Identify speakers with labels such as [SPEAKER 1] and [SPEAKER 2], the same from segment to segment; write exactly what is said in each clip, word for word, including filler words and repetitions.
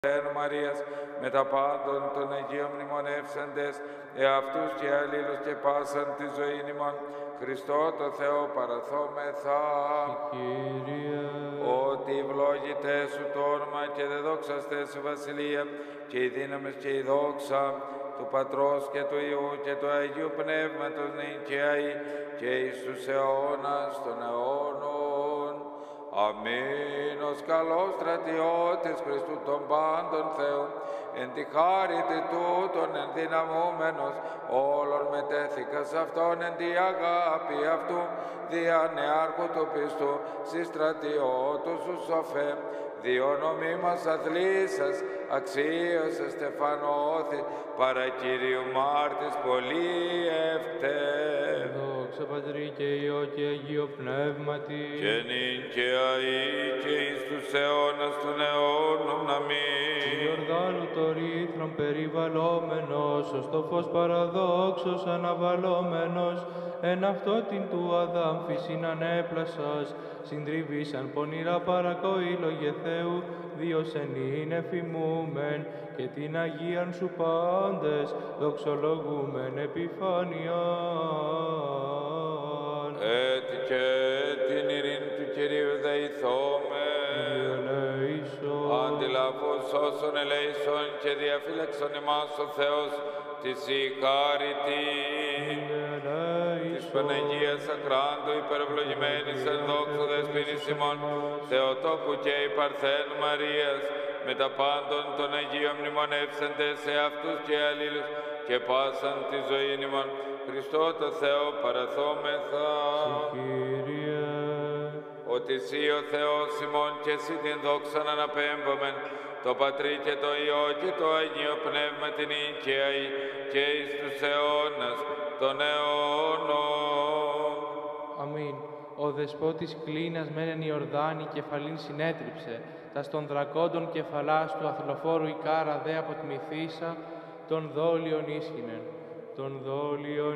[SPEAKER 1] Εν Μαρίας, με τα πάντων των Αγίων μνημονεύσαντες, εαυτούς και αλλήλους και πάσαν τη ζωή ημών, Χριστό το Θεό παραθόμεθα.
[SPEAKER 2] Κύριε,
[SPEAKER 1] Ότι ευλόγητέ σου το όνομα και δεδόξαστε σου βασιλεία, και η δύναμη και η δόξα του Πατρός και του Υιού και του Αγίου Πνεύματος νυν και αεί και εις τους αιώνας των αιώνων. Αμήν. Ως καλός στρατιώτης Χριστού των πάντων Θεού, εν τη χάρητη τούτον ενδυναμούμενος, όλων μετέθηκα σ' αυτόν εν τη αγάπη αυτού, δια νεάρχου του πιστού, συ στρατιώτου σου σοφέ, διό νομίμας αθλήσας, αξίωσε στεφανώθη, παρά Κυρίου μάρτης πολύ ευτέ.
[SPEAKER 2] δόξα Πατρί και Υιό και Αγίο Πνεύματι,
[SPEAKER 1] Και νυν και αεί και εις τους αιώνας των αιώνων. Αμήν.
[SPEAKER 2] Ιορδάνου το ρήθρον περιβαλλόμενος, ως το φως παραδόξος αναβαλλόμενος, εν αυτό την του Αδάμ φύσιν ανέπλασας, συντριβήσαν πονηρά παρακοή λόγε Θεού, Δίος εν είναι εφημούμεν, και την Αγίαν σου πάντες δοξολογούμεν επιφάνειαν.
[SPEAKER 1] Έτσι και την ειρήνη του Κυρίου δεηθώμε.
[SPEAKER 2] Ελέησον.
[SPEAKER 1] Αντιλαβούς όσων ελέησον και διαφύλαξον εμάς ο Θεός της η χάρητη. Της Παναγίας Ακράντου υπερευλογημένης εν δόξου δεσποινής ημών, Θεοτόκου και η Παρθένου Μαρίας, με τα πάντων των Αγίων μνημονεύσαντες σε αυτούς και αλλήλους και πάσαν τη ζωή ημών, Χριστό το Θεό παραθόμεθα.
[SPEAKER 2] Κύριε,
[SPEAKER 1] Ότι εσύ ο Θεός ημών και εσύ την δόξαν αναπέμπομεν, το Πατρί και το Υιό και το Αγίο Πνεύμα την οικαίη και εις τους αιώνας των αιώνων.
[SPEAKER 2] αμήν. Ο δεσπότης κλίνας μένεν Ιορδάνη κεφαλήν συνέτριψε, τα στον δρακόντων κεφαλάς του αθλοφόρου η κάρα δε αποτμηθήσα, τον δόλιον ίσχυνεν, τον δόλιον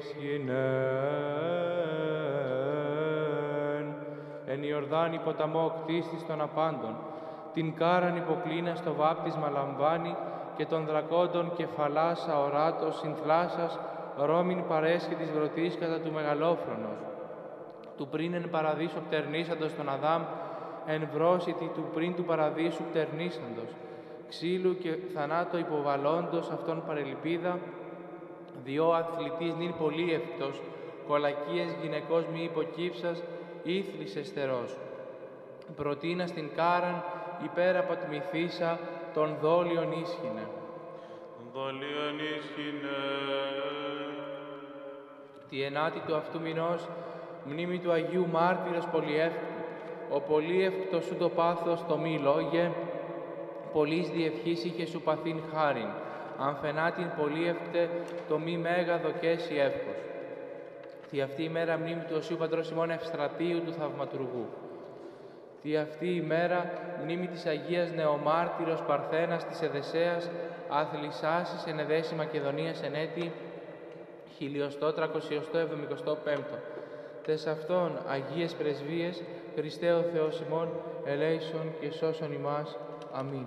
[SPEAKER 2] ίσχυνεν. Εν Ιορδάνη ποταμό κτίστης των απάντων, την κάραν υποκλίνα στο βάπτισμα λαμβάνει, και των δρακόντων κεφαλάς αοράτος συνθλάσσας, ρόμην παρέσχε της βρωτής κατά του μεγαλόφρονος. Του πριν εν παραδείσου πτερνήσαντος τον Αδάμ, εν βρόσιτη του πριν του παραδείσου πτερνήσαντος, ξύλου και θανάτο υποβαλλόντος αυτόν παρελπίδα, διό αθλητής νυν πολύ εύκτος, κολακίες γυναικός μη υποκύψας, ήθλης εστερός. Προτείνα στην κάραν υπέρα αποτμηθήσα, τον δόλιον ίσχυνε.
[SPEAKER 3] Δόλιον ίσχυνε.
[SPEAKER 2] Τη ενάτη του αυτού μηνός, μνήμη του Αγίου Μάρτυρος πολυεύκτου. Ο πολυεύκτος σου το πάθος το μη λόγε, πολλής διευχής είχε σου παθήν χάριν. Αν φαινάτην πολυεύκτε, το μη μέγα δοκέσει εύκος. Τι αυτή η μέρα μνήμη του Οσίου Πατρός ημών Ευστρατείου του Θαυματουργού. Τι αυτή η μέρα μνήμη της Αγίας Νεομάρτυρος Παρθένας της Εδεσσέας, αθλησάσης εν εδέση Μακεδονίας εν έτη χιλιοστό τρακοσιοστό εβδομηκοστό πέμπτο. Τες αυτών Αγίες Πρεσβείες, Χριστέ ο Θεός ημών, ελέησον και σώσον ημάς. Αμήν.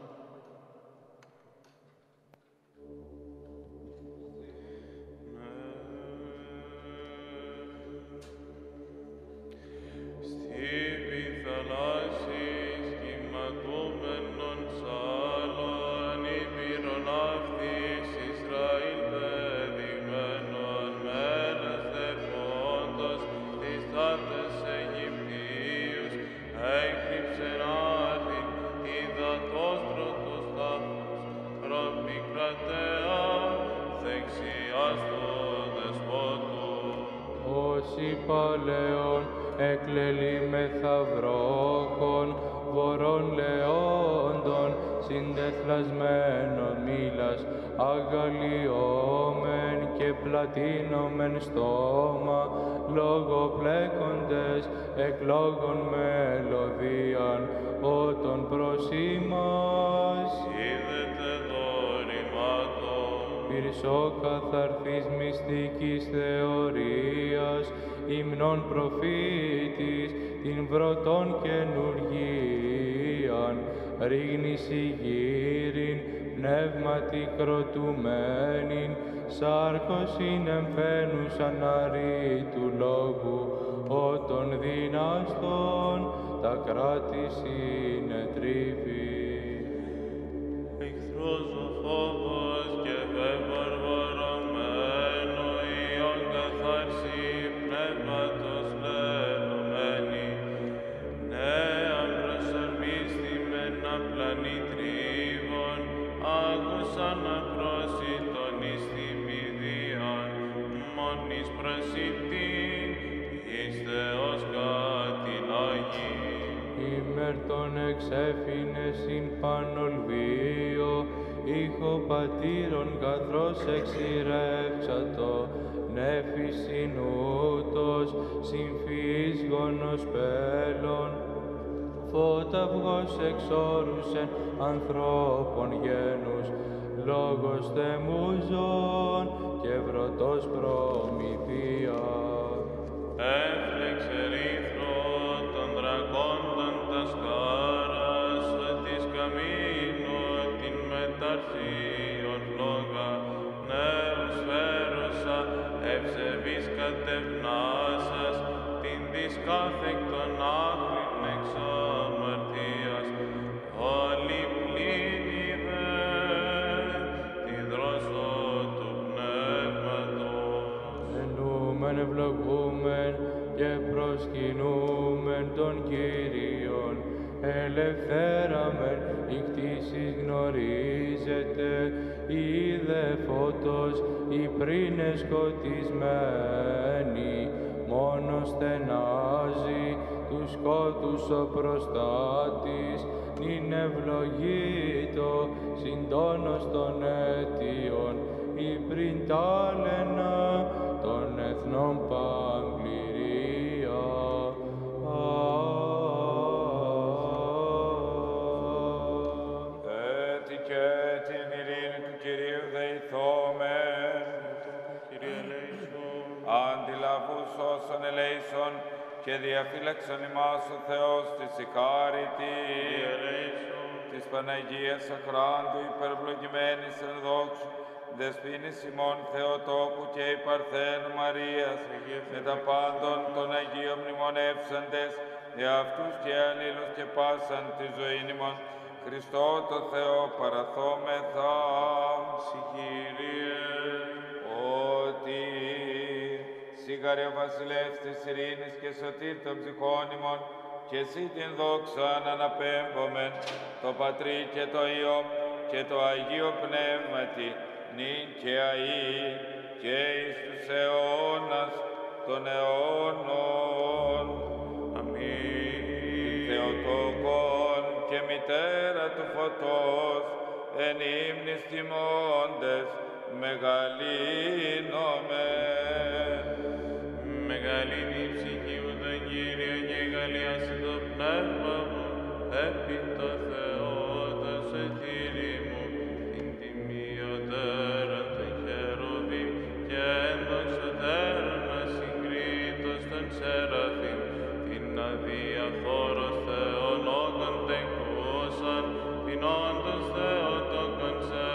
[SPEAKER 2] Παλαιών εκλελήμεθα βρόχων, βορών λεόντων, συντεθλασμένων μήλας, αγαλιόμεν και πλατίνομεν στόμα, λογοπλέκοντες εκλόγων μελωδίαν, ότων προς ημάς.
[SPEAKER 3] Είδετε δωρημάτων,
[SPEAKER 2] πυρσόκαθαρθής μυστικής θεωρίας, υμνών προφήτης, την βρωτών καινουργίαν, ρίγνηση γύριν, πνεύματι κροτουμένην, σάρκωσιν εμφαίνουσαν αρή του λόγου, ο των δυναστών, τα κράτη συνετρίβει.
[SPEAKER 3] Εχθρός ο φόβος και βεβαρβαρωμένο, ιόν καθάρση πνεύματος λελωμένη, νέα προσαρμίστημεν απλανή τρίβων, άκουσαν απρόσιτον εις θυμηδίαν, μόνης προσιτήν, εις Θεός κατηλάγει.
[SPEAKER 2] Ημέρ των εξέφηνες συν πανολβείο, ήχο πατήρων καθρός εξηρεύξατο, νέφης συνούτος, συμφίσγονος πέλων, φώταυγος εξόρουσεν ανθρώπων γένους, λόγος θεμούζων και βρωτός προμηθεία.
[SPEAKER 3] Έφλεξε ρήθρο των δρακόντων τα σκάρας, της καμίνου την μεταρθείων φλόγα, νέους φέρουσα, ευσεβείς κατευνάσας, την δισκάθεκτον άχρην εξ αμαρτίας, όλη πλήνη δε τη δρόσο του πνεύματος.
[SPEAKER 2] Ενούμεν ευλογούμεν και προσκυνούμεν τον Κύριον, ελευθέραμεν η κτήσης γνωρίζεται, είδε φώτος η πρίνε σκοτισμένη, μόνο στενάζει τους σκότους ο προστάτης, νυν ευλογήτω συντόνος των αίτιων, η πριν τάλαινα των εθνών παγκληρία.
[SPEAKER 1] Έτι και την ειρήνη του Κυρίου δεηθόμεν,
[SPEAKER 3] Κύριε ελέησον,
[SPEAKER 1] αντιλαβούς όσων ελέησον και διαφύλαξον ημάς ο Θεός της ικάρητη,
[SPEAKER 3] Κύριε ελέησον,
[SPEAKER 1] της Παναγίας Αχράντου υπερευλογημένης εν δόξου, δεσποίνης ημών Θεοτόκου και η Παρθένου Μαρίας, με τα πάντων των Αγίων μνημονεύσαντες, εαυτούς και αλλήλους και πάσαν τη ζωήν ημών, Χριστό το Θεό παραθόμεθα.
[SPEAKER 3] Συ Κύριε,
[SPEAKER 1] Ότι σιγαρε ο βασιλεύς της ειρήνης και σωτήρ των ψυχών ημών, και εσύ την δόξα αναπέμπομεν, το Πατρί και το Υιό και το Αγίο Πνεύματι, νυν και αεί και εις τους αιώνας των αιώνων.
[SPEAKER 3] αμήν.
[SPEAKER 1] Θεοτόκον και μητέρα του φωτός, εν ύμνης τιμώντες, μεγαλύνομεν.
[SPEAKER 3] Μεγάλη είναι η ψυχή μου τον Κύριο και αγαλίασε το πνεύμα μου, επί το Θεό το σωτήρι μου, την τιμιωτέραν των χερουβίμ και ενδοξωτέραν ασυγκρίτως των σεραφείμ, την αδιαφόρος Θεόν όγκον τεκούσαν, την όντως Θεοτόκον σε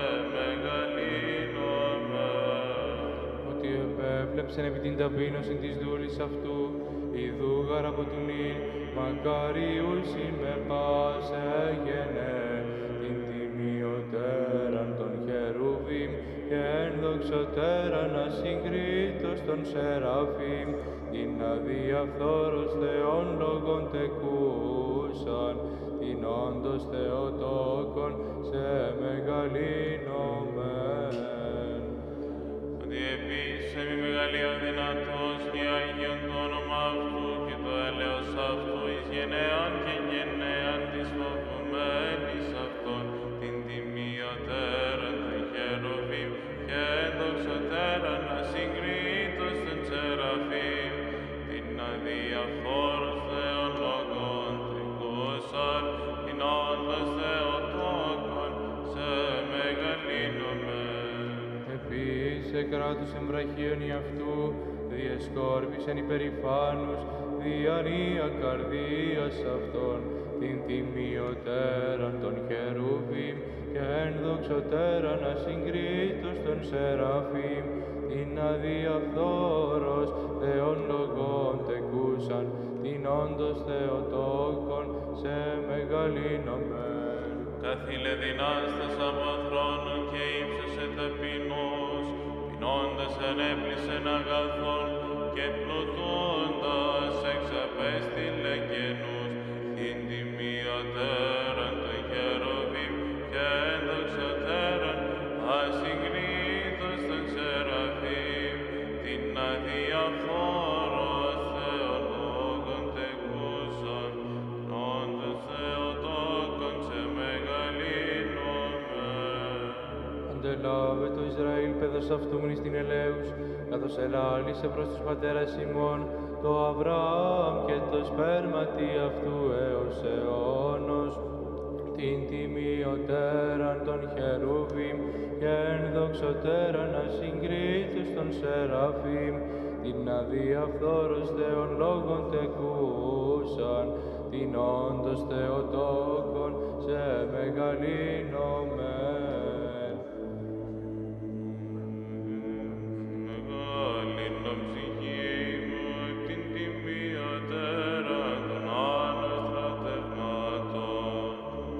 [SPEAKER 3] μεγαλύνομεν.
[SPEAKER 2] Ότι επέβλεψεν επί την ταπείνωση της δούλης αυτού, ιδού γάρα από του νυν, μακαριούσιν με πάσε γενέ, την τιμιωτέραν των χερουβίμ και ενδοξωτέραν ασυγκρίτως των σεραφείμ, την αδιαφθόρος Θεόν λόγων τεκούσαν, την όντως Θεοτόκον σε μεγαλύνομεν.
[SPEAKER 3] Ότι επίσης εμεί μεγαλείο δυνατός και Αγίον το όνομα αυτού και το έλεος αυτού εις γενναίαν και γενναίαν της φοβουμένης αυτών, την τιμιωτέραν των χερουβίμ και ενδοξωτέραν ασυγκρίτως των σεραφείμ, την αδιαφόρος Θεόν λόγων τεκούσαν, την όντως Θεοτόκον σε μεγαλύνομεν.
[SPEAKER 2] Επίσης εκράτους εμβραχίων αυτού, διεσκόρπισεν υπερηφάνους, διανία καρδίας αυτών, την τιμιωτέραν των χερούβιμ και ενδοξωτέραν ασυγκρίτως των σεραφείμ, την αδιαφθόρος Θεόν λογών τεκούσαν, την όντως Θεοτόκον σε μεγαλύνομεν.
[SPEAKER 3] Καθήλε δυνάστας από θρόνων και ύψωσε ταπεινός, πεινώντας ενέπλησεν αγαθών και πλουτώντας εξαπέστειλε καινούς, την τιμιωτέραν των χερουβίμ και ενδοξωτέραν ασυγκρίτως των σεραφείμ, την αδιαφόρος Θεολόγων τεκούσαν, όντως Θεοτόκον σε μεγαλύνομεν.
[SPEAKER 2] Αντελάβε το Ισραήλ παιδος αυτού μνης την ελέους, καθώς ελάλησε προς τους πατέρας ημών, το Αβραάμ και το σπέρματι αυτού έως αιώνος, την τιμιωτέραν των χερούβιμ και ενδοξωτέραν ασυγκρίτως των σεραφείμ, την αδιαφθόρος Θεών λόγων τεκούσαν, την όντως Θεοτόκον σε μεγαλύνομεν.
[SPEAKER 3] Μεγαλύνω ψυχή μου την τιμιωτέρα των άλλων στρατευμάτων,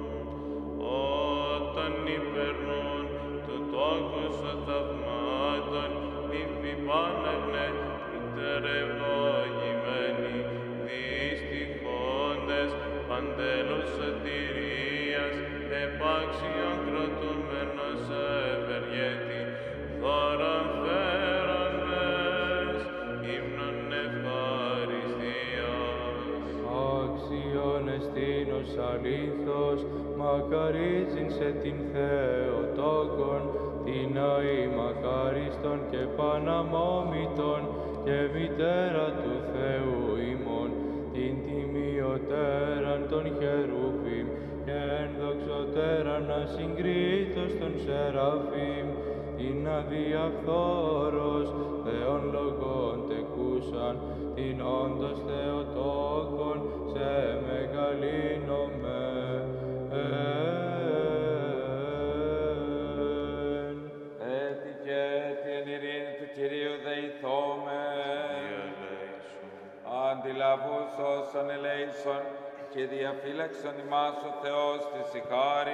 [SPEAKER 3] όταν υπερνούν του τόκου σου θαυμάτων, νύμφοι πάνευνε υπερευλογημένοι, δυστυχόντες παντέλους σωτηρίας, επάξιον κρατούμενος ευεργέτη, δώρον φέροντες, ύμνον ευχαριστίας.
[SPEAKER 2] Άξιον εστίνος αλήθως, μακαρίζειν σε την Θεοτόκον, την αη μακάριστον και παναμόμητον και μητέρα του Θεού ημών, την τιμιωτέραν των χερούβιμ και ενδοξωτέραν ασυγκρίτως των σεραφείμ, την αδιαφθόρος Θεόν λογών τεκούσαν, την όντως Θεοτόκον σε μεγαλύνομεν.
[SPEAKER 1] Έτη και την ειρήνη του Κυρίου δεηθόμεν. Αντιλαβούς όσων ελέησον και διαφύλαξον ημάς ο Θεός της η χάρη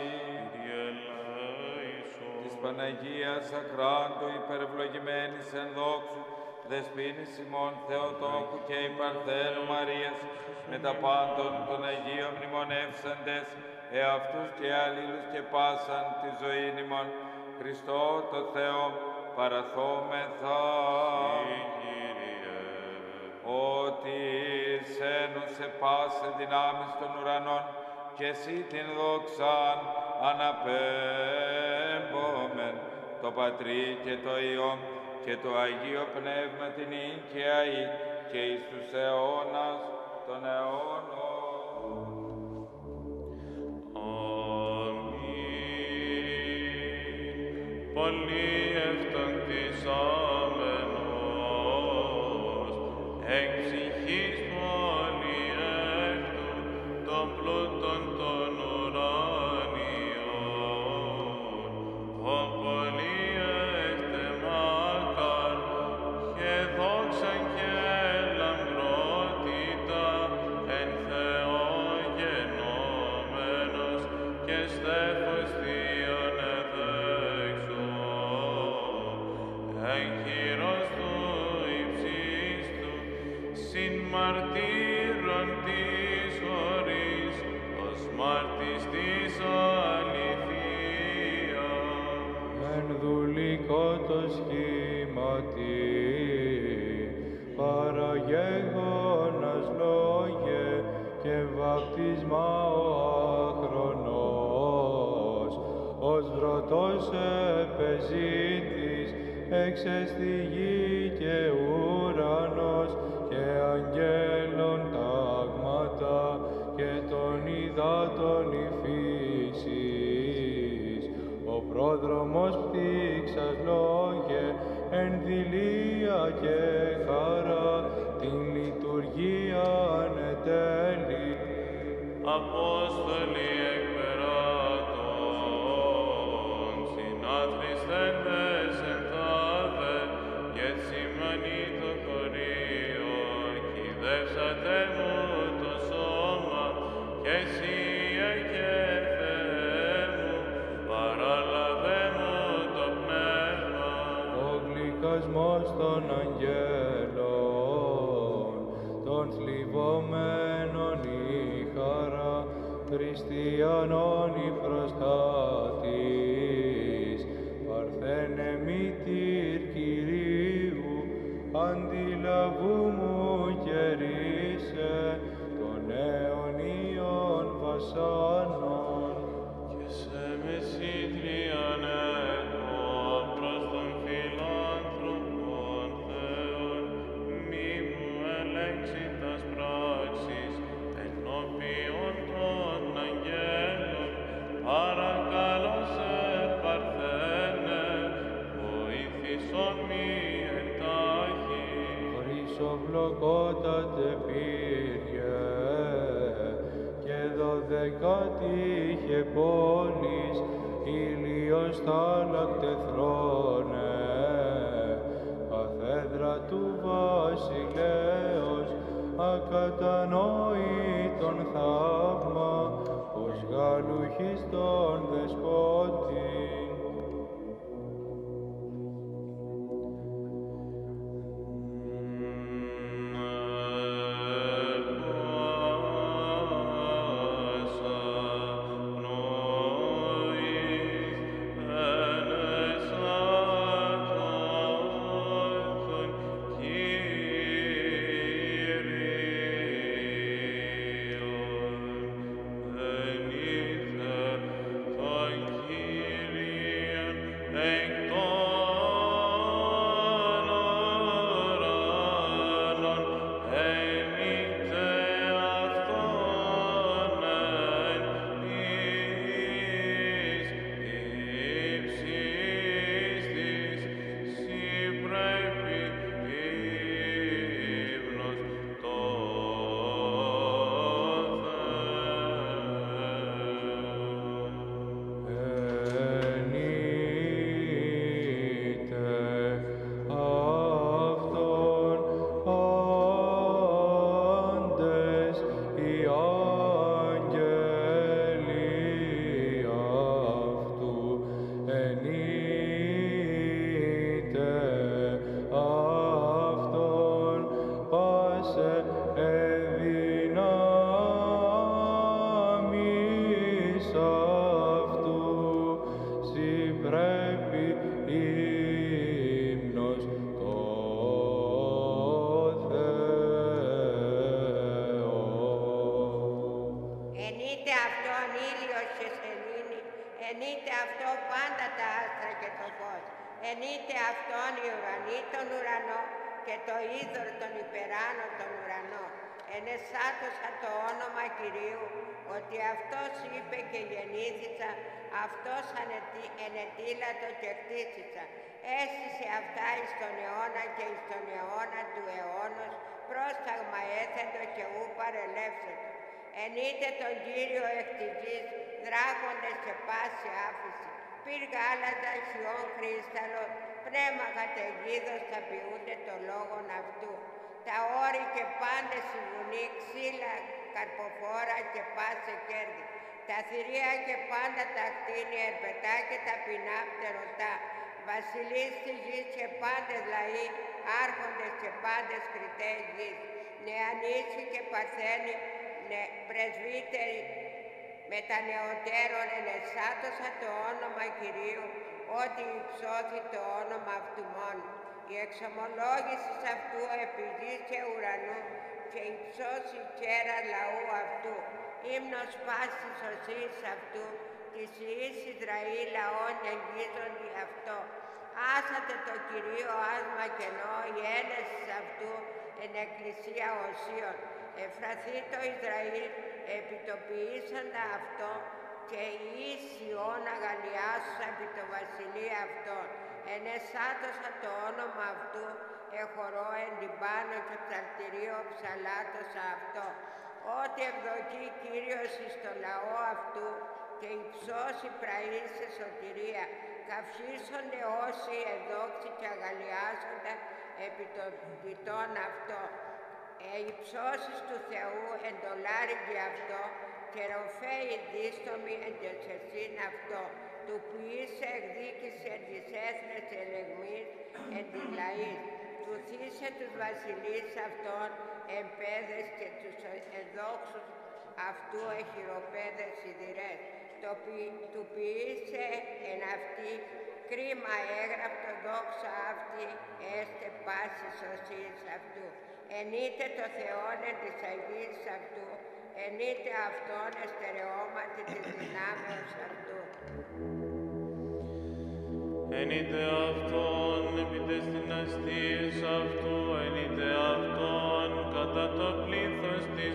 [SPEAKER 1] της Παναγίας Ακράντου υπερευλογημένης εν δόξου, δεσποίνης ημών Θεοτόκου και η Παρθένου Μαρίας, με τα πάντων των Αγίων μνημονεύσαντες, εαυτούς και αλλήλους και πάσαν τη ζωή ημών, Χριστό το Θεό παραθόμεθα. Ότι σένωσε πάσε δυνάμεις των ουρανών και εσύ την δόξαν αναπέμπομεν, το Πατρί και το Υιό και το Αγίο Πνεύμα την οίκαια και εις τους αιώνας των αιώνων.
[SPEAKER 3] Αμήν. Πολύ ευταντισάμενος, εκ ψυχής πολυέκτου, των πλούτων των ουρανιών, ο πολύ εκτεμάκαρ και δόξαν και λαμπρότητα, εν Θεώ γενόμενος και στέφος θείων εδέξων, εν χειρός του υψίστου, συν μαρτύρων της χωρής, ως μάρτης της αληθείας.
[SPEAKER 2] Εν δουλικό το σχήματι, παραγέγονας λόγε και βαπτίσμα ο άχρονος, ως βρωτός επεζήτης, εξέστη γη και ουρανός και αγγέλων τάγματα και των υδάτων η φύσης. Ο πρόδρομος πτύξας λόγε εν δειλία και χαρά την λειτουργία ανετέλει.
[SPEAKER 3] Απόστολοι εκπεράτων, συναθριστέντες εν τάδε, και σημανεί το χωρίο, κυδεύσατε μου το σώμα, και εσύ εκέφε μου, παράλαβε μου το πνεύμα.
[SPEAKER 2] Ο γλυκασμός των αγγέλων, των θλιβωμένων η χαρά, χριστιανών η προστάτης, παρθένε μητήρ Κυρίου, αντιλαβού μου και ρίσε των αιωνίων βασάνων.
[SPEAKER 3] Και σε μεσήτριαν εγώ προς τον φιλάνθρωπον Θεόν, μη μου ελέγξει τας πράξεις ενώπιον των αγγέλων, παρακαλώ σε παρθένε, βοήθησον μη εντάχει.
[SPEAKER 2] Χρυσοβλοκότατε πύργε, και δωδεκάτη είχε πόλης, ήλιος θάλακτε θρόνε, καθέδρα του βασιλέως, ακατανόητον θαύμα, ως γαλουχής τον δεσπότην.
[SPEAKER 4] ενείται αυτό πάντα τα άστρα και το φως. Ενείται αυτόν οι ουρανοί τον ουρανό και το είδωρ των υπεράνω των ουρανών. Ενεσάτωσα το όνομα Κυρίου, ότι αυτός είπε και γεννήθησα, αυτός ενετήλατο και χτίσισα. Έστησε αυτά εις τον αιώνα και εις τον αιώνα του αιώνος, πρόσταγμα έθετο και ου παρελεύσετο. Ενείτε τον Κύριο εκ της γης, δράκοντες σε πάση άφηση. Πυρ γάλατα, χιόν κρίσταλο, πνεύμα καταιγίδος θα ποιούνται το λόγον αυτού. Τα όρη και πάντες η βουνή, ξύλα, καρποφόρα και πάσε κέρδη. Τα θηρία και πάντα τα κτίνη, ερπετά και ταπεινά πτερωτά. Βασιλείς της γης και πάντες λαοί, άρχοντες και πάντες κριτές γης. Νεανίσοι και παρθένοι, ναι, πρεσβύτεροι, με τα νεωτέρων ενεσάτωσα το όνομα Κυρίου, ότι υψώθη το όνομα αυτού μόνο. Η εξομολόγηση αυτού επί γης και ουρανού και υψώσει κέρα λαού αυτού. Ύμνος πάσης σωσής αυτού, της ιής Ισραήλ λαών εγγίζονται αυτό. Άσατε το Κυρίο άσμα κενό, η ένεση αυτού εν εκκλησία οσίων. Εφραθεί το Ισραήλ, επιτοποιήσαντα αυτό, και η Ισιών αγαλιάσουσα επί το βασιλεία αυτό. Ενεσάτωσα το όνομα αυτού, εχωρώ εν την πάνω και ψαλτηρίο ψαλάτωσα αυτό. ότι ευδοκεί Κύριος εις το λαό αυτού και υψώσει πραείς σε σωτηρία, καυσίσονται όσοι εδόξοι και αγαλιάζονται επί των διτών αυτό. Ε, υψώσεις του Θεού εντολάρι γι' αυτό και ροφέοι δίστομοι εντελσεσίν αυτό. Του ποιήσε εκδίκησε εν της έθνες ελεγμής εν της λαής. Του θύσε τους βασιλείς αυτών εμπέδες και τους εδόξους αυτού εχειροπέδες σιδηρές. Το ποι, του ποιήσε εν αυτή κρίμα έγραπτο δόξα αυτή έστε πάση σωσής αυτού. Ενείτε το Θεόν εν της αγγής αυτού, ενείτε Αυτόν εστερεώματι της δυνάμεως αυτού.
[SPEAKER 3] Ενείτε Αυτόν επί τες δυναστείες αυτού, ενείτε Αυτόν κατά το πλήθος της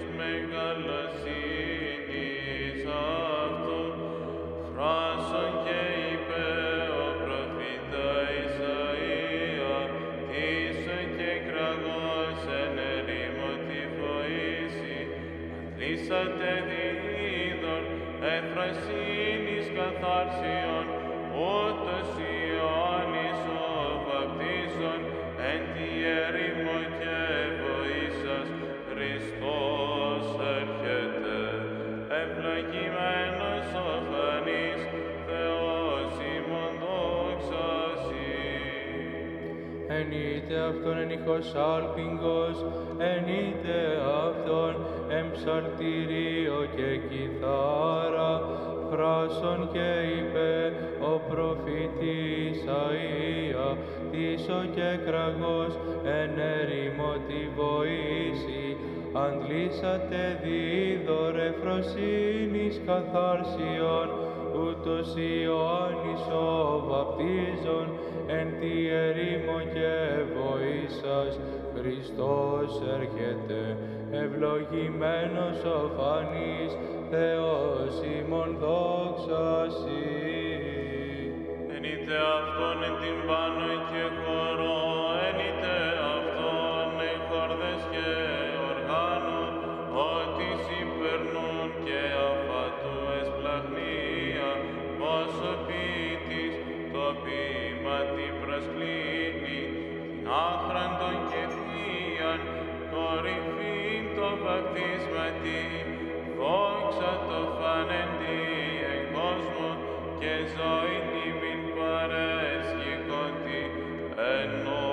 [SPEAKER 3] μεγαλοσύνης αυτού. Φράσον και είπε ο προφήτα Ισαΐα, τίσον και κραγός εν ερήμο τη βοήση, αντλήσατε διείδων εφροσύνης καθάρσιον, ούτως Ιωάννης ο βαπτίζων εν τη ερήμο και βοήσας Χριστός έρχεται. Ευλογημένος ο φανής Θεός ημών δόξα σοι.
[SPEAKER 2] Ενείτε Αυτόν εν ηχός άλπιγγος, ενείτε Αυτόν εν ψαλτηρίο και κιθάρα, φράσον και είπε ο προφήτης Ισαΐα, τίσο και κραγός εν ερήμο τη βοήση, αντλήσατε διείδωρ εφροσύνης καθάρσιον, ούτως Ιωάννης ο βαπτίζων εν τη ερήμο και βοήσας Χριστός έρχεται. Ευλογημένος ο φανής Θεός ημών δόξα σοι.
[SPEAKER 3] Ενείτε Αυτόν εν την πάνω και χορό, ενείτε Αυτόν εν χορδές και οργάνων, ότι συμπερνούν και αφάτου εσπλαχνία, πόσο ποιητής το ποίημα τι προσκλίνει, την άχραντον και θείαν κορυφήν το βαπτίσματι, δόξα το φανέντι εν κόσμο και ζωή μην παρέσχικοντι ενώ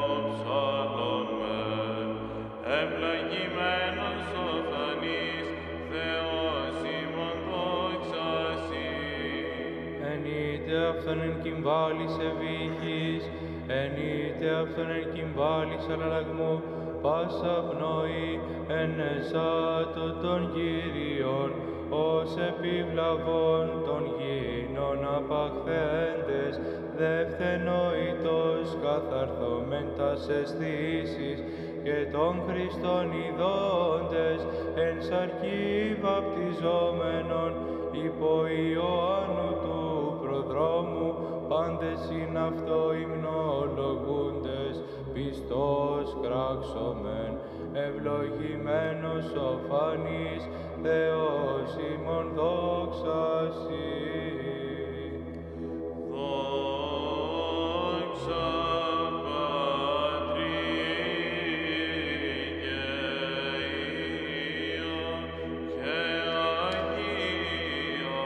[SPEAKER 3] ψαλόμεν. Ευλογημένος ο φανής Θεός ημών δόξα σοι.
[SPEAKER 2] Ενείτε Αυτόν εν κυμβάλης ευήχης, ενείτε Αυτόν εν κυμβάλης αλλαγμού, πάσα πνοή εν εσάτω των Κύριων, ως επιβλαβών των γήνων απαχθέντες, δευθενόητος καθαρθωμεν τας αισθήσεις, και των Χριστών ειδώντες εν σαρκί βαπτιζόμενων, υπό Ιωάννου του προδρόμου, πάντες ειν αυτό υμνολογούντες, πιστός κράξομεν. Ευλογημένος ο φανής Θεός ημών δόξα σοι.
[SPEAKER 3] Δόξα Πατρί και Υιό και Αγίο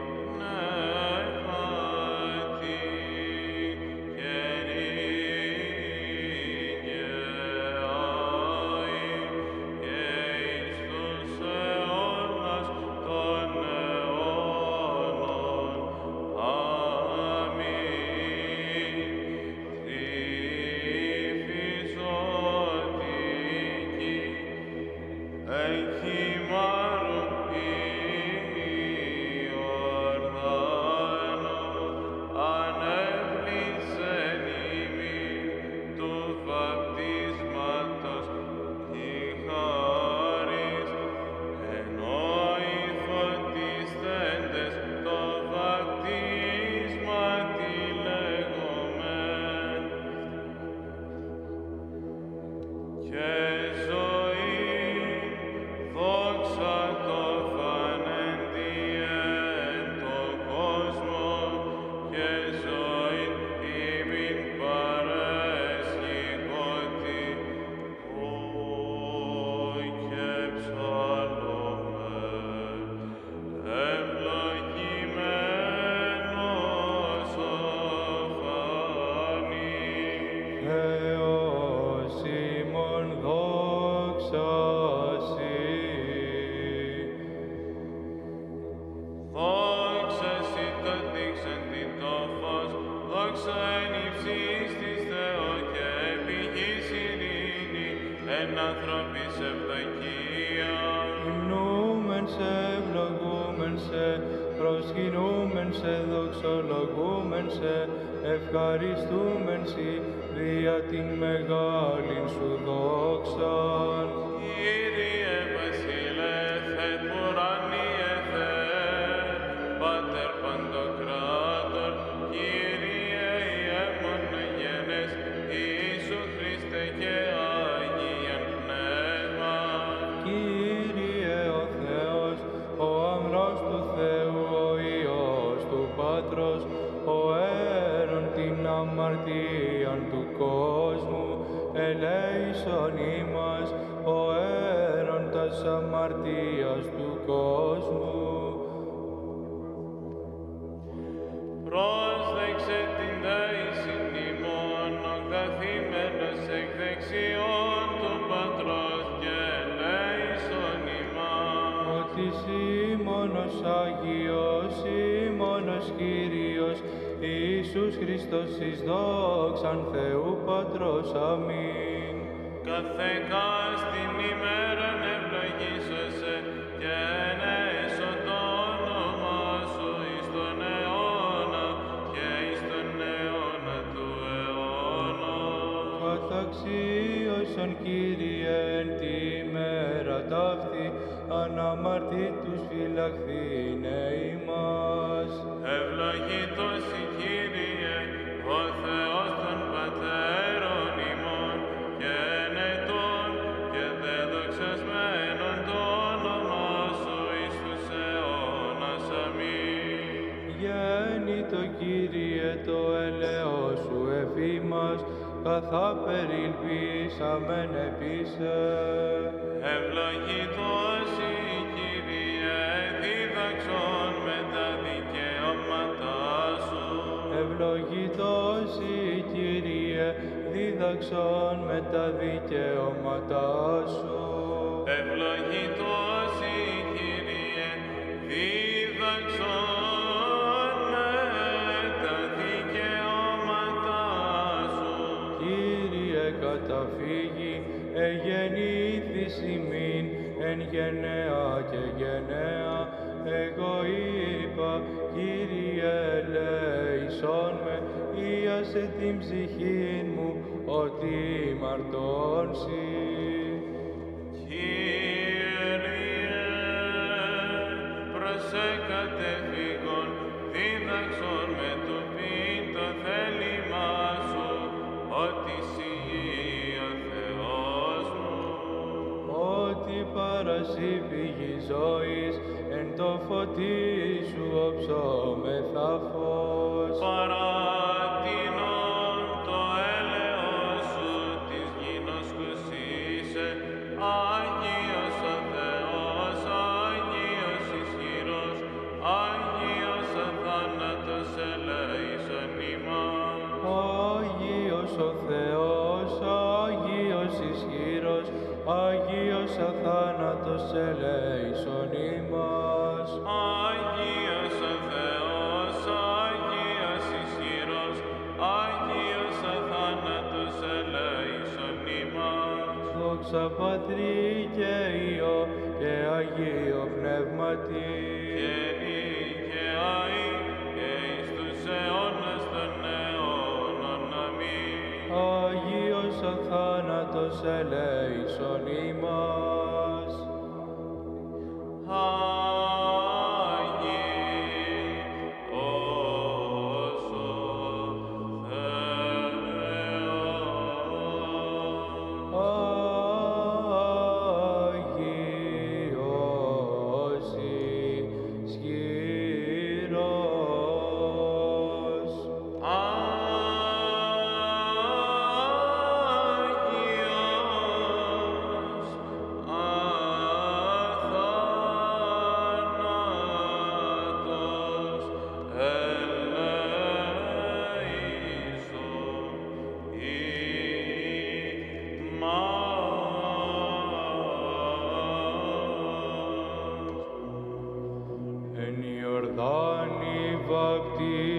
[SPEAKER 3] Πνεύματι και νυν και αεί και εις τους αιώνας των αιώνων. και ζωήν ημίν παρέσχηκότι, ου και ψάλλομεν, ευλογημένος ο φανής.
[SPEAKER 5] Θεός ημών δόξα σοι.
[SPEAKER 3] Δόξα σοι το δείξαν τι το φως, δόξα εν υψής της Θεό και πηγής ειρήνη, εν ανθρώπης ευδοκία.
[SPEAKER 5] Υμνούμεν σε, ευλογούμεν σε, προσκυνούμεν σε, δοξολογούμεν σε, ευχαριστούμεν σοι, δια την μεγάλην σου δόξαν.
[SPEAKER 3] Κύριε Βασίλε, θετ ουράνιε Θεέ, Πάτερ Παντοκράτορ, Κύριε Ιεμον Αγένες, Ιησού Χριστέ και Άγιον Πνεύμα.
[SPEAKER 5] Κύριε ο Θεός, ο αμρός του Θεού, ο Υιός του Πάτρος, ο αίρον την αμαρτίαν του κόσμου, ελέησον ημάς, ο αίρον τας αμαρτίας του κόσμου.
[SPEAKER 3] Πρόσδεξε την δέησιν ημών, ο καθήμενος εκ δεξιών του Πατρός και ελέησον ημάς.
[SPEAKER 5] Ότι σοι μόνος Άγιος, σοι μόνος Κύριος, Ιησούς Χριστός εις δόξαν Θεού Πατρός. Αμήν.
[SPEAKER 3] Καθεκάς την ημέραν ευλογήσωσε και ενέσω το όνομα σου εις τον αιώνα και εις τον αιώνα του αιώνα.
[SPEAKER 5] Καταξίωσον Κύριε εν τη ημέρα ταύτη, αναμαρτήτους φυλαχθήνε ημάς.
[SPEAKER 3] Ευλογητός η Κύριε, ο Θεός των Πατέρων ημών και ενετών και δεδοξασμένων το όνομα σου εις τους αιώνας. Αμήν.
[SPEAKER 5] Γέννητο Κύριε το έλεος σου εφήμας, καθά περιλπίσαμεν επίσε.
[SPEAKER 3] Ευλογητός η Κύριε, δίδαξον με τα δικαιώματά σου.
[SPEAKER 5] Ευλογητός η Κύριε, δίδαξον με τα δικαιώματά σου.
[SPEAKER 3] Ευλογητός η Κύριε, δίδαξον με τα δικαιώματά σου.
[SPEAKER 5] Κύριε καταφύγει, εγεννήθης ημίν, εν γενναία και γενναία, εγώ είπα, Κύριε ελέησόν με, ίασε την ψυχήν μου, ότι μαρτώνσι.
[SPEAKER 3] Κύριε, προσέκατε φύγον, δίδαξον με του πίν το θέλημά σου, ότι σοι ο Θεός μου.
[SPEAKER 5] Ότι παρασύ πηγή ζωής, εν το φωτί σου οψόμεθα φως.
[SPEAKER 3] Παράτηνον το έλεος σου της γήνος κουσίσε, Άγιος ο Θεός, Άγιος ισχυρός, Άγιος αθάνατος ελέησον ημάς.
[SPEAKER 5] Άγιος ο Θεός, Άγιος ισχυρός, Άγιος αθάνατος ελέησον ημάς.
[SPEAKER 3] Άγιος ο Θεός, Άγιος ισχυρός, Άγιος αθάνατος ελέησον ημάς.
[SPEAKER 5] Δόξα Πατρί και Υιό και Αγίο Πνεύματι.
[SPEAKER 3] Και νύχε αεί και εις τους αιώνας των αιώνων. Αμήν.
[SPEAKER 5] Άγιος αθάνατος ελέησον ημάς.
[SPEAKER 3] Άγιος ο
[SPEAKER 5] Άγιος ισχυρός.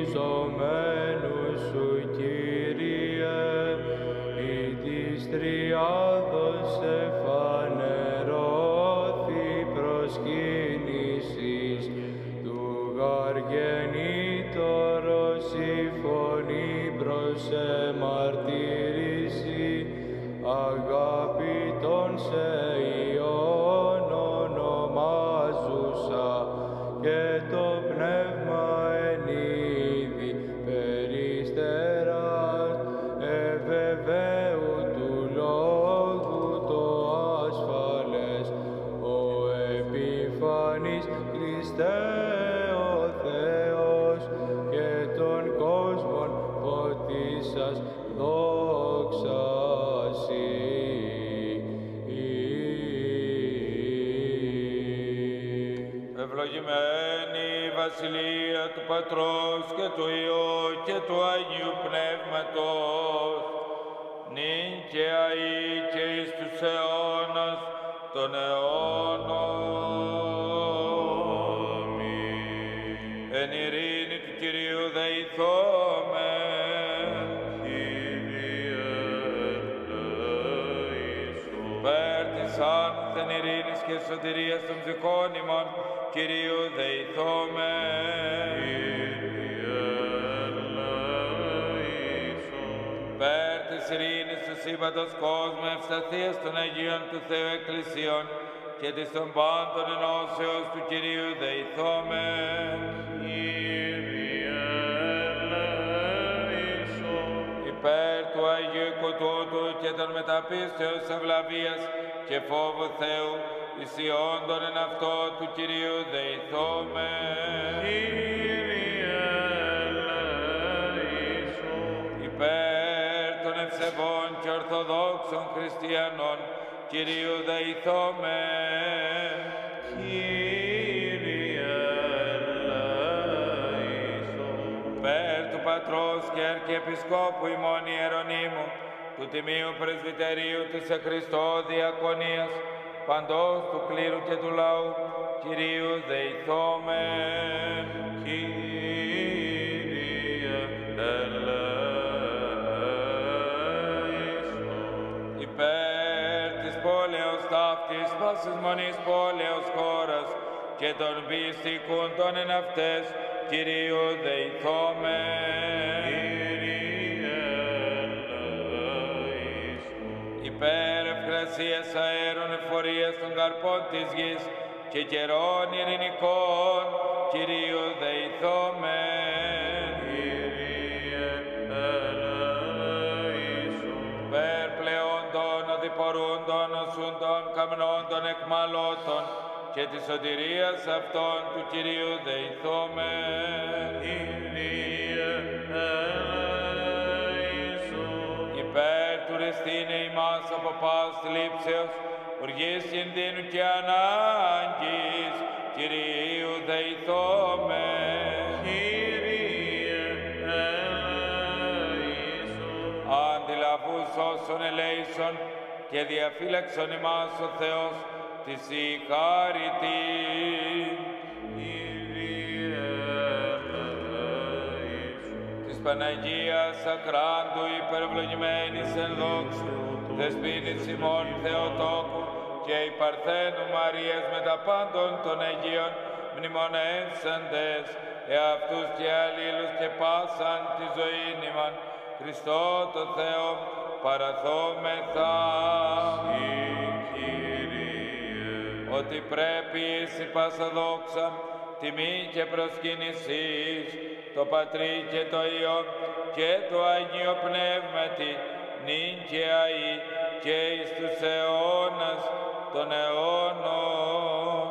[SPEAKER 5] φωτιζομένου σου, Κύριε, ή της τριάδος εφανερώθη προσκύνησης του γαργενήτωρος η φωνή προς εμαρτύρηση, αγάπητον σε Υιόν ονομάζουσα, και το πνεύμα εν είδη περιστεράς, εβεβαίου του λόγου το ασφαλές, ο επιφανής Χριστέ ο Θεός, και των κόσμων φωτίσας δόξασι.
[SPEAKER 1] Ευλογημένη η Βασιλεία του Πατρός και του Υιού και του Αγίου Πνεύματος, νυν και αεί και εις τους αιώνας των αιώνων. Αμήν. Εν ειρήνη του Κυρίου δεηθόμεν.
[SPEAKER 3] Κύριε ελέησον.
[SPEAKER 1] Περ της άνθεν ειρήνης και σωτηρίας των ψυχών ημών, Κυρίου δεηθόμεν.
[SPEAKER 3] Κύριε ελέησον.
[SPEAKER 1] Περ της ειρήνης του σύμπαντος κόσμου, ευσταθίας των Αγίων του Θεού Εκκλησιών και της των πάντων ενώσεως του Κυρίου δεηθόμεν.
[SPEAKER 3] Κύριε ελέησον.
[SPEAKER 1] Υπέρ του Αγίου οίκου τούτου και των μεταπίστεως ευλαβίας και φόβου Θεού, ισιόντων εν αυτό του Κυρίου δεηθόμεν.
[SPEAKER 3] Κύριε ελέησον.
[SPEAKER 1] Υπέρ των ευσεβών και ορθοδόξων χριστιανών, Κυρίου δεηθόμεν.
[SPEAKER 3] Κύριε ελέησον.
[SPEAKER 1] Υπέρ του Πατρός και Αρχιεπισκόπου ημών Ιερονύμου, του Τιμίου Πρεσβυτερίου της Εχριστώ Διακονίας, παντός του κλήρου και του λαού, Κυρίου δεηθόμεν.
[SPEAKER 3] Κύριε ελέησον.
[SPEAKER 1] Υπέρ της πόλεως ταύτης, πάσης μονής πόλεως χώρας και των πιστικούντων εν αυτές, Κυρίου δεηθόμεν.
[SPEAKER 3] Κύριε ελέησον.
[SPEAKER 1] Υπέρ ευκρασίας αέρων εφορίας των καρπών της γης και καιρών ειρηνικών, Κυρίου δεηθόμεν.
[SPEAKER 3] Κύριε ελέησον.
[SPEAKER 1] Υπέρ πλεόντων, οδηπορούντων, οσούντων, καμνόντων, εκμαλώτων και της σωτηρίας αυτών του Κυρίου δεηθόμεν.
[SPEAKER 3] Κύριε ελέησον.
[SPEAKER 1] Υπέρ του ρεστήνε ημάς από πας θλίψεως, οργής κινδύνου και ανάγκης, Κυρίου δεηθόμεν.
[SPEAKER 3] Κύριε ελέησον.
[SPEAKER 1] Αντιλαβούς όσων ελέησον και διαφύλαξον ημάς ο Θεός της η χάρητη.
[SPEAKER 3] Κύριε ελέησον.
[SPEAKER 1] Της Παναγίας Ακράντου υπερευλογημένης εν δόξου, δεσποίνης ημών Θεοτόκου και η Παρθένου Μαρίας με τα πάντων των Αγίων μνημονεύσαντες, εαυτούς και αλλήλους και πάσαν τη ζωή ημών, Χριστό το Θεό παραθόμεθα.
[SPEAKER 3] Συ, Κύριε.
[SPEAKER 1] Ότι πρέπει εις η πάσα δόξα, τιμή και προσκύνησης, το Πατρί και το Υιό και το Αγίο Πνεύματι, νυν και αεί και εις τους αιώνας των αιώνων.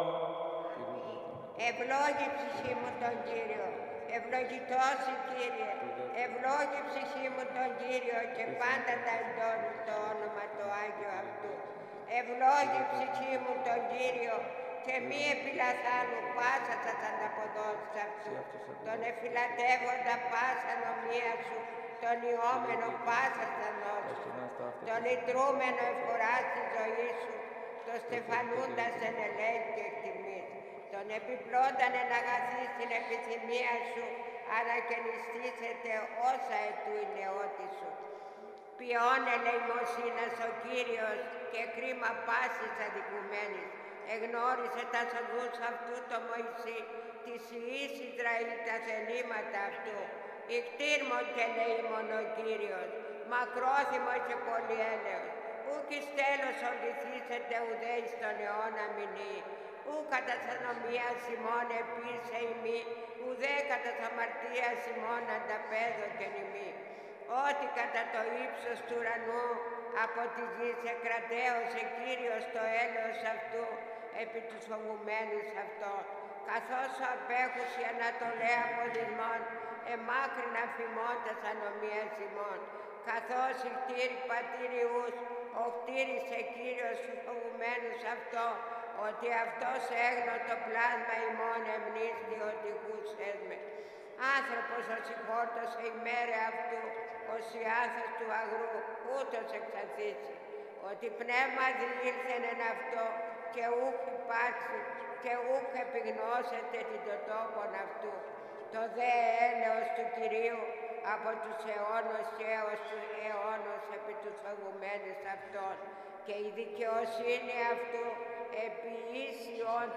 [SPEAKER 4] Ευλόγη ψυχή μου τον Κύριο, ευλογητός η Κύριε, ευλόγη ψυχή μου τον Κύριο και πάντα τα εντώνει το όνομα το Άγιο αυτού. Ευλόγη ψυχή μου τον Κύριο και μη επιλαθάνου πάσα τα ανταποδόσεις αυτού. Τον εφυλατεύοντα πάσα νομία σου, τον ιόμενο πάσα θανότου σου, τον ιδρούμενο εφορά στη ζωή σου, τον στεφανούντας εν ελέγχη και εκτιμής, τον επιπλώνταν εν αγαθή στην επιθυμία σου ανακαινιστήσετε όσα ετού η νεότη σου. Ποιόν ελεημοσύνας ο Κύριος και κρίμα πάσης αδικουμένης. Εγνώρισε τα σοδούς αυτού το Μωυσή, της Υιής Ισραήλ τα θελήματα αυτού. Ικτήρμον και ελεήμον ο Κύριος, μακρόθυμος και πολυέλεος. Ούκ εις τέλος ορδηθήσετε ουδέ εις τον αιώνα μηνύ. Ου κατά τ' ανομίας ημών επίσε ημί, ουδέ κατά τ' αμαρτίας ημών ανταπέδω και νημή. Ότι κατά το ύψος του ουρανού από τη γη σε κρατέωσε Κύριος το έλεος αυτού επί τους φοβουμένους αυτό. Καθώς ο απέχους η Ανατολέ από δυσμών, εμάκρινα φημών τας ανομίας ημών. Καθώς η κτήρη πατήριους, ο κτήρισε Κύριος τους φοβουμένους αυτό, ότι αυτός έγνω το πλάσμα ημών εμνίστη ότι γούσεσμε. Άνθρωπος ο συγχώρτωσε ημέρα αυτού, ως η άνθος του αγρού, ούτως εξαθήσει. Ότι πνεύμα διήλθεν εν αυτό και ούχ υπάρξει και ούχ επιγνώσετε την το τόπον αυτού. Το δε έλεος του Κυρίου από τους αιώνος και έως τους αιώνος επί τους φοβουμένους αυτών και η δικαιοσύνη αυτού επί ίσιον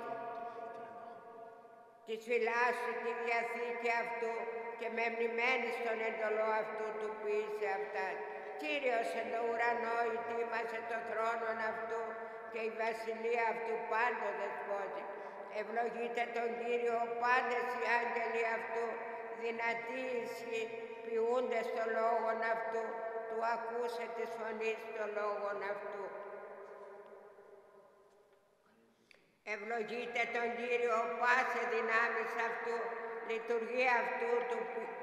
[SPEAKER 4] της φυλάσσου τη διαθήκη αυτού και μεμνημένη στον εντολό αυτού του ποιήσε αυτά. Κύριος εν το ουρανό ητήμασε το θρόνον αυτού και η βασιλεία αυτού πάντο δεσπόζει. Ευλογείτε τον Κύριο πάντες οι άγγελοι αυτού, δυνατοί ισχύ ποιούνται στο λόγον αυτού, του ακούσε της φωνής το λόγον αυτού. Ευλογείτε τον Κύριο πάσε δυνάμεις αυτού, λειτουργία αυτού του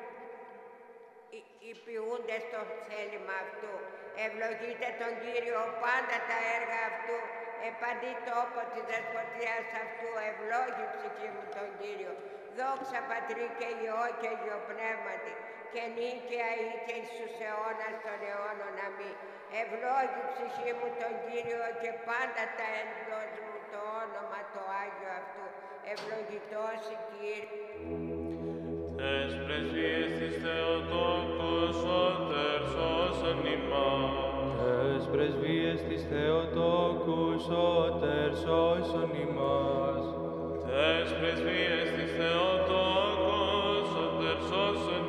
[SPEAKER 4] υπηούνται στο θέλημα αυτού. Ευλογείτε τον Κύριο πάντα τα έργα αυτού, επαντή τόπο της δεσποτείας αυτού, ευλόγη ψυχή μου τον Κύριο. Δόξα Πατρί και Υιό και Υιό Πνεύματι, και νίκαια ή και εις τους αιώνας των αιώνων αμήν. Ευλόγη ψυχή μου τον Κύριο και πάντα τα εντός μου το όνομα το Άγιο αυτού. Ευλογητός η Κύριε.
[SPEAKER 3] Τες πρεσβείες της Θεοτόκος ότερ σώσον ημάς.
[SPEAKER 5] Τες πρεσβείες της Θεοτόκους ότερ σώσον ημάς.
[SPEAKER 3] Τες πρεσβείες της Θεοτόκος ότερ σώσον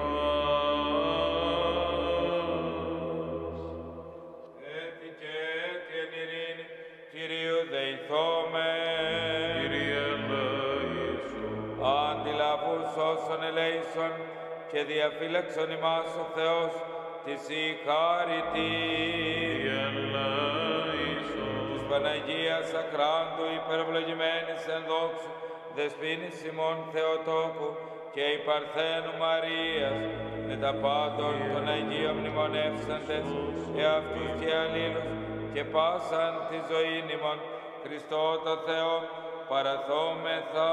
[SPEAKER 3] ημάς.
[SPEAKER 1] Έτη και έτη εν ειρήνη, Κυρίου δεηθόμεν.
[SPEAKER 3] Κύριε ελέησον.
[SPEAKER 1] Αντιλαβούς όσων ελέησον και διαφύλαξον ημάς ο Θεός της η χάρητη.
[SPEAKER 3] Κύριε ελέησον.
[SPEAKER 1] Της Παναγίας Ακράντου υπερευλογημένης εν δόξου, δεσποίνης ημών Θεοτόκου και η Παρθένου Μαρίας, με τα πάντων των Αγίων μνημονεύσαντες, εαυτούς και αλλήλους, και πάσαν τη ζωήν ημών, Χριστό το Θεό, παραθόμεθα.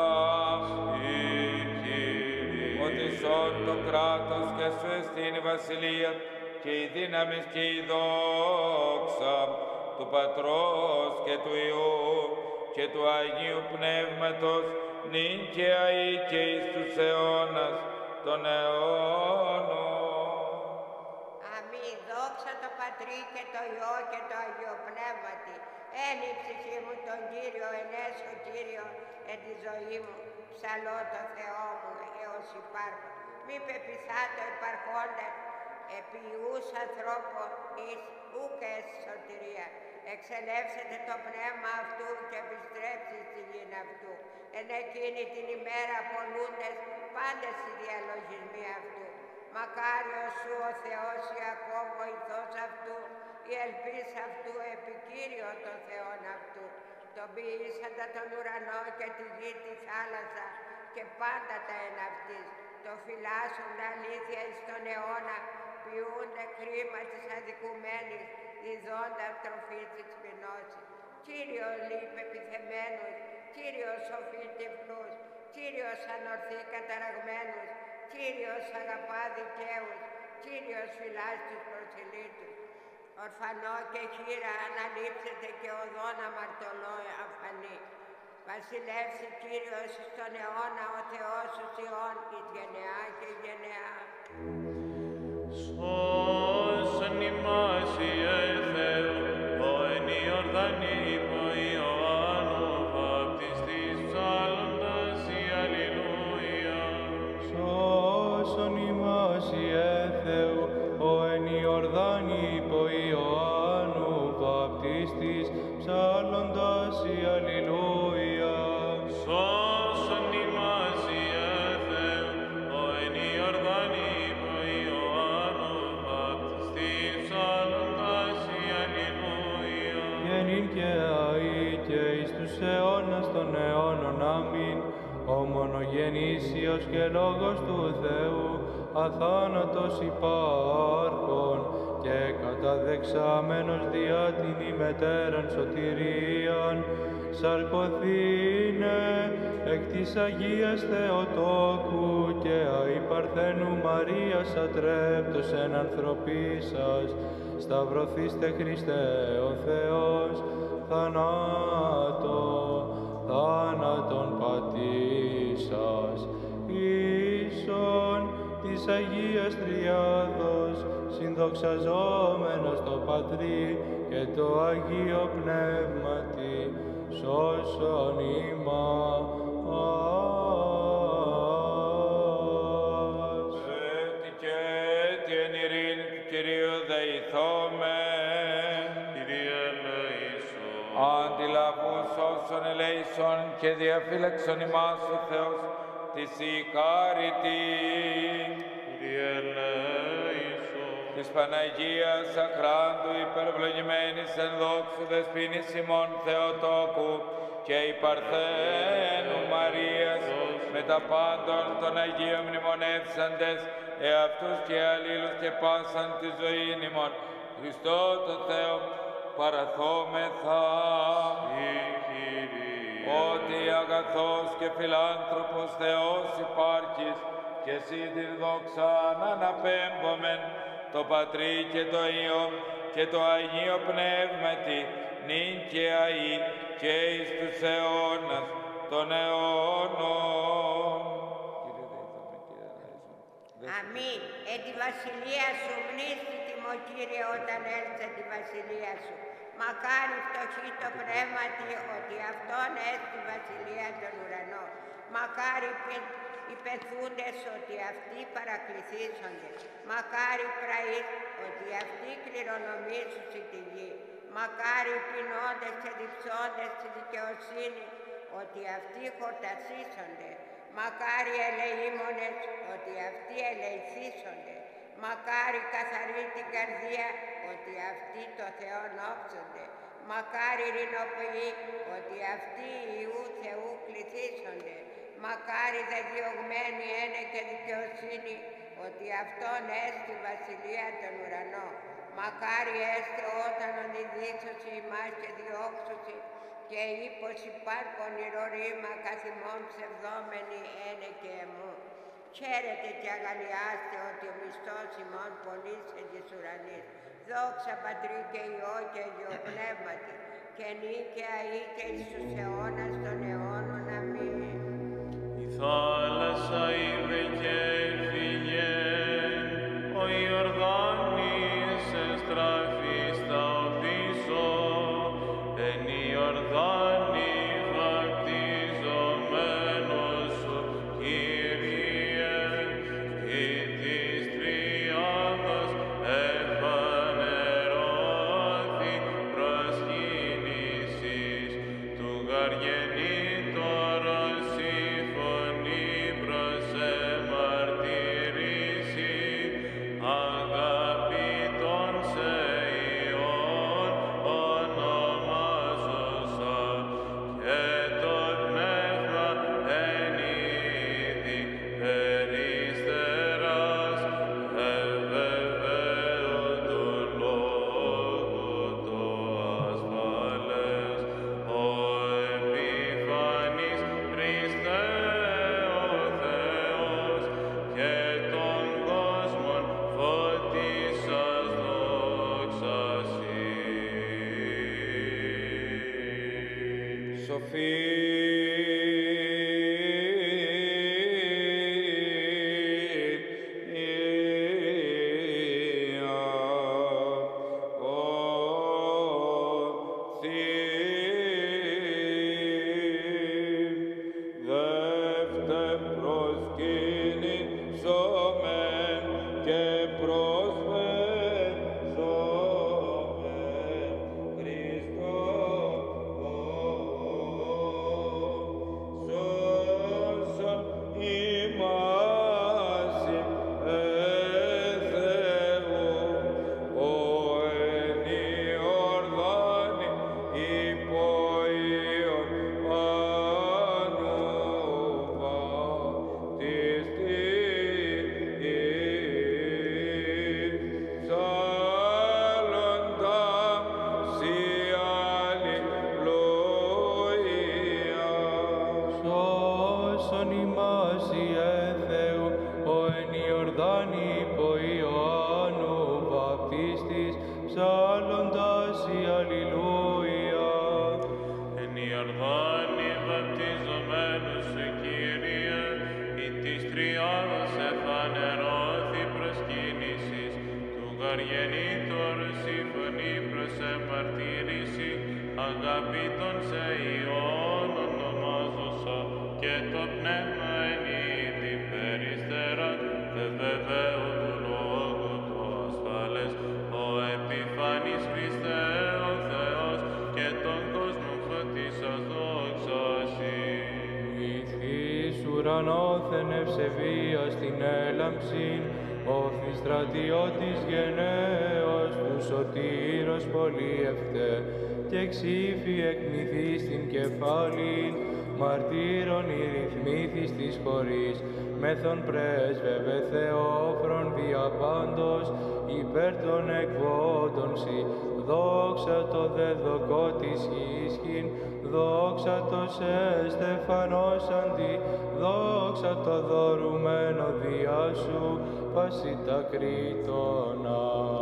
[SPEAKER 1] Ότι σών το κράτος και σου εστίν η βασιλεία και η δύναμη και η δόξα του Πατρός και του Υιού και του Αγίου Πνεύματος νυν και αεί και εις τους αιώνας των αιώνων.
[SPEAKER 4] Αμήν. Δόξα το Πατρί και το Υιό και το Αγίο Πνεύματι. Εν η ψυχή μου τον Κύριο, ενέσω Κύριο εν τη ζωή μου. Ψαλώ το Θεό μου έως υπάρχω. Μη πεπιθάτω υπαρχόντα επί ιούς ανθρώπων εις ούκ εσ σωτηρία. Εξελεύσετε το πνεύμα αυτού και επιστρέψει στη γην αυτού. Εν εκείνη την ημέρα πολλούντες πάντες οι διαλογισμοί αυτού. Μακάριος σου ο Θεός Ιακώβ βοηθός αυτού, η ελπίς αυτού επικύριο των Θεών αυτού. Τον ποιήσαντα τον ουρανό και τη γη τη θάλασσα και πάντα τα εν αυτής. Το φυλάσσοντα αλήθεια εις τον αιώνα, ποιούνται κρίμα της αδικουμένης, διδόντα τροφή της ποινώσης. Κύριος λείπε επιθεμένους, Κύριος σοφή τυφλούς, Κύριος ανορθή καταραγμένους, Κύριος αγαπά δικαίους, Κύριος φυλάς τους προσιλήτους. Ορφανό και χείρα αναλείψετε και οδόν αμαρτωλό αφανή. Βασιλεύσει Κύριος στον αιώνα ο Θεός ους Υιών εις γενεά και γενεά.
[SPEAKER 3] Σώσον ημάς Ιε Θεού, ο εν Ιορδανή υπό Ιωάννου βαπτιστής ψάλλοντας η Αλληλούια.
[SPEAKER 5] Σώσον ημάς Ιε Θεού, ο εν Ιορδάνη υπό Ιωάννου βαπτιστής ψάλλοντας η Αλληλούια.
[SPEAKER 3] Σώσον ημάς Ιε Θεού, ο εν Ιορδανή υπό Ιωάννου βαπτιστής ψάλλοντας η Αλληλούια.
[SPEAKER 5] Γενήν και αεί και εις τους αιώνας των αιώνων. Αμήν. Ο μονογεννήσιος και Λόγος του Θεού, αθάνατος υπάρχων και καταδεξάμενος διά την ημετέραν σωτηρίαν, σαρκωθήνε εκ της Αγίας Θεοτόκου και αη Παρθένου Μαρίας ατρέπτος εν ανθρωπίσας, σταυρωθήστε Χριστέ ο Θεός, θανάτω, θάνατον πατήσας, ίσον της Αγίας Τριάδος, συνδοξαζόμενος το Πατρί και το Αγίο Πνεύματι, σώσον ημάς.
[SPEAKER 1] Έτι και έτι εν ειρήνη του Κυρίου δεηθόμεν.
[SPEAKER 3] Κύριε ελέησον.
[SPEAKER 1] Αντιλαβούς όσων ελέησον και διαφύλαξον ημάς ο Θεός της η χάρητη
[SPEAKER 3] Κύριε ελέησον.
[SPEAKER 1] της Παναγίας Αχράντου υπερευλογημένης εν δόξου δεσποίνης ημών Θεοτόκου και η Παρθένου Μαρίας με τα πάντων των Αγίων μνημονεύσαντες εαυτούς και αλλήλους και πάσαν τη ζωή ημών Χριστό το Θεό παραθόμεθα. Ότι αγαθός και φιλάνθρωπος Θεός υπάρχεις και εσύ την δόξα να αναπέμπομεν το Πατρί και το Υιό και το Αγίο Πνεύματι νυν και αεί και εις τους αιώνας των αιώνων.
[SPEAKER 4] Αμήν. Εν τη βασιλεία σου μνήστη τιμώ, Κύριε, όταν έλθει τη βασιλεία σου. Μακάρι φτωχοί το πνεύματι, ότι αυτόν έστι βασιλεία των ουρανών. Μακάρι οι πεθούντες, ότι αυτοί παρακληθήσονται. Μακάρι πραείς, ότι αυτοί κληρονομήσουσι τη γη. Μακάρι πεινώντες και διψώντες τη δικαιοσύνη, ότι αυτοί χορτασίσονται. Μακάρι ελεήμονες, ότι αυτοί ελεηθήσονται. Μακάρι καθαρή την καρδία, ότι αυτοί το Θεόν όψονται. Μακάρι ειρηνοποιοί, ότι αυτοί Ιού Θεού κληθήσονται. Μακάρι δε διωγμένοι ένε και δικαιοσύνη, ότι αυτόν έστι βασιλεία των ουρανών. Μακάρι έστε όταν ονειδήσωσι ημάς και διώξωσι, και ύπος υπάρχον ηρωρήμα καθημών ψευδόμενοι ένε και εμού. Χαίρετε και αγαλιάστε ότι ο μισθός ημών πολλής εν της ουρανής. Δόξα Πατρί και Υιό και Αγιο Πνεύματι, και νυν και αεί και εις τους αιώνας των αιώνων. Αμήν.
[SPEAKER 3] Η θάλασσα είδε και έφυγε, ο Ιορδάνης εστράφη στα οπίσω, εν Ιορδάνη βαπτιζομένος σου, Κύριε, και της Τριάδος εφανερώθη προσκύνησης του γαργενήτωρος η φωνή προς εμαρτυρήσει, αγαπητόν σε Υιόν ονομάζωσα, και το πνεύμα εν είδη περιστεράς, ευεβεβαίω του λόγου το ασφαλές, ο επιφανής Χριστέ ο Θεός, και των κόσμων φώτισας δόξασι.
[SPEAKER 1] Σοφή
[SPEAKER 3] γαργενήτωρ σύμφωνη προς εμαρτύρηση, αγάπητον σε Υιόν ονομάζωσα, και το πνεύμα εν είδη περιστεράν, δε βεβαίω του λόγου του ασφάλες, ο επιφανής Χριστέ ο Θεός, και τον κόσμο φωτίσας δόξασι.
[SPEAKER 5] Ηθής ουρανόθεν ευσεβίας την έλαμψην, όφη στρατιώτης γενναίος του σωτήρος πολίευτε, και ξύφη εκμυθείς την κεφάλην, μαρτύρων η ρυθμήθης της χωρής, μέθον πρέσβευε Θεόφρον διαπάντος, υπέρ των εκβόντων σοι, δόξα το δεδοκό της ίσχυν, δόξα το σε στεφανός αντί, δόξα το δωρουμένο διά σου, πάση τα κρίτωνα.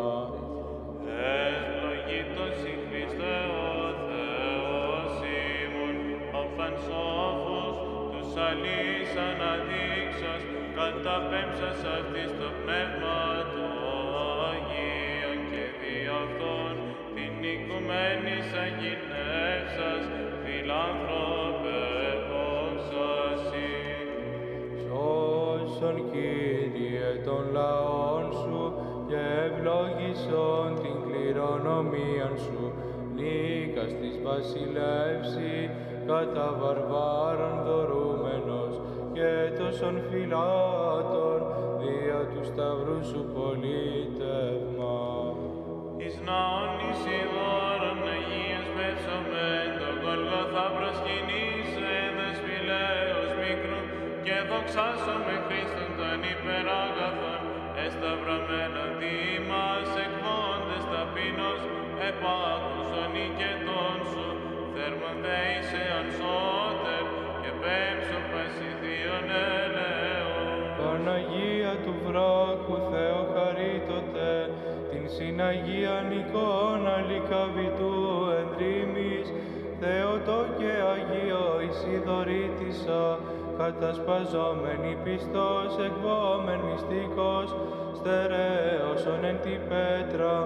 [SPEAKER 3] Ευλογήτως η Χριστέ ο Θεός ημών, ο φανσόφος τους αλής αναδείξας, καταπέμψας αυτής το πνεύμα του Αγίον, και δι' αυτόν την οικουμένης αγινεύσας, φιλάνθρωπε δόξασι.
[SPEAKER 5] Σώσον Κύριε των λαών σου, και ευλόγησον την κληρονομίαν σου, νίκας της βασιλεύση, κατά βαρβάρων δωρούμενος, και τόσων φυλάτων, δια του σταυρού σου πολίτευμα.
[SPEAKER 3] Εις ναόν εις ειδώρων Αγίας πέψομεν, το Γολγοθά προσκυνήσε δεσπηλαίος μικρού, και δοξάσομαι Χριστόν τον υπεράγαθον, εσταυρωμένον δήμας εκφόντες ταπείνος, επάκουσον οικετών σου, θέρμον δεήσεων σώτερ, και πέμψον πασιθίων ελαιών.
[SPEAKER 5] Παναγία του βράχου Θεό χαρίτωτε, την συναγίαν εικόνα λυκαβητού ενδρύμης, Θεοτό και Αγίο Ισιδωρήτησα, κατασπαζόμενη πιστός, εκβόμεν μυστικός, στερέωσον εν τη πέτρα,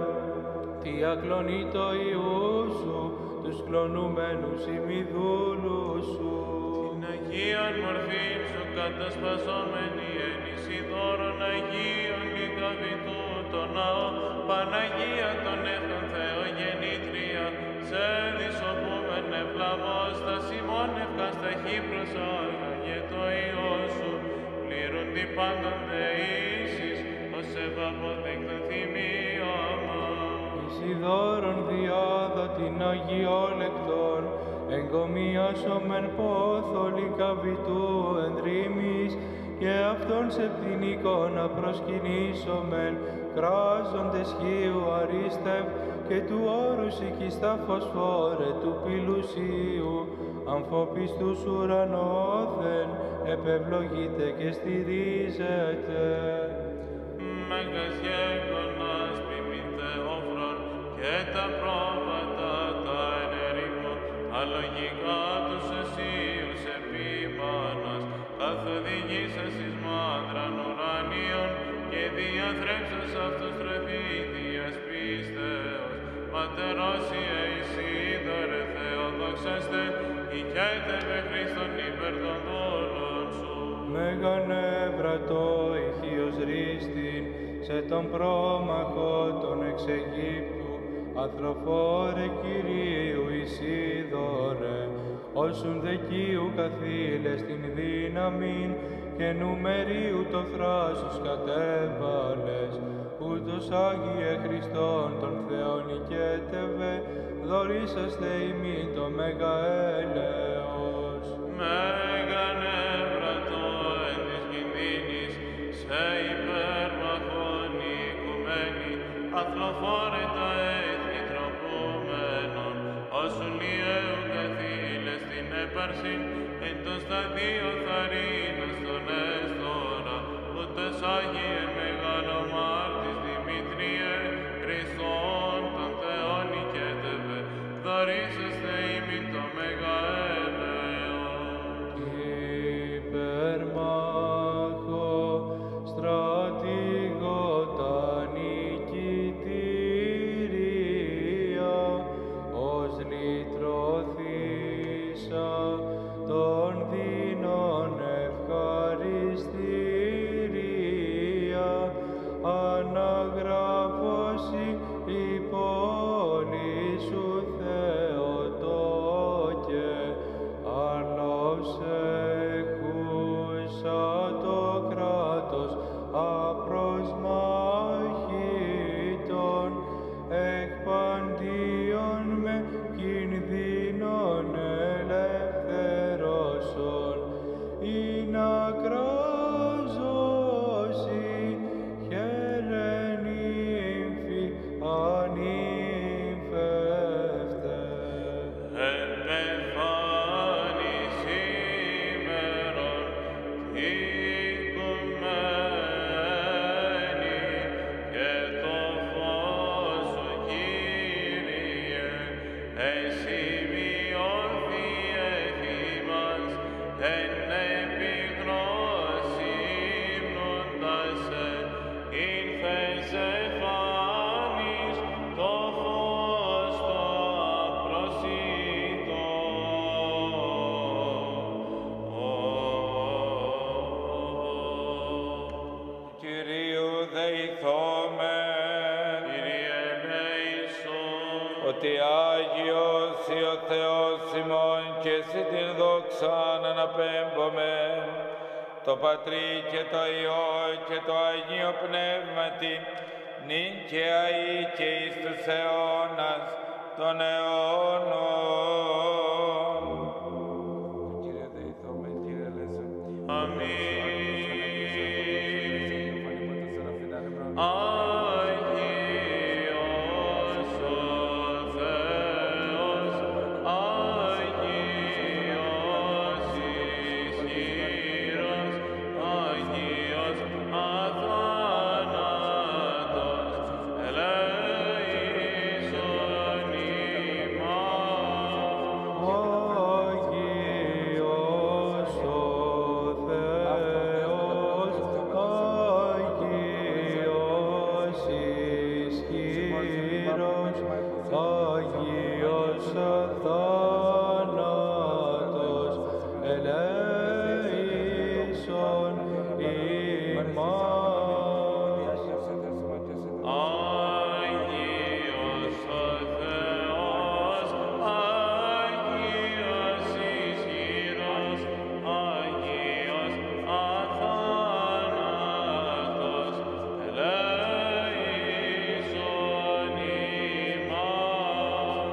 [SPEAKER 5] τι ακλονίτο Υιού σου, τους κλονούμενους ημιδούλους σου.
[SPEAKER 3] Την Αγίαν μορφήν σου κατασπαζόμενη εν Ισιδώρων Αγίων λυκαβητού το ναό, Παναγία των εύχων Θεογεννήτρια, σε δισοπούμεν ευλαβώς τα σημών ευκασταχή προσάγαγε το Υιό σου, πλήρωντι πάντων δεήσεις, ως ευαποδέκτον θυμίωμα.
[SPEAKER 5] Ισιδώρων διάδα την Αγιόλεκτον, εγκομιάσομεν πόθο λυκαβητού ενδρύμης, και αυτόν σε την εικόνα προσκυνήσομεν, κράζοντες χείου αρίστευ, και του όρους οικιστά φωσφόρε του πηλουσίου, αμφοπιστούς ουρανόθεν, επευλογείτε και στηρίζετε.
[SPEAKER 3] Μέγας γέγονας ποιμήν Θεόφρον, και τα πρόβατα τα ενερήμου, αλογικά τους εσίους επίμανας, καθοδηγήσας εις μάνδραν ουρανίων, και διαθρέψας αυτούς τρεφίδιας πίστεως, Πατερός Ιε Ισίδωρε Θεοδοξάστε, οικέτευε Χριστόν υπέρ των δόλων σου.
[SPEAKER 5] Μεγανεύρατο ηχείος ρίστην, σε τον πρόμαχο των εξ Αιγύπτου, αθροφόρε Κυρίου Ισίδωρε, όσουν δεκίου καθήλες την δύναμην, και νούμερίου το θράσος κατέβαλες, ούτως Άγιε Χριστόν τον Θεόν οικέτευε, δωρήσαστε ημί το μέγα έλεος.
[SPEAKER 3] Μεγανεύρατο εν της κινδύνης, σε υπέρμαχον οικουμένη, αθλοφόρε τα έθνη τροπούμενον, όσουν λιέου καθήλες την έπαρσιν, εν το σταδίο θαρρύνας τον έστωρα, ούτως Άγιε μεγαλομάρτης Δημήτριε, Χριστόν τον Θεόν οικέτευε, δωρήσαστε ημί το μέγα έλεος.
[SPEAKER 5] Υπερμάχο στρατηγό τα νικητά, αναγράφωση η πόλη σου Θεοτόκε, αναψέχουσα το κράτος απροσμάχητον, εκπαντίον με κινδύνων ελευθερώσον, ή να κράζωση χερενύμφη ανήμφευτε.
[SPEAKER 3] Επεφάνης σήμερον οικουμένη, και το φως σου, Κύριε, εσημειώθη εφήμας, εν επικρός ύμνοντας σε, ήλθες εφάνης το φως το απροσιτό.
[SPEAKER 1] Κυρίου δεηθόμεν,
[SPEAKER 3] Κύριε ελέησον,
[SPEAKER 1] ότι Άγιος ή ο Θεός ημών και εσύ την δόξαν αναπέμπομεν, το Πατρί και το Υιό και το Αγίο Πνεύματι, νυν και αεί και εις τους αιώνας των αιώνων. Κύριε δεηθόμεν, Κύριε ελέησον.
[SPEAKER 3] αμήν. Άγιος ο Θεός, Άγιος ισχυρός, Άγιος αθάνατος, ελέησον ημάς.
[SPEAKER 5] Άγιος ο Θεός, Άγιος ισχυρός, Άγιος αθάνατος, ελέησον ημάς.
[SPEAKER 3] Άγιος ο Θεός, Άγιος ισχυρός, Άγιος αθάνατος, ελέησον ημάς.
[SPEAKER 5] Άγιος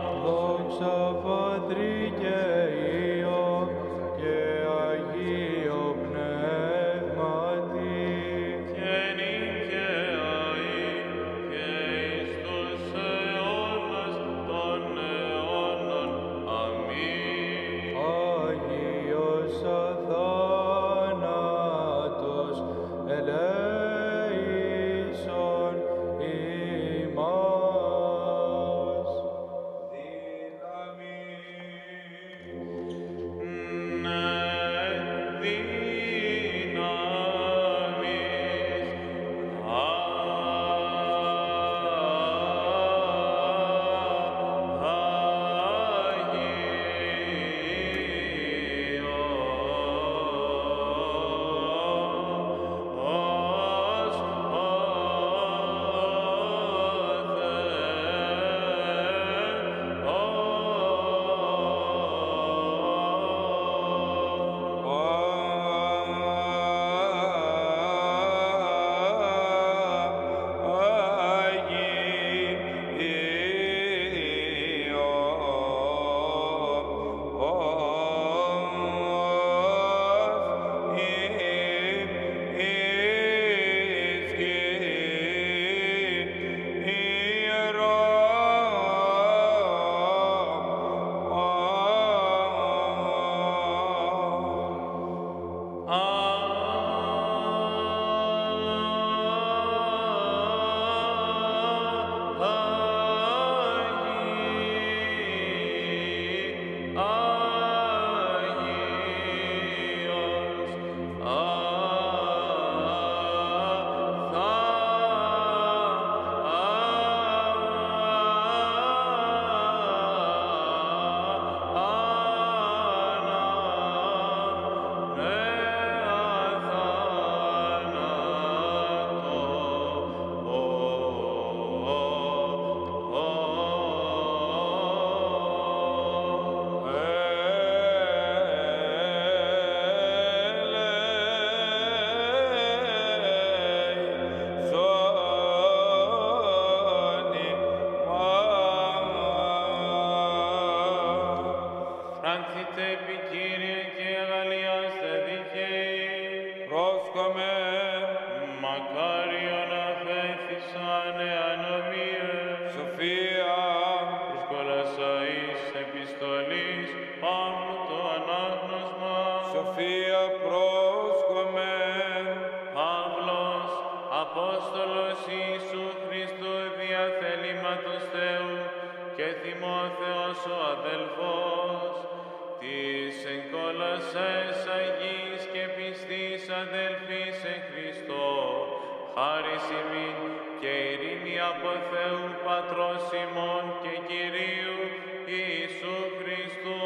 [SPEAKER 3] Τιμόθεος ο αδελφός, της εγκόλασες Αγής και πιστής αδελφής εν Χριστώ, χάρις ημίν και ειρήνη από Θεού Πατρός ημών και Κυρίου Ιησού Χριστού.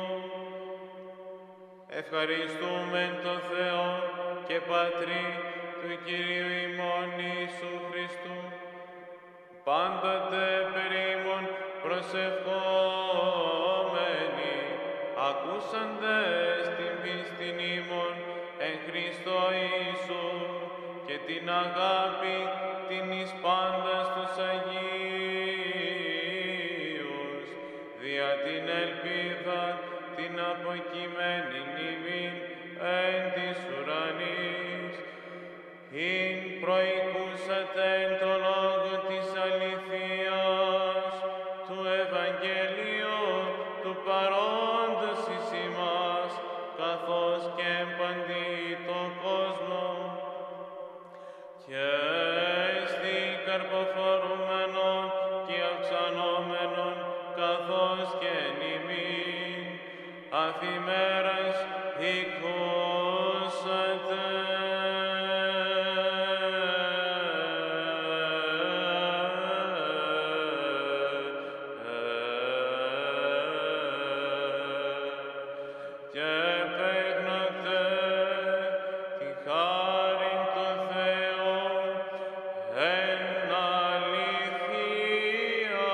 [SPEAKER 3] Ευχαριστούμεν το Θεό και Πατρί του Κυρίου ημών Ιησού Χριστού, πάντοτε περίμον προσευχόμενοι, ακούσαντες την πίστην ημών εν Χριστώ Ιησού και την αγάπη την εις πάντας τους Αγίους, δια την ελπίδα την αποκειμένην ημίν εν της ουρανής, ειν προηκούσατε εν το λόγο της αληθείας του Ευαγγελίου του παρόντος εις ημάς, καθώς και εν παντί το κόσμο, και εστι καρποφορούμενον και αυξανόμενον, καθώς και εν ημίν, αφημέρας οικούσατε. Και παίγνατε τη χάριν του Θεού εν αληθεία.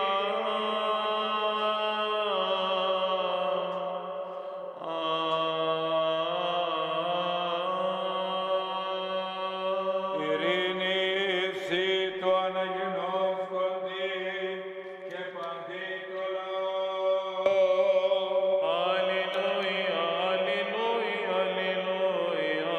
[SPEAKER 1] Ειρήνηση του αναγενώσκοντι και παντή το λαό.
[SPEAKER 3] Αλληλούια, αλληλούια, αλληλούια.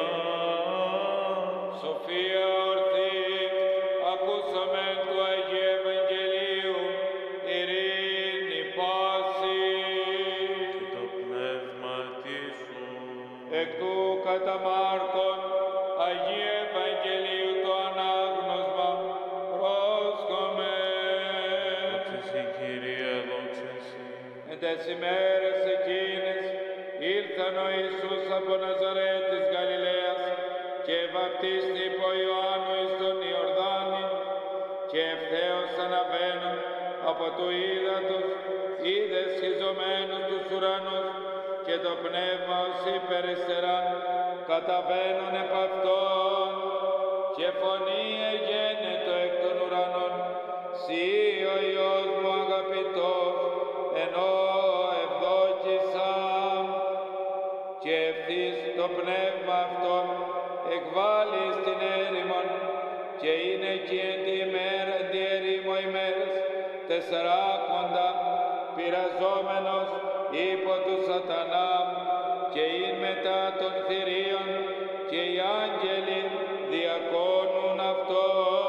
[SPEAKER 1] Σοφία ορθή, ακούσαμε του Αγίου Ευαγγελίου, ειρήνη πάση.
[SPEAKER 3] Το πνεύμα σου.
[SPEAKER 1] Εκ του κατά Μάρκον, Αγίου Ευαγγελίου το ανάγνωσμα, πρόσκομε.
[SPEAKER 3] Δόξα σοι, Κύριε, δόξα σοι.
[SPEAKER 1] Εν τες ημέρες εκείνες ήλθαν ο Ιησούς από Ναζαρέτ της Γαλιλαίας και βαπτίστη υπό Ιωάννου εις τον Ιορδάνη, και ευθέως αναβαίνουν από του ύδατος είδε σχιζωμένους τους ουρανούς και το πνεύμα ως υπεριστεράν καταβαίνουν επ' αυτόν, και φωνή εγένετο εκ των ουρανών, «Συ ο Υιός μου αγαπητός, ενώ ευδόκησα». Και ευθύς το πνεύμα αυτόν εκβάλλει στην έρημον, και είναι εκεί εν τη ημέρα, εν τη ερήμο ημέρες, τεσσαράκοντα πειραζόμενος υπό του σατανά, και ειν μετά των θηρίων, και οι άγγελοι διακόνουν αυτό.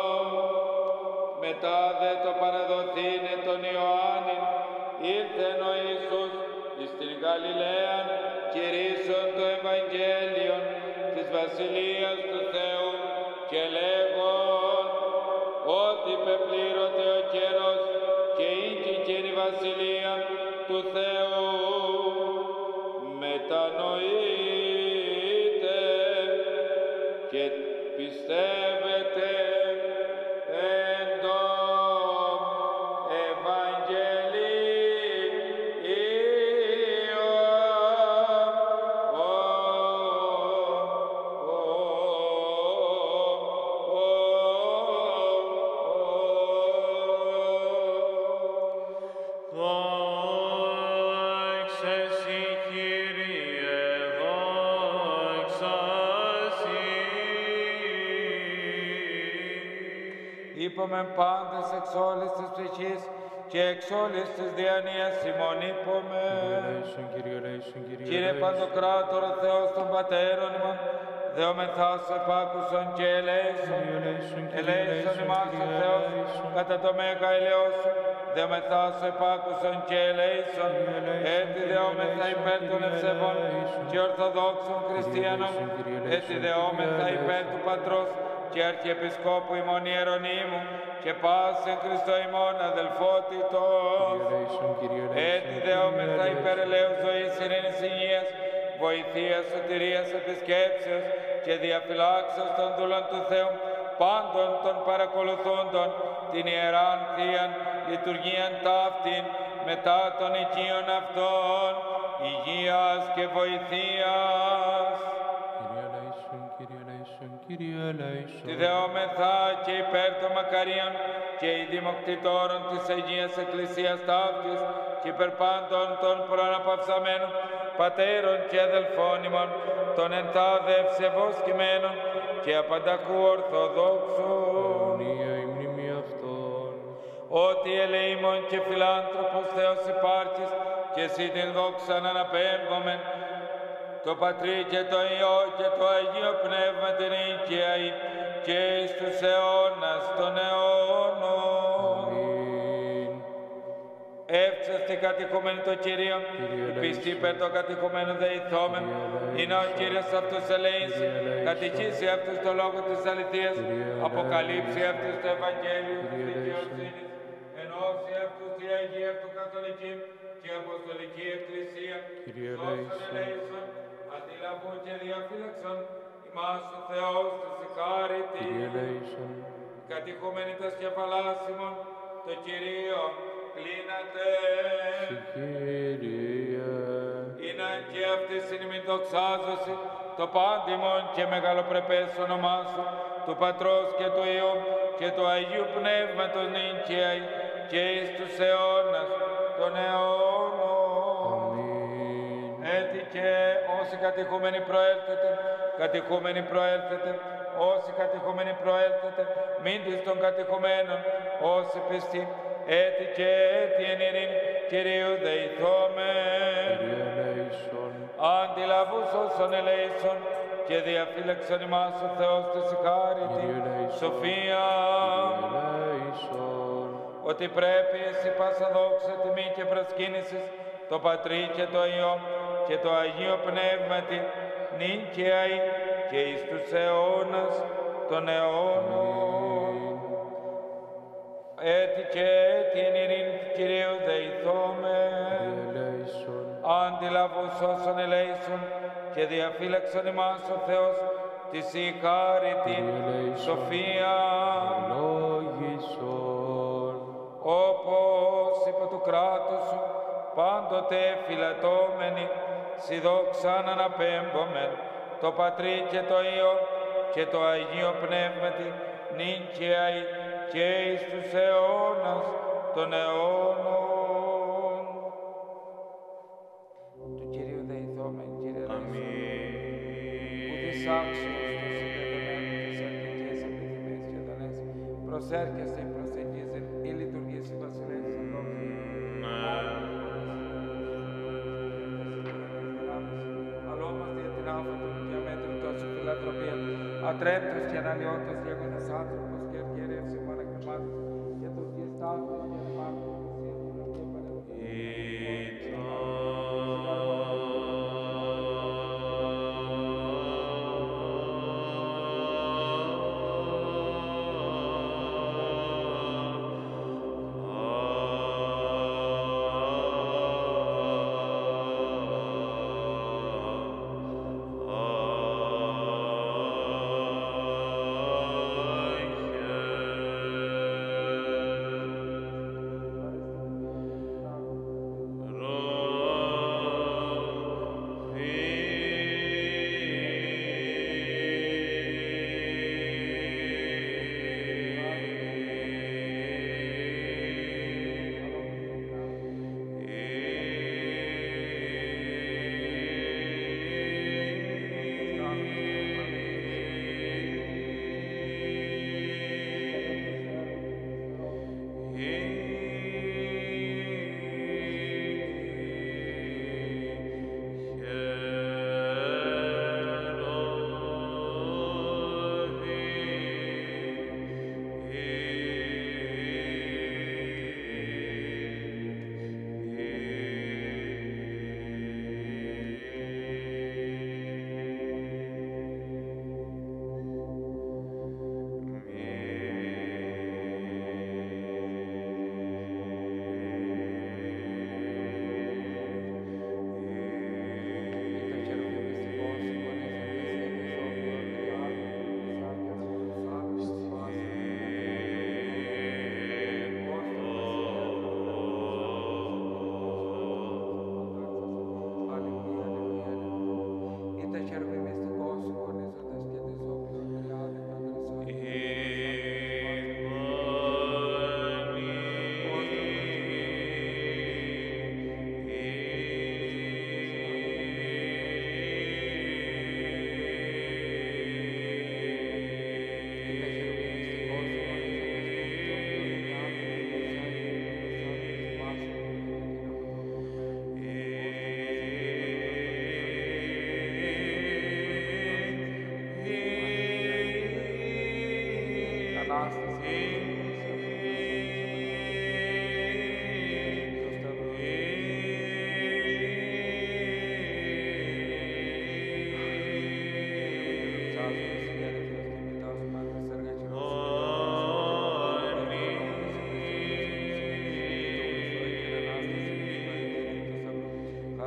[SPEAKER 1] Μετά δε το παραδοθήνε τον Ιωάννην, ήλθεν ο Ιησούς εις την Γαλιλαίαν, κηρύσσον το Ευαγγέλιον της Βασιλείας του Θεού, και λέγον ότι πεπλήρωται ο καιρός και ήγηκε η Βασιλεία του Θεού. Μετανοείτε και πιστεύετε εν το Ευαγγελίο.
[SPEAKER 3] Δόξα σοι, Κύριε, δόξα σοι.
[SPEAKER 1] Είπαμε πάντες εξ όλης της ψυχής και εξ όλης της διανοίας ημών είπαμε.
[SPEAKER 2] Ελέησον, Κύριε, ελέησον, Κύριε,
[SPEAKER 1] Κύριε
[SPEAKER 2] ελέησον.
[SPEAKER 1] Παντοκράτορο Θεός των Πατέρων ημών, δεόμεθά σου επάκουσον και ελέησον.
[SPEAKER 2] Κύριε, ελέησον, Κύριε,
[SPEAKER 1] Ελέησον
[SPEAKER 2] ελέησον,
[SPEAKER 1] ημάς ο
[SPEAKER 2] Κύριε,
[SPEAKER 1] Θεός,
[SPEAKER 2] ελέησον.
[SPEAKER 1] κατά το μέγα ελαιός σου, δεόμεθά σου επάκουσον και ελέησον.
[SPEAKER 2] Κύριε, ελέησον,
[SPEAKER 1] Έτσι
[SPEAKER 2] Κύριε,
[SPEAKER 1] δεόμεθα
[SPEAKER 2] ελέησον,
[SPEAKER 1] υπέρ των
[SPEAKER 2] Κύριε,
[SPEAKER 1] ευσεβών
[SPEAKER 2] ελέησον.
[SPEAKER 1] και ορθοδόξων χριστιανών.
[SPEAKER 2] ελέησον, Κύριε, ελέησον,
[SPEAKER 1] Έτσι
[SPEAKER 2] Κύριε,
[SPEAKER 1] δεόμεθα
[SPEAKER 2] ελέησον.
[SPEAKER 1] υπέρ του Πατρός και Αρχιεπισκόπου ημών Ιερονύμου και πας εν Χριστώ ημών αδελφότητος.
[SPEAKER 2] Κύριε ελέησον, Κύριε ελέησον,
[SPEAKER 1] Έτσι δεόμεθα
[SPEAKER 2] Κύριε
[SPEAKER 1] υπέρ ελέους ζωής, ειρήνης, υγείας, βοηθείας, σωτηρίας, επισκέψεως και διαφυλάξεως των δούλων του Θεού, πάντων των παρακολουθούντων την Ιεράν Θείαν λειτουργίαν ταύτην μετά των οικείων αυτών, υγείας και βοηθείας.
[SPEAKER 2] Κύριε ελέησον, Κύριε ελέησον, Κύριε ελέησον.
[SPEAKER 1] Τη δεόμεθα και υπέρ των μακαρίων και ειδημοκτητόρων της Αγίας Εκκλησίας ταύτης και υπέρ πάντων των προαναπαυσαμένων πατέρων και αδελφών ημών, των εντάδε ευσεβόσκημένων και απαντακού ορθοδόξων.
[SPEAKER 2] Αιωνία η μνήμη αυτών.
[SPEAKER 1] Ότι ελεήμων και φιλάνθρωπος Θεός υπάρχεις και εσύ την δόξαν αναπέμπομεν, το Πατρί και το Υιό και το Αγίο Πνεύμα την οικιαή και εις τους αιώνας των αιώνων.
[SPEAKER 2] Αμήν.
[SPEAKER 1] Εύξαστη κατοικούμενη το Κυρίο,
[SPEAKER 2] Κύριε
[SPEAKER 1] η πίστη
[SPEAKER 2] ελέησον.
[SPEAKER 1] υπέρ των κατοικουμένων δεηθόμεν,
[SPEAKER 2] Κύριε ελέησον.
[SPEAKER 1] είναι ο Κύριος αυτούς ελέηση,
[SPEAKER 2] Κύριε ελέησον.
[SPEAKER 1] κατοικήσει αυτούς το λόγο της αληθείας,
[SPEAKER 2] Κύριε
[SPEAKER 1] αποκαλύψει
[SPEAKER 2] ελέησον.
[SPEAKER 1] αυτούς το Ευαγγέλιο της
[SPEAKER 2] Κύριε
[SPEAKER 1] δικαιοσύνης, ενώσει αυτούς τη Αγία του Καθολική και Αποστολική Εκκλησία,
[SPEAKER 2] Κύριε
[SPEAKER 1] σώσον
[SPEAKER 2] ελέησον.
[SPEAKER 1] ελέησον, αντιλαβούν και διαφύλαξον, ημάς ο Θεός τους εχάρητη.
[SPEAKER 2] Κύριε ελέησον.
[SPEAKER 1] Κατηχούμενοι τα σκεφαλάσιμων, το Κυρίο κλείνατε.
[SPEAKER 2] Συ Κύριε.
[SPEAKER 1] Είναι και αυτή η δοξάζωση, το πάντιμον και μεγαλοπρεπές όνομά σου, του Πατρός και του Υιού και του Αγίου Πνεύματος νύχια και εις τους αιώνας των αιώνων.
[SPEAKER 2] Αμήν.
[SPEAKER 1] Έτσι και όσοι κατηχούμενοι προέλθετε, κατηχούμενοι προέλθετε, όσοι κατηχούμενοι προέλθετε, μην της των κατηχουμένων, όσοι πιστοί, έτη και έτη εν ειρήνη, Κυρίου δεηθόμεν.
[SPEAKER 2] Κύριε ελέησον.
[SPEAKER 1] Αντιλαβούς όσων ελέησον και διαφύλαξον ημάς ο Θεός του συγχάρητη,
[SPEAKER 2] Κύριε ελέησον.
[SPEAKER 1] σοφία,
[SPEAKER 2] Κύριε ελέησον.
[SPEAKER 1] ότι πρέπει εσύ πάσα δόξα, τιμή και προσκύνησης, το Πατρί και το Υιό και το Αγίο Πνεύματι, νύχια και εις τους αιώνας των αιώνων. Έτη και έτη εν ειρήνη Κυρίου δεηθόμεν.
[SPEAKER 2] Κύριε ελέησον.
[SPEAKER 1] Αντιλαβούς όσων ελέησον και διαφύλαξον ημάς ο Θεός τη συγχάρητη
[SPEAKER 2] Κύριε ελέησον.
[SPEAKER 1] σοφία,
[SPEAKER 2] Λόγισον.
[SPEAKER 1] όπως υπό του κράτους σου πάντοτε φυλατώμενοι, σοι δόξαν αναπέμπομεν, το Πατρί και το Υιό και το Αγίο Πνεύματι, νύχια και εις τους αιώνας των αιώνων. Του Κυρίου δεηθόμεν, Κύριε ελέησον, που της άξιος του συνδεδεμένου της αρνητικές επιθυμίες και δανές, προσέρχεστε η προσεγγίζεν η λειτουργήση βασιλέας της δόξης. Αλόμαστε για την άφατο και αμέτρητο σου φιλατροπία, ατρέπτος και αναλιώτος γεγονός άνθρωπος και ευκαιρεύση παρακρεμάτων για τους διεστάτες και επάρτων και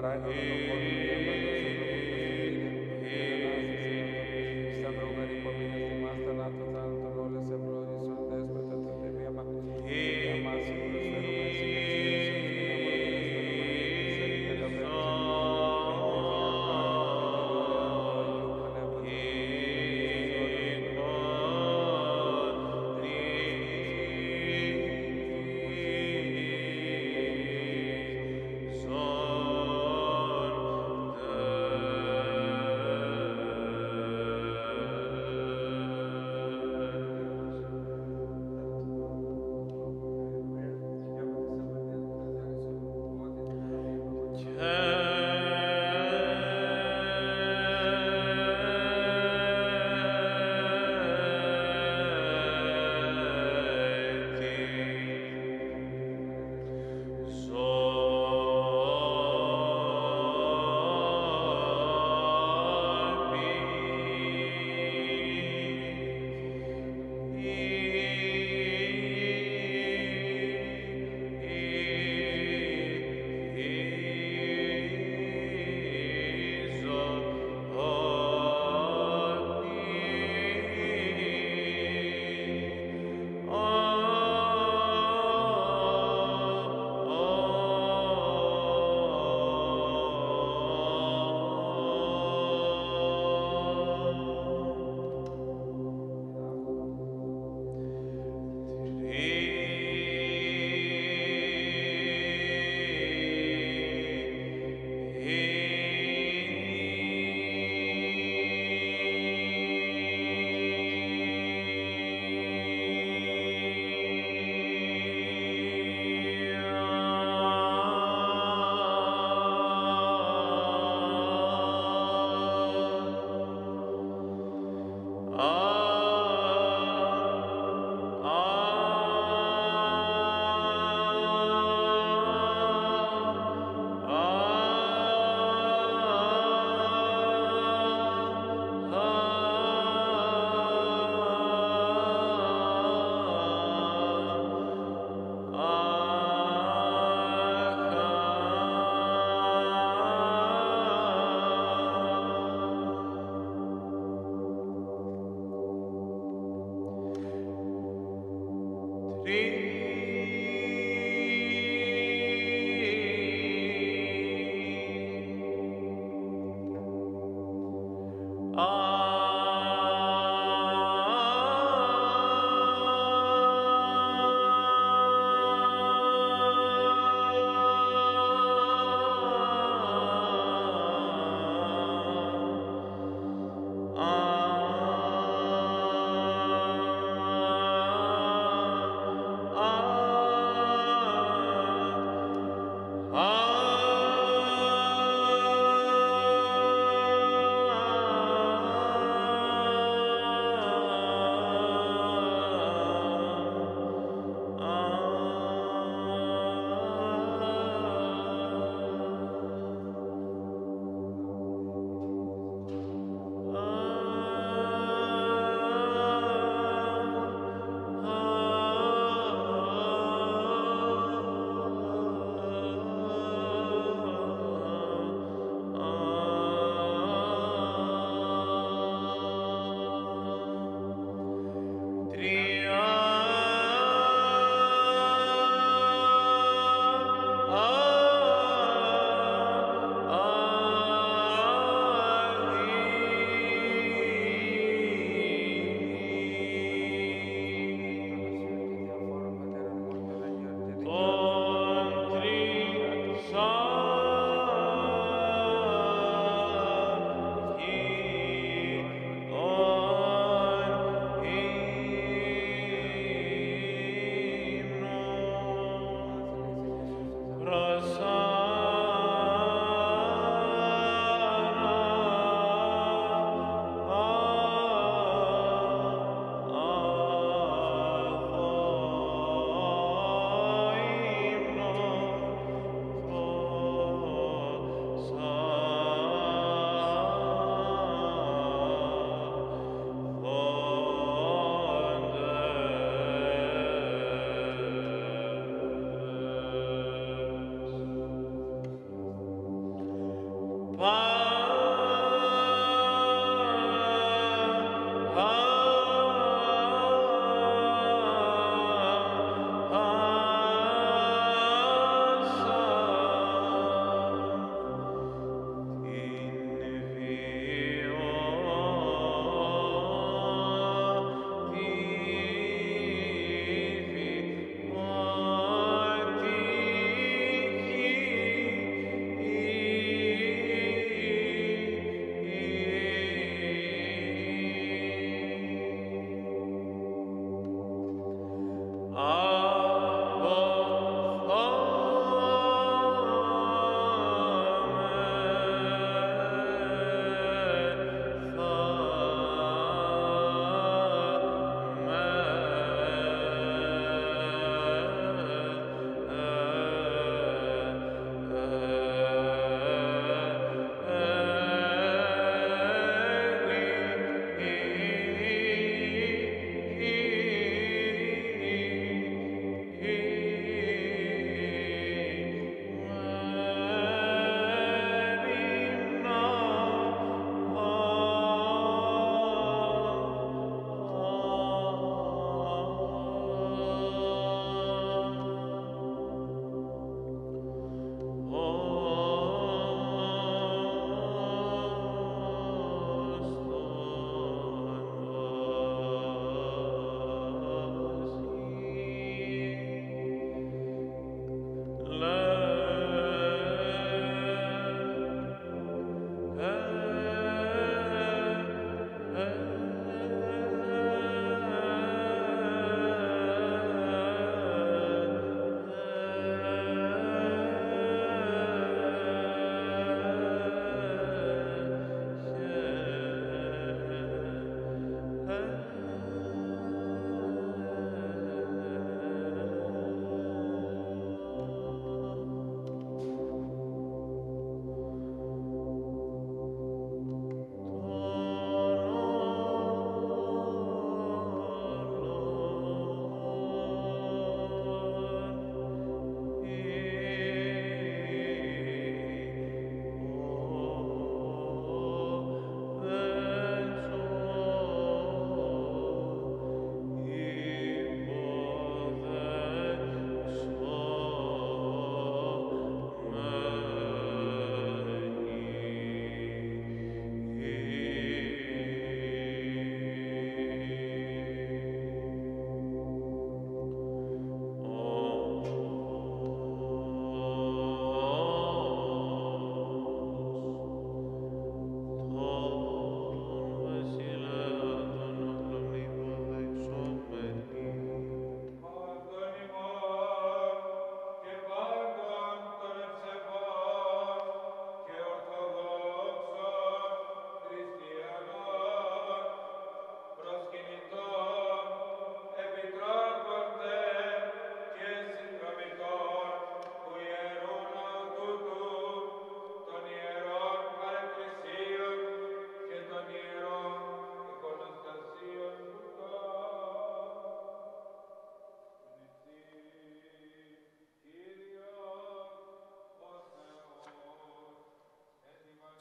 [SPEAKER 1] παράγοντα των φώτων διαβατός ο προποτός στα βρούγαρη υπομείνες τιμάς θανάτων θάνατον όλες ευλόγης ον δέσποτα το τεμίαμα για μας η προσφέρουμε εσύ και
[SPEAKER 3] Ah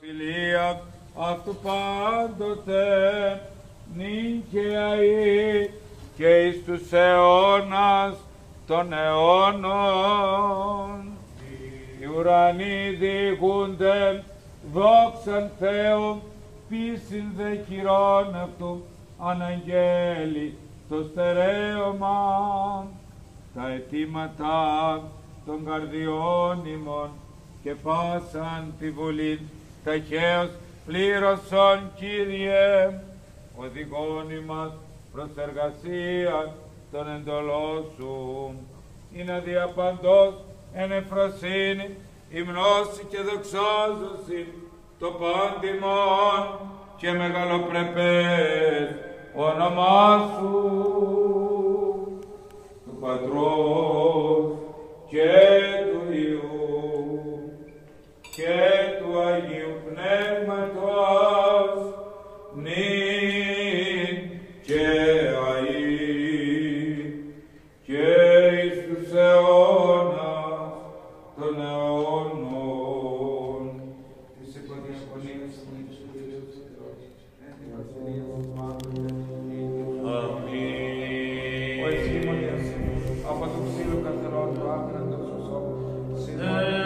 [SPEAKER 1] Φιλία αυτού πάντοτε νυν και αεί και εις τους αιώνας των αιώνων. Οι ουρανοί διηγούνται δόξαν Θεού, πίσιν δε κυρών αυτού αναγγέλει το στερέωμα. Τα αιτήματα των καρδιών ημών και πάσαν τη βουλή ταχαίως πλήρωσον, Κύριε, οδηγών ημάς προς εργασία των εντολών Σου, είναι διαπαντός εν ευφροσύνη, η μνώση και δοξάζωση το πάντιμον και μεγαλοπρεπές όνομά Σου, του Πατρός και του Υιού και του Αγίου Πνεύματος, νυν και αεί και εις τους αιώνας των αιώνων. Της υποδιακονίας του Ιησούς Χριστός, εν την βασιλεία της μάχης, αμήν. Ο Εσήμωνιας, από το ξύλο καθερό του άκραντος σου σώμα, συνόδου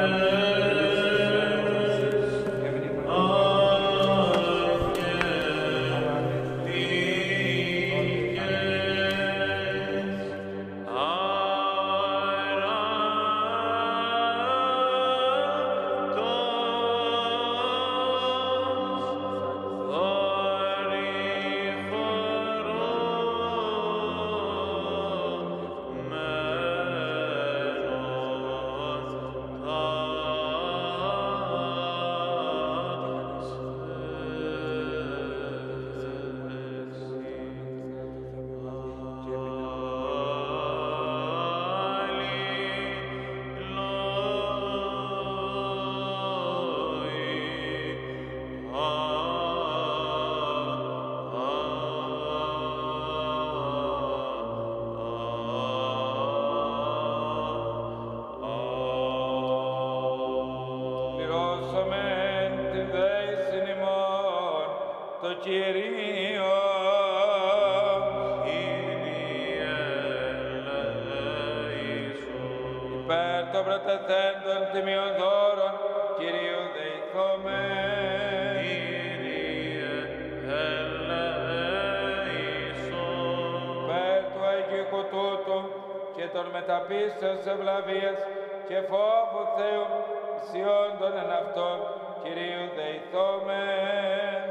[SPEAKER 1] μεταπίστεως ευλαβίας και φόβου Θεού, σιών των εν αυτών, Κυρίου δεηθόμεν.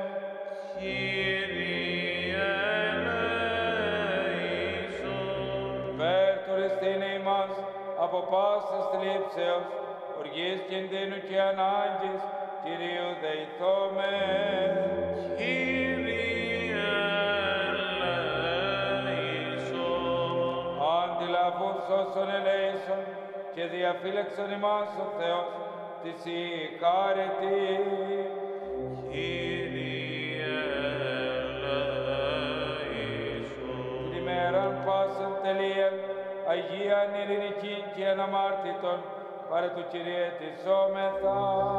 [SPEAKER 1] Κύριε ελέησον. Περ του ρηστήνη ημάς, από πάσης θλίψεως, οργής κινδύνου και ανάγκης, Κυρίου δεηθόμεν. Κύριε ελέησον. Αντιλαβούς όσων ελέησον και διαφύλαξον ημάς ο Θεός, της ικάρητη. Κύριε ελέησον. Την ημέραν πάσαν τελείαν, Αγίαν ειρηνική και αναμάρτητον, παρά του Κύριε ετισόμεθα.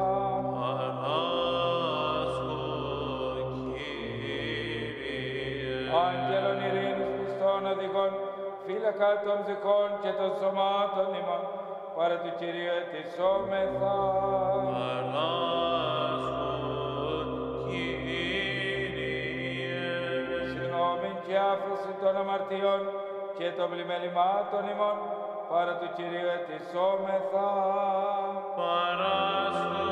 [SPEAKER 1] Ανάσκω, Κύριε. Άγγελον ειρήνης πιστών οδηγών, φύλακα των ψυχών και των σωμάτων ημών, παρά του Κυρίου ετισόμεθα. Ανάσκω, Κύριε. Συγγνώμη και άφεση των αμαρτιών και των πλημελημάτων ημών, παρά του Κυρίου ετισόμεθα. Παράσκω,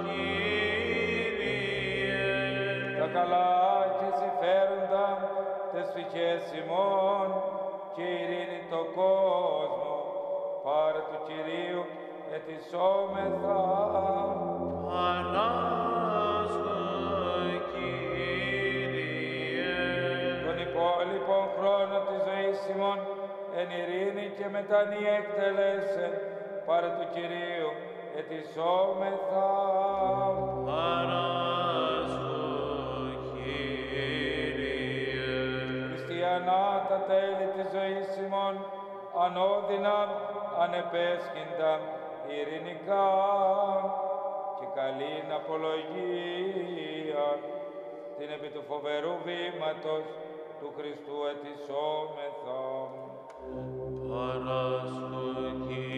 [SPEAKER 1] Κύριε. Τα καλά και συμφέροντα, τες φυχές ημών, και ειρήνη το κόσμο, παρά του Κυρίου ετισόμεθα. Ανάσκω, Κύριε. Τον υπόλοιπον χρόνο της ζωής ημών, εν ειρήνη και μετανία εκτελέσε, παρά του Κυρίου ετισόμεθα. Ανάσκω, Κύριε. Χριστιανά τα τέλη της ζωής ημών, ανώδυνα, ανεπέσχυντα, ειρηνικά και καλήν απολογία την επί του φοβερού βήματος του Χριστού ετισόμεθα.
[SPEAKER 3] Παράσχου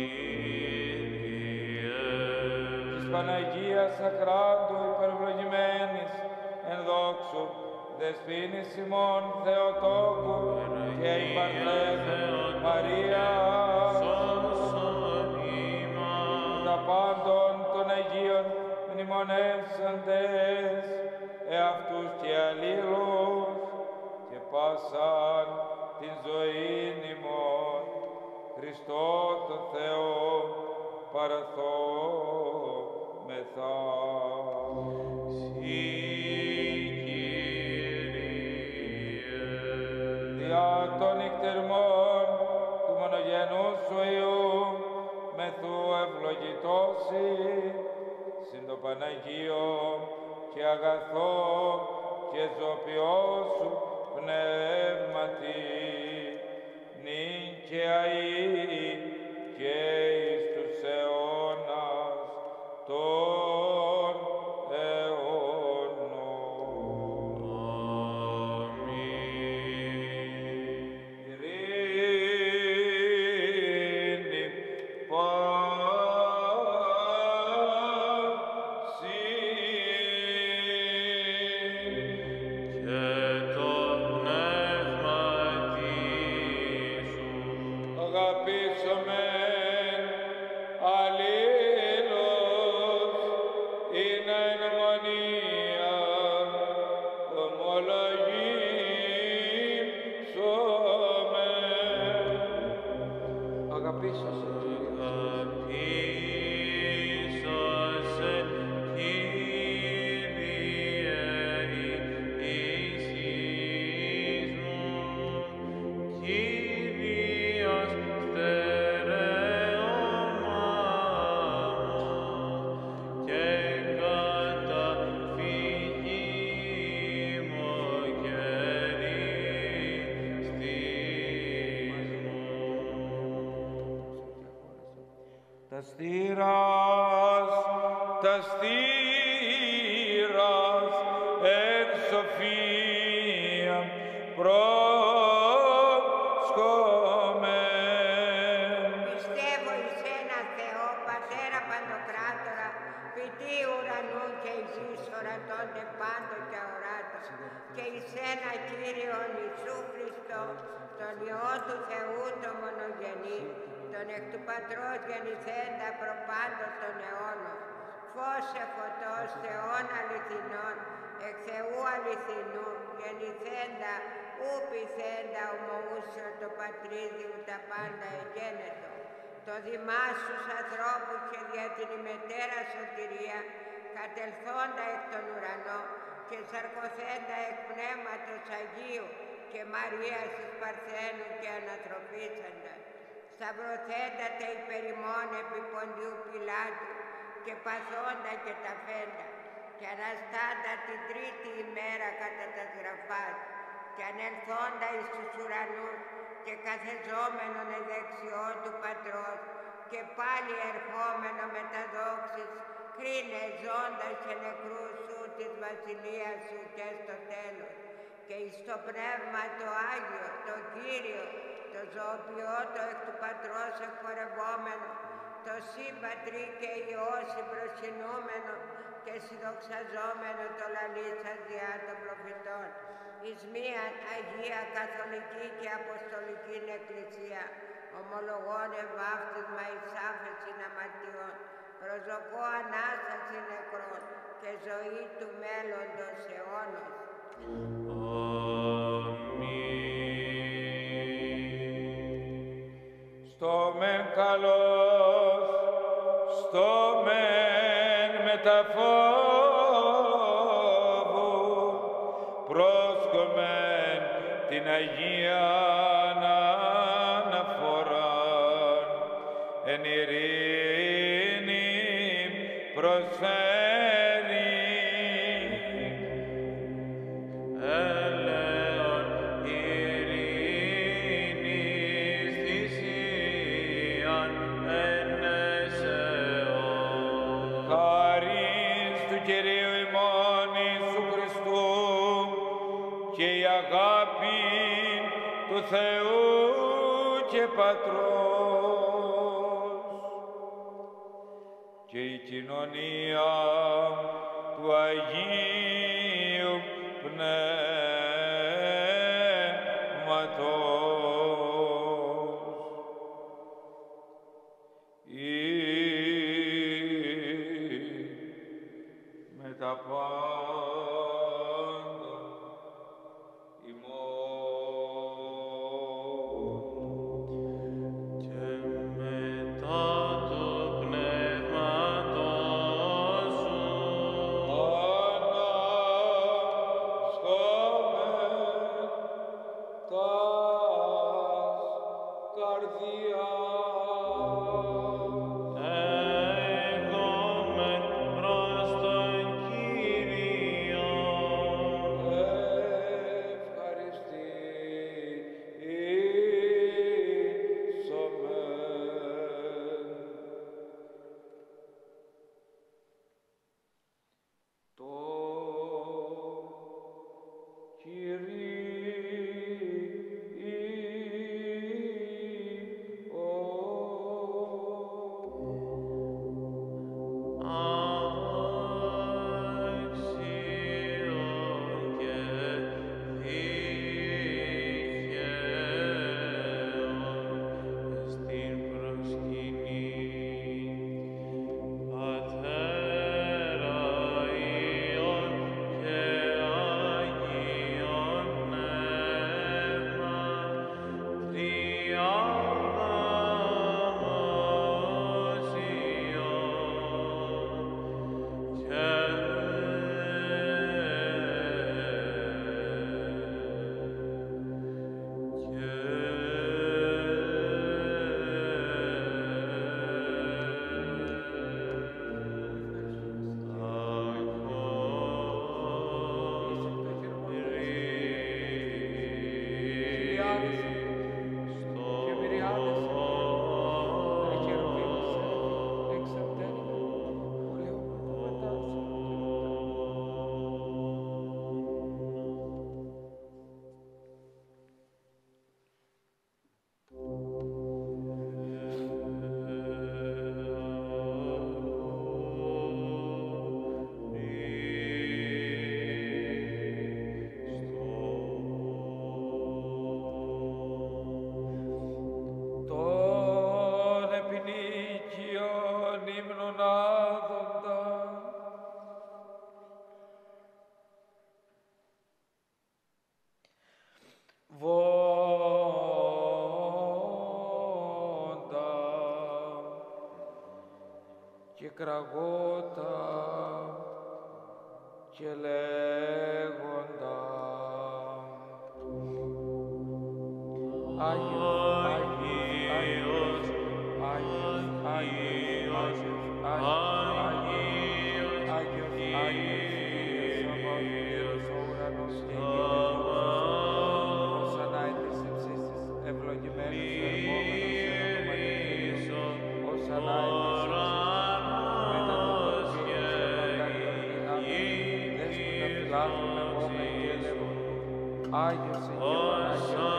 [SPEAKER 3] Κύριε.
[SPEAKER 1] Της Παναγίας Ακράντου υπερευλογημένης εν δόξου Δεσποίνης ημών Θεοτόκου και η Παρθένου Μαρία τα πάντων των Αγίων μνημονεύσαντες εαυτούς και αλλήλους και πάσαν την ζωήν ημών Χριστό το Θεό παραθόμεθα. Δια των νυχτερμών του μονογενού σου Υιού μεθού ευλογητώσει συν το Παναγίο και αγαθό και ζωπιό σου πνεύματι νυν και αεί και εις τους αιώνας των αιώνων.
[SPEAKER 3] Αμήν.
[SPEAKER 1] Ειρήνη πάση
[SPEAKER 3] Και το πνεύματι σου.
[SPEAKER 1] αγαπήσομεν αλλήλους είναι εν ομονία ομολογήσομεν. Αγαπήσωσε,
[SPEAKER 3] Αγαπήσωσε, Κύριε, εις μου, Κύριος στερέωμα μου και καταφύγη μου και ρίστης μου.
[SPEAKER 1] τα στήρας, τα στήρας εν σοφία προσκομεν.
[SPEAKER 4] Πιστεύω εις ένα Θεό, Πατέρα Παντοκράτορα, ποιητή ουρανού και γης, ορατώνται πάντων και αοράτων, και εις ένα Κύριον Ιησού Χριστό, τον Υιό του Θεού, τον μονογενή, τον εκ του Πατρός γεννηθέντα προπάντων των αιώνων, φως εφωτός Θεών αληθινών, εκ Θεού αληθινού, γεννηθέντα, ου πειθέντα ομοούσιο το πατρίδιο τα πάντα εγένετο. Το δημάσους ανθρώπους και δια την ημετέρα σωτηρία, κατελθόντα εκ των ουρανών και σαρκωθέντα εκ πνεύματος Αγίου και Μαρίας εις Παρθένου και ανατροπήσαντα. Σταυρωθέντα τα υπερημών επί Ποντιού Πιλάτου και παθόντα και τα φέντα και αναστάντα την τρίτη ημέρα κατά τα γραφάς και ανελθόντα εις τους ουρανούς και καθεζόμενον εδεξιό του Πατρός και πάλι ερχόμενο με τα δόξης κρίνε ζώντας και νεκρούς σου της βασιλείας σου και στο τέλος και εις το Πνεύμα το Άγιο, το Κύριο, το ζωοποιό, το εκ του Πατρός εκπορευόμενο, το Συμπατρί και Υιό συμπροσκυνούμενο και συνδοξαζόμενο το λαλήσας διά των προφητών, εις μίαν Αγία Καθολική και Αποστολική Εκκλησία, ομολογών ευβάφτισμα εις άφεσιν αμαρτιών, προσδοκώ Ανάσταση νεκρών και ζωή του μέλλοντος αιώνος.
[SPEAKER 1] Στο μεν καλός, στο μεν μεταφόβου, πρόσκομεν την Αγία αναφοράν, εν ειρήνη προσφέρει.
[SPEAKER 3] Ελέον ειρήνης θυσίαν εν εσεώ.
[SPEAKER 1] Χαρί του Θεού και Πατρός και η κοινωνία του Αγίου Πνεύματος ή με τα πάντα ημών.
[SPEAKER 3] Και μετά το πνεύματος σου
[SPEAKER 1] Ανασχόμεν τας καρδιάς.
[SPEAKER 3] έγομεν προς τον Κύριον.
[SPEAKER 1] Ευχαριστήσομεν. Το Κυρίον.
[SPEAKER 3] Άξιον και δίκαιον στην προσκυνή. Πατέρα Υιόν και Αγίον Πνεύμα, τριάδα Μωσιών και
[SPEAKER 2] Και μυριάδες χερουβίμ εξαρτέρι, ολαιόφροντα
[SPEAKER 1] των επινίκιων ύμνων άδοντα βόντα και κραγότα και λέγοντα Άγιος, Άγιος, Άγιος, Άγιος, Άγιος, Άγιος, Άγιος, Άγιος, ο ουρανός και η γη, όσανα εν της υψίστης, ευλογημένος ο ερχόμενος εν όνομα του Κυρίου, όσανα εν της υψίστης, μετά το Κύριος ευαγγάλιο δυνάμει, δέσποτα φιλάθλου λεγόμεν και λέγον, Άγιος Αγίων, Άγιος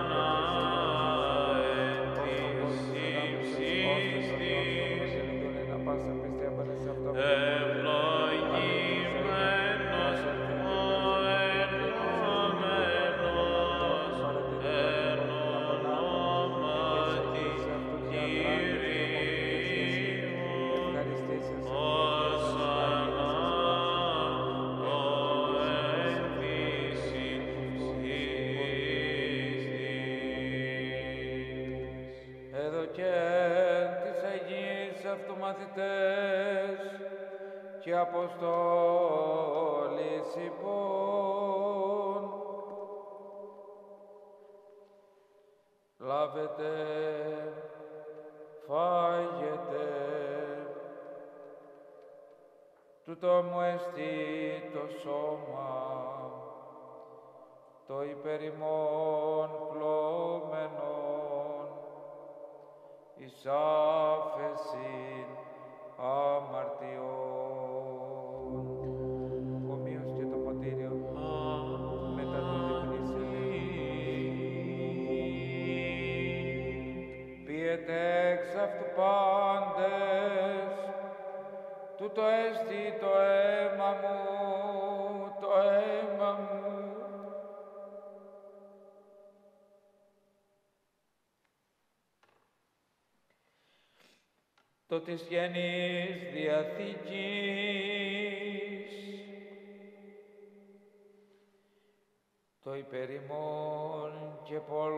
[SPEAKER 1] μαθητές και Αποστόλης υπόν. Λάβετε, φάγετε, τούτο μου εστί το σώμα, το υπερ ημών πλώμενον, εις άφεσιν αμαρτιών. Ομοίως και το ποτήριο μετά το διπνήσετε. αυτού πάντες, τούτο έστι το αίμα μου, το αίμα μου. Το της Γενής Διαθήκης, το υπερημών και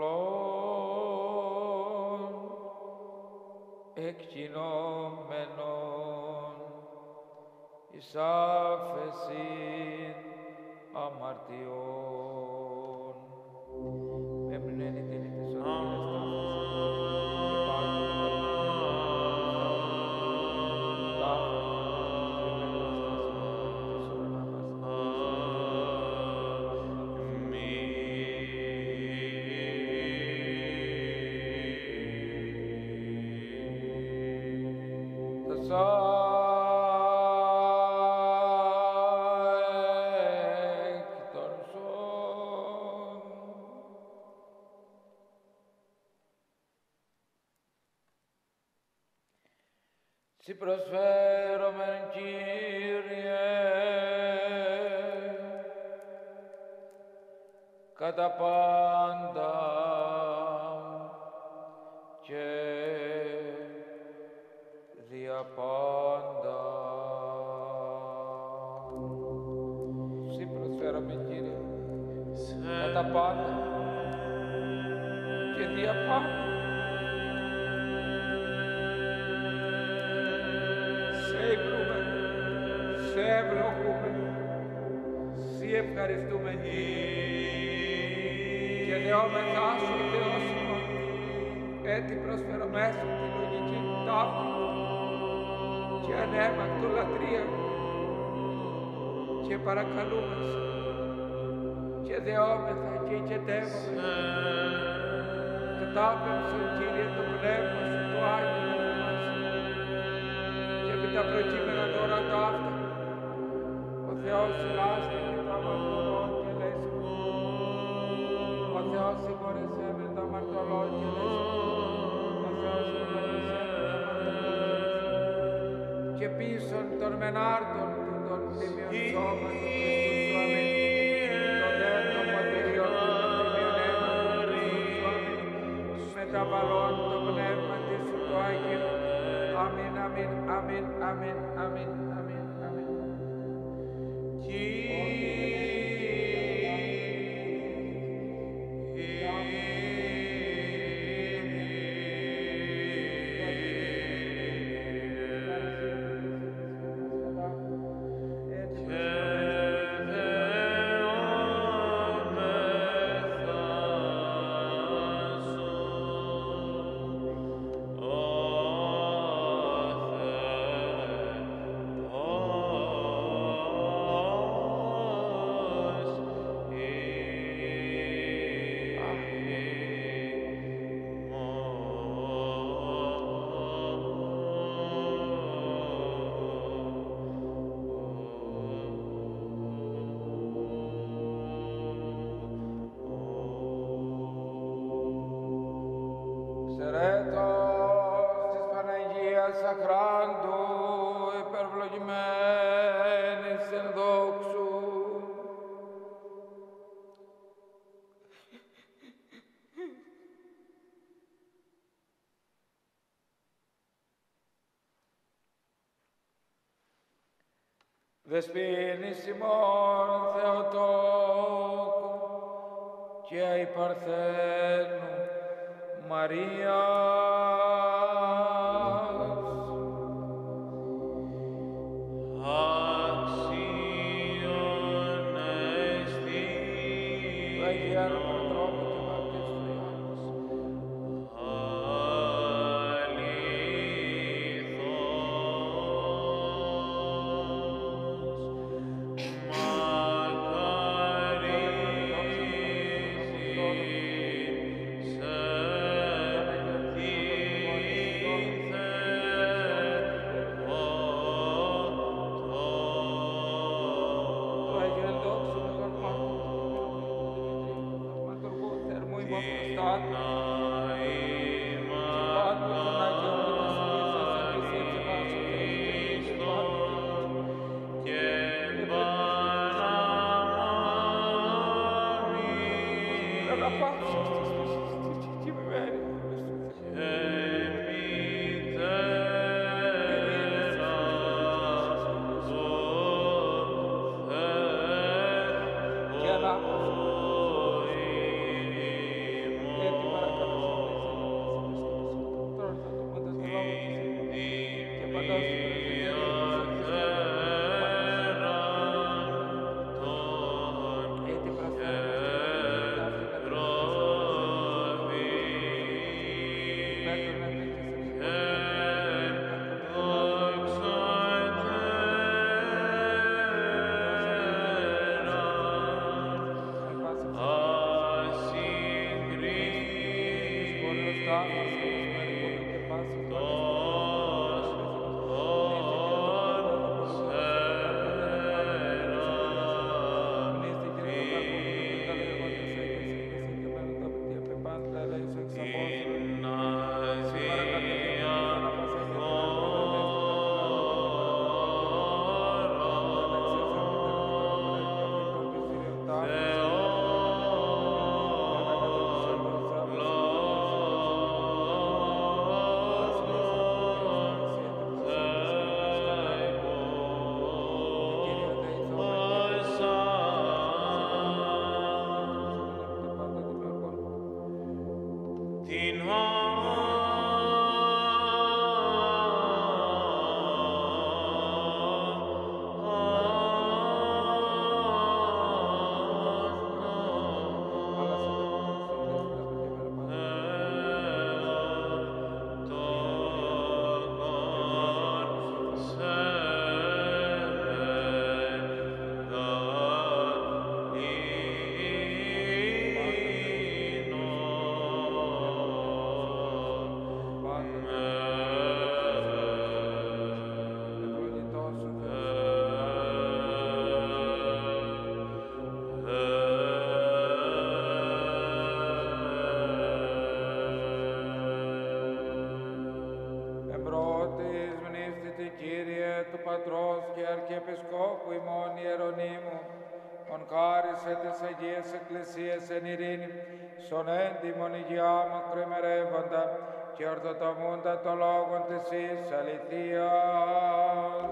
[SPEAKER 1] πολλών εκκοινωμένων εις άφεσιν αμαρτιών. Εμπνέει την ήτης Σοι προσφέρομεν, Κύριε, κατά πάντα και δια πάντα. Σοι προσφέρομεν, Κύριε, κατά πάντα και δια πάντα. Σε ευλογούμε, Συ ευχαριστούμε, και δεόμεθά Σου, Θεός ημών, έτι προσφερομέσου τη λογική ταύτη και ανέμακτο λατρεία, και παρακαλούμε Σου, και δεόμεθα και οικετεύομαι, κατάπεμψον, Κύριε, το πνεύμα Σου, το Άγιο μας, και επί τα προκείμενα τώρα ταύτα, ο Θεός ελάστε και το αμαρτωλό και λέσμο. Ο Θεός συγχώρεσέ με το αμαρτωλό και λέσμο. Ο Θεός συγχώρεσέ με το αμαρτωλό και λέσμο. Και πίσον των μενάρτων του των τιμίων σώμα του Χριστού σου αμήν. Το δέντο πατηριών του των τιμίων αίμα του Χριστού σου αμήν. Μεταβαλών το πνεύμα της σου το Άγιο. Αμήν, αμήν, αμήν, αμήν, αμήν, αμήν. Αχράντου υπερβλογημένης εν δόξου. Δεσποίνης ημών Θεοτόκου και η Παρθένου Μαρία,
[SPEAKER 3] Μακαρίζει σε
[SPEAKER 1] του Πατρός και Αρχιεπισκόπου ημών Ιερονύμου, ον χάρισε της Αγίας Εκκλησίας εν ειρήνη, σον έντιμον υγειά μακροημερεύοντα και ορθοτομούντα το λόγον της εις αληθείας.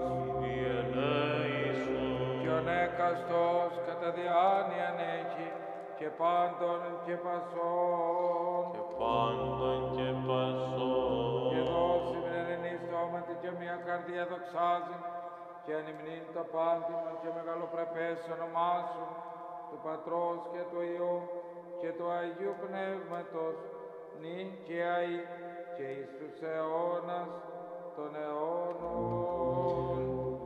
[SPEAKER 1] Και ο έκαστος κατά διάνοιαν έχει και πάντων και πασών.
[SPEAKER 3] Και πάντων και πασών.
[SPEAKER 1] Και δώσει με ελληνή στόματι και μια καρδία δοξάζει και ανυμνήν το πάντημον και μεγαλοπρεπές όνομά σου, του Πατρός και του Υιού και του Αγίου Πνεύματος, νυν και αεί και εις τους αιώνας των αιώνων.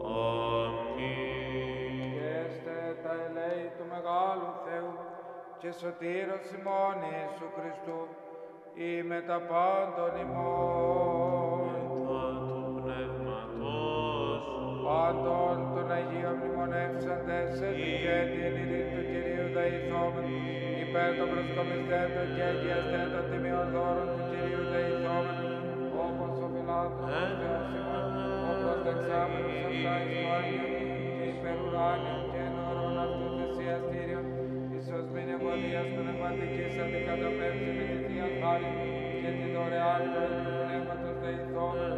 [SPEAKER 3] Αμήν.
[SPEAKER 1] Και έστε τα ελέη του Μεγάλου Θεού και σωτήρος ημών Ιησού Χριστού, ή με τα πάντων ημών.
[SPEAKER 3] Μετά του πνεύματός σου.
[SPEAKER 1] Πάντων των Αγίων μνημονεύσαντες εν τη και την ειρήνη του Κυρίου δεηθόμεν, υπέρ των προσκομιστέντων και αγιαστέντων τιμιών δώρων του Κυρίου δεηθόμεν, όπως ο φιλάνθρωπος Θεός ημών, ο προστεξάμενος αυτά εις το Άγιο και υπερουράνιον και εν όρων αυτού θυσιαστήριον, εις ως μην ευωδίας πνευματικής αντικατοπέμψη με τη Θεία Χάρη και τη δωρεάν του Αγίου Πνεύματος δεηθόμεν,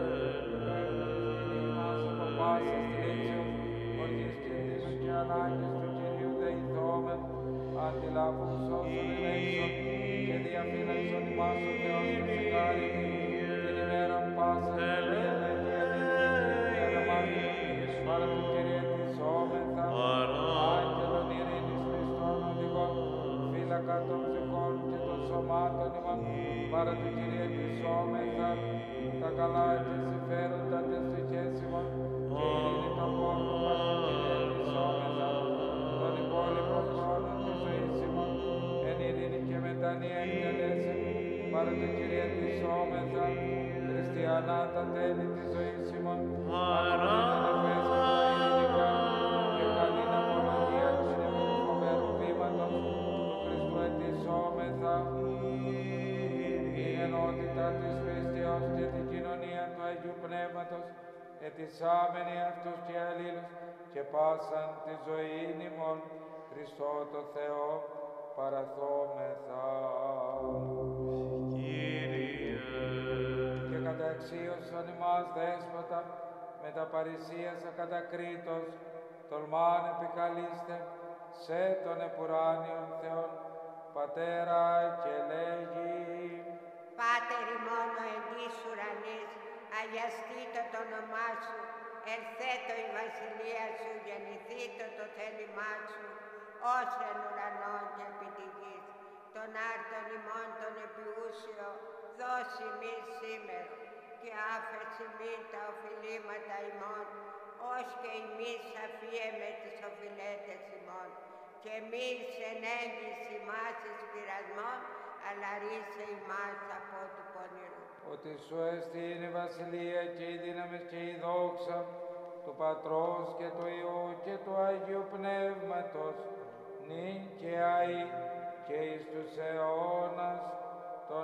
[SPEAKER 1] πάσης θλίψεως, οργής κινδύνων και ανάγκης του Κυρίου δεηθόμεν, αντιλάβους όσων ελέησον και διαφύλαξον ημάς ο Θεός του συγχάρητη, την ημέραν πάσα και ελέγχα και ελέγχα μάρτυρος, παρά του κυριετησόμεθα, άγγελον ειρήνης Χριστών οδηγών, φύλακα των ψυχών και των σωμάτων ημών, παρά του κυριετησόμεθα, τα καλά και συμφέροντα τες ψυχές ημών, και η ειρήνη των πόρων παρακολουθήσομεθα, των υπόλοιπων χρόνων της ζωής ημών, εν ειρήνη και μετανία εκτελέσει, παρά το κυριετησόμεθα, χριστιανά τα τέλη της ζωής ημών, αναπτύσσον επέσχυνα ειρηνικά, και καλήν απολογία του νεμικού φοβερού βήματος, του Χριστού ετησόμεθα, την ενότητα της πίστεως και την κοινωνία του Αγίου Πνεύματος, ετισάμενοι αυτούς και αλλήλους και πάσαν τη ζωή ημών, Χριστό το Θεό παραθόμεθα.
[SPEAKER 3] Κύριε.
[SPEAKER 1] Και καταξίωσον ημάς δέσποτα, με τα παρησίας ακατακρίτως, τολμάν επικαλείστε, σε τον επουράνιον Θεόν, Πατέρα και λέγει.
[SPEAKER 4] Πάτερ ημών ο εν της ουρανής, αγιαστήτω το όνομά σου, ερθέτω η βασιλεία σου, γεννηθήτω το θέλημά σου, ως εν ουρανών και επί τη γης. Τον άρτον ημών τον επιούσιο, δώσει μη σήμερα, και άφεση μη τα οφειλήματα ημών, ως και ημείς αφίεμε τις οφειλέτες ημών, και μη ενέγγις ημάς εις πειρασμών, αλλά ρίσε ημάς από του πονηρού.
[SPEAKER 1] Ότι σου εστίν η βασιλεία και η δύναμη και η δόξα του Πατρός και του Υιού και του Αγίου Πνεύματος, νυν και αεί και εις τους αιώνας των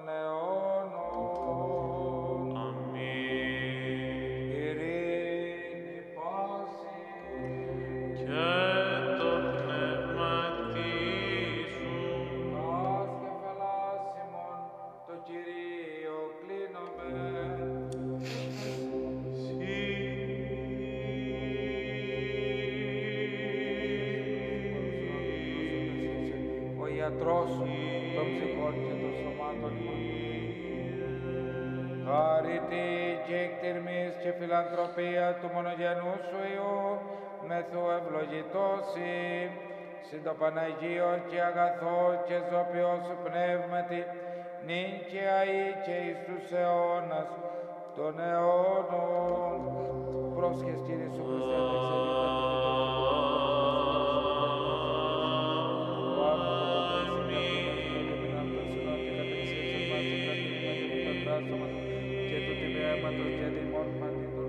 [SPEAKER 1] αιώνων.
[SPEAKER 3] Αμήν.
[SPEAKER 1] Ειρήνη πάση.
[SPEAKER 3] Και το πνεύματί σου.
[SPEAKER 1] Πας και φελάσιμον το Κυρίο κλείνομαι. Ο ιατρός των ψυχών και των σωμάτων ημών. Χάρητη και εκτιρμής και φιλανθρωπία του μονογενού σου Υιού, μεθού ευλογητώσει, συν το Παναγίο και αγαθό και ζώπιο σου πνεύματι, νυν και αεί και εις τους αιώνας των αιώνων. Πρόσχες Κύριε σου Χριστέ, να και του τιμιαίματος και τιμών παντήτων.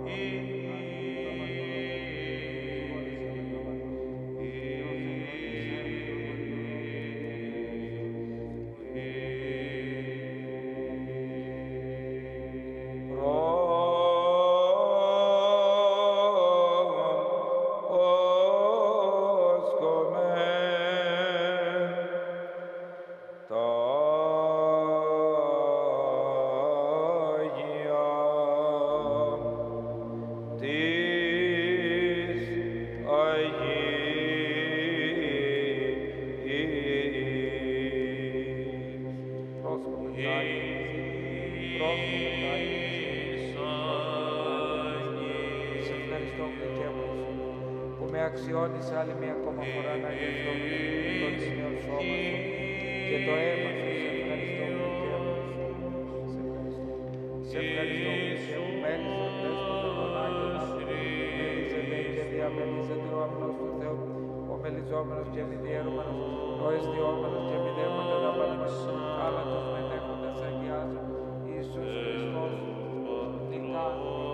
[SPEAKER 1] Χριστό γλυκέ μου Ιησού, που με αξιώνεις άλλη μία ακόμα φορά να γευτώ τον ισχυρό σώμα σου και το αίμα σου. Σε ευχαριστώ γλυκέ μου Ιησού. Σε ευχαριστώ γλυκέ μου, μέγιστον δέσποτα των Άγιων Άθλων, μελίζεται και διαμελίζεται ο αμνός του Θεού, ο μελιζόμενος και μηδιαίρωμενος, ο αισθιόμενος και μηδέματα δαπανημένος, άλατος μετέχοντας αγιάζω, Ιησούς Χριστός, νικά,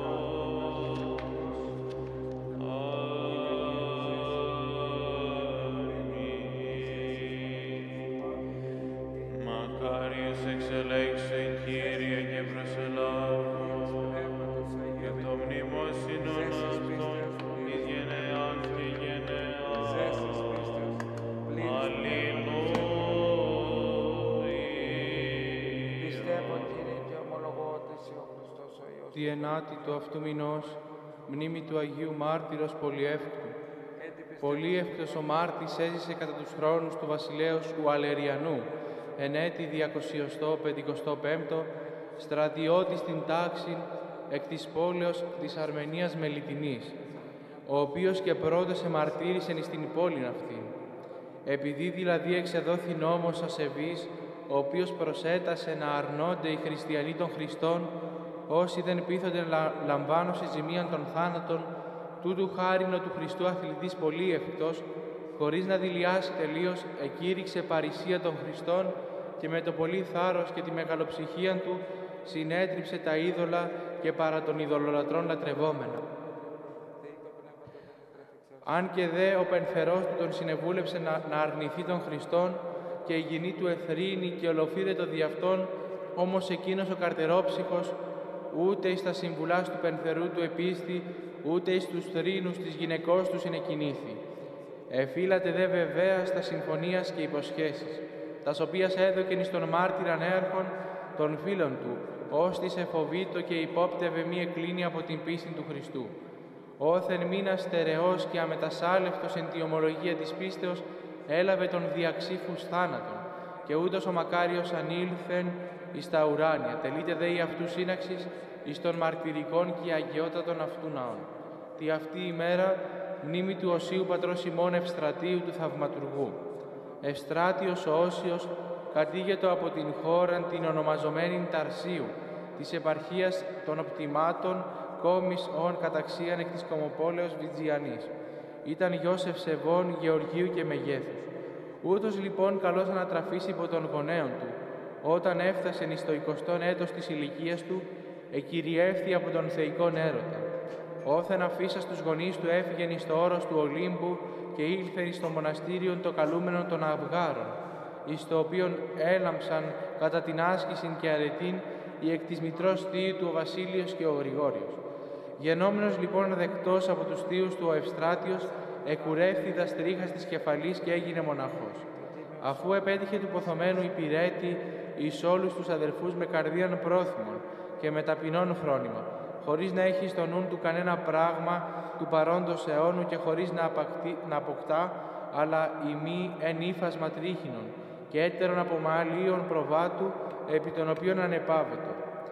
[SPEAKER 3] Μακάριος εξελέξε, Κύριε, και προσελάβει και το μνημόσυνον αυτών εις γενεάς και γενεάς. Αλληλούια.
[SPEAKER 1] πιστεύω, Κύριε, και ομολογώ ότι είσαι ο Χριστός ο Υιός.
[SPEAKER 2] Τη ενάτη του αυτού μηνός, μνήμη του Αγίου Μάρτυρος Πολυεύκτου. Πολύευκτος ο Μάρτης έζησε κατά τους χρόνους του βασιλέως του Αλεριανού, εν έτη διακοσιωστό πεντηκοστό πέμπτο, στρατιώτης στην τάξη εκ της πόλεως της Αρμενίας Μελιτινής, ο οποίος και πρώτος εμαρτύρησεν εις την πόλην αυτήν. Επειδή δηλαδή εξεδόθη νόμος ασεβής, ο οποίος προσέτασε να αρνώνται οι χριστιανοί των Χριστών, όσοι δεν πείθονται λα, λαμβάνωση ζημίαν των θάνατων, τούτου χάρινο του Χριστού αθλητής πολύευκτος, χωρίς να δηλιάσει τελείως, εκήρυξε παρησία των Χριστών και με το πολύ θάρρος και τη μεγαλοψυχία του συνέτριψε τα είδωλα και παρά των ειδωλολατρών λατρευόμενα. Αν και δε ο πενθερός του τον συνεβούλεψε να, να αρνηθεί των Χριστών και η γυνή του εθρήνη και ολοφύρετο δι' αυτόν, όμως εκείνος ο καρτερόψυχος ούτε εις τα συμβουλάς του πενθερού του επίστη, ούτε εις τους θρήνους της γυναικός του συνεκινήθη. Εφύλατε δε βεβαία στα συμφωνίας και υποσχέσεις, τας οποίας έδωκεν εις τον μάρτυραν έρχον των φίλων του, ώστις εφοβήτω και υπόπτευε μη εκλίνει από την πίστη του Χριστού. Όθεν μήνα στερεός και αμετασάλευτος εν τη ομολογία της πίστεως, έλαβε τον διαξήφους θάνατον, και ούτως ο μακάριος ανήλθεν εις τα ουράνια, τελείται δε η αυτού σύναξης εις των μαρτυρικών και αγιότατων αυτού ναών. Τη αυτή ημέρα μνήμη του Οσίου Πατρός ημών Ευστρατείου του Θαυματουργού. Ευστράτιος ο Όσιος κατήγετο από την χώραν την ονομαζομένην Ταρσίου, της επαρχίας των Οπτιμάτων, κόμης ον καταξίαν εκ της Κομοπόλεως Βιτζιανής. Ήταν γιος Ευσεβών, Γεωργίου και Μεγέθους. Ούτως λοιπόν καλώς ανατραφής υπό των γονέων του. Όταν έφτασε εις το εικοστόν έτος της ηλικίας του, εκυριεύθη από τον θεϊκόν έρωτα. Όθεν αφήσα στους γονείς του έφυγεν εις το όρος του Ολύμπου και ήλθεν εις το μοναστήριον το καλούμενον των Αυγάρων, εις το οποίον έλαμψαν κατά την άσκησιν και αρετήν η εκ της μητρός θείου του ο Βασίλειος και ο Γρηγόριος. Γενόμενος λοιπόν δεκτός από τους θείους του ο Ευστράτιος, εκουρεύθη δαστρίχας της κεφαλής και έγινε μοναχός. Αφού επέτυχε του ποθωμένου υπηρέτη εις όλους τους αδελφούς με καρδίαν πρόθυμον και με ταπεινόν φρόνημα, χωρίς να έχει στο νου του κανένα πράγμα του παρόντος αιώνου και χωρίς να, απακτή, να αποκτά, αλλά ημί εν ύφασμα τρίχινον και έτερον από μαλλίων προβάτου, επί των οποίων ανεπάβετο.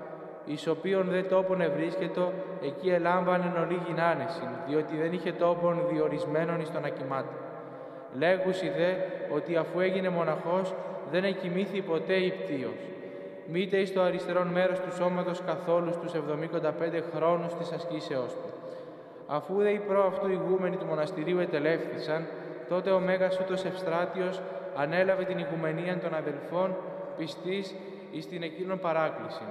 [SPEAKER 2] Εις οποίον δε τόπον ευρίσκετο, εκεί ελάμβανεν ολίγην άνεσιν, διότι δεν είχε τόπον διορισμένον εις τον ακυμάται. Λέγουσι δε ότι αφού έγινε μοναχός, δεν εκοιμήθη ποτέ υπτίος. Μήτε εις το αριστερόν μέρος του σώματος καθόλου στους εβδομήντα πέντε χρόνους της ασκήσεώς του. Αφού δε οι προ αυτού ηγούμενοι του μοναστηρίου ετελεύθησαν, τότε ο Μέγας ούτως Ευστράτιος ανέλαβε την ηγουμενία των αδελφών πιστής εις την εκείνον παράκληση.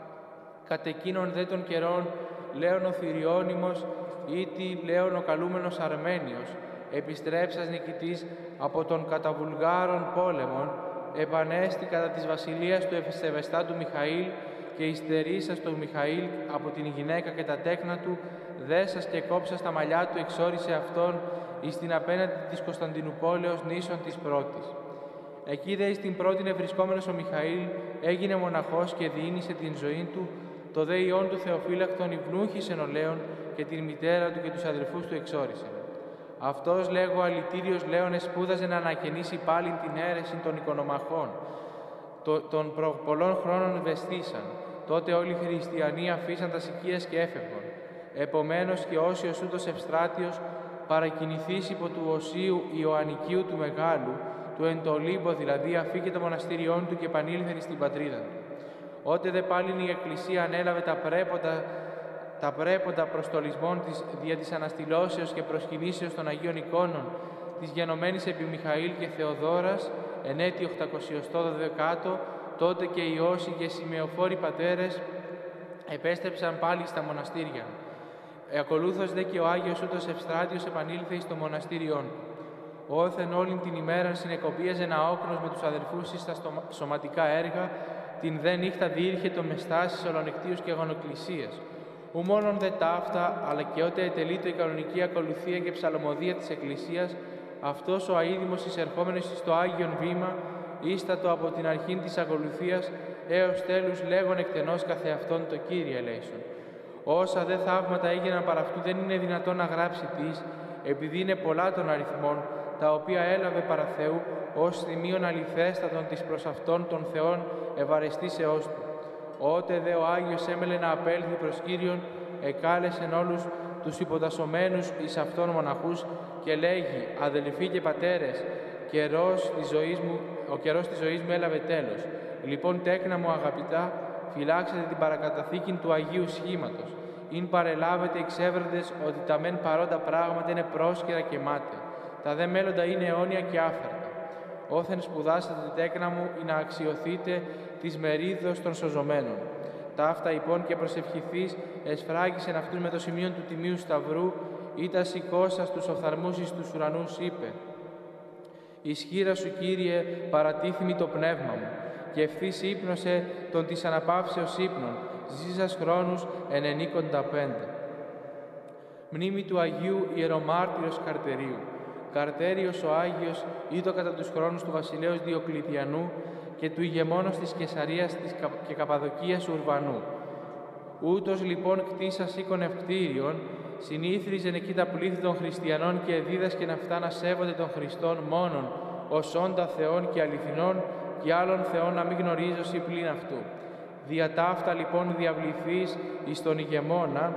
[SPEAKER 2] Κατ' εκείνον δε των καιρών, λέων ο Θηριώνυμος, ήτι λέων ο καλούμενος Αρμένιος, επιστρέψας νικητής από τον καταβουλγάρων πόλεμων, επανέστη κατά της βασιλείας του Ευσεβεστάτου Μιχαήλ και υστερήσας του Μιχαήλ από την γυναίκα και τα τέκνα του, δέσας και κόψας τα μαλλιά του εξόρισε αυτόν εις την απέναντι της Κωνσταντινουπόλεως νήσων της πρώτης. Εκεί δε εις την πρώτην ευρισκόμενος ο Μιχαήλ έγινε μοναχός και διήνυσε την ζωή του, το δε ιόν του Θεοφύλακτον υβνούχησεν ο Λέων και την μητέρα του και τους αδελφούς του εξόρισε. Αυτός, λέγω, αλητήριος Λέων εσπούδαζε να ανακαινήσει πάλιν την αίρεση των οικονομαχών. Το, των προ πολλών χρόνων βεστήσαν. Τότε όλοι οι χριστιανοί αφήσαν τα οικίες και έφευγαν. Επομένως και όσιος ούτως Ευστράτιος παρακινηθείς υπό του Οσίου Ιωαννικίου του Μεγάλου, του εν το Λίμπο δηλαδή αφήκε το μοναστήριόν του και επανήλθεν στην πατρίδα του. Ότε δε πάλιν η Εκκλησία ανέλαβε τα πρέποντα, τα πρέποντα προστολισμών της δια της αναστηλώσεως και προσκυνήσεως των Αγίων Εικόνων της γενομένης επί Μιχαήλ και Θεοδόρας, εν έτη οκτακόσια δώδεκα, τότε και οι Όσοι και σημεοφόροι πατέρες επέστρεψαν πάλι στα μοναστήρια. Ακολούθως δε και ο Άγιος ούτως Ευστράτιος επανήλθε εις το μοναστήριον. Όθεν όλην την ημέραν συνεκοπίαζε ένα όκνος με τους αδελφούς εις τα σωματικά έργα, την δε νύχτα διήρχετο με στάσεις ολονεκτίους και αγωνοκλησίας. Ου μόνον δε ταύτα, αλλά και ότε ετελείτο η κανονική ακολουθία και ψαλομοδία της Εκκλησίας, αυτός ο αείδημος εισερχόμενος εις το Άγιον Βήμα, ίστατο από την αρχήν της ακολουθίας, έως τέλους λέγον εκτενώς καθεαυτόν το Κύριε ελέησον. Όσα δε θαύματα έγιναν παρά αυτού δεν είναι δυνατόν να γράψει τις, επειδή είναι πολλά των αριθμών, τα οποία έλαβε παρά Θεού, ως θυμίων αληθέστατον της προς αυτόν των Θεών ευαρεστήσεώς του. Ότε δε ο Άγιος έμελε να απέλθει προς Κύριον, εκάλεσεν όλους τους υποτασσομένους εις αυτόν μοναχούς και λέγει «Αδελφοί και πατέρες, καιρός της ζωής μου, ο καιρός της ζωής μου έλαβε τέλος. Λοιπόν, τέκνα μου αγαπητά, φυλάξετε την παρακαταθήκη του Αγίου Σχήματος. Ειν παρελάβετε εξέβραντες ότι τα μεν παρόντα πράγματα είναι πρόσκαιρα και μάταια. Τα δε μέλλοντα είναι αιώνια και άφερτα. Όθεν σπουδάσατε τέκνα μου, ή να αξιωθείτε της μερίδος των σωζομένων. Ταύτα λοιπόν και προσευχηθείς, εσφράγισεν αυτούς με το σημείο του Τιμίου Σταυρού, ή τα σηκώσας τους οφθαλμούς εις τους ουρανούς, είπε «Ισχύρα σου, Κύριε, παρατίθημη το πνεύμα μου, και ευθύς ύπνωσε τον της αναπαύσεως ύπνων, ζήσας χρόνους ενενήκοντα πέντε». Μνήμη του Αγίου Ιερομάρτυρος Καρτερίου. Καρτέριος ο Άγιος είδο κατά τους χρόνους του βασιλέως Διοκλητιανού και του ηγεμόνος της Καισαρίας και Καπαδοκίας Ουρβανού. Ούτως λοιπόν κτίσας οίκον ευκτήριον, συνήθριζεν εκεί τα πλήθη των χριστιανών και δίδασκεν αυτά να σέβονται των Χριστών μόνον, ως όντα Θεών και αληθινών, και άλλων Θεών να μην γνωρίζωσι πλην αυτού. Δια ταύτα λοιπόν διαβληθείς εις τον ηγεμόνα,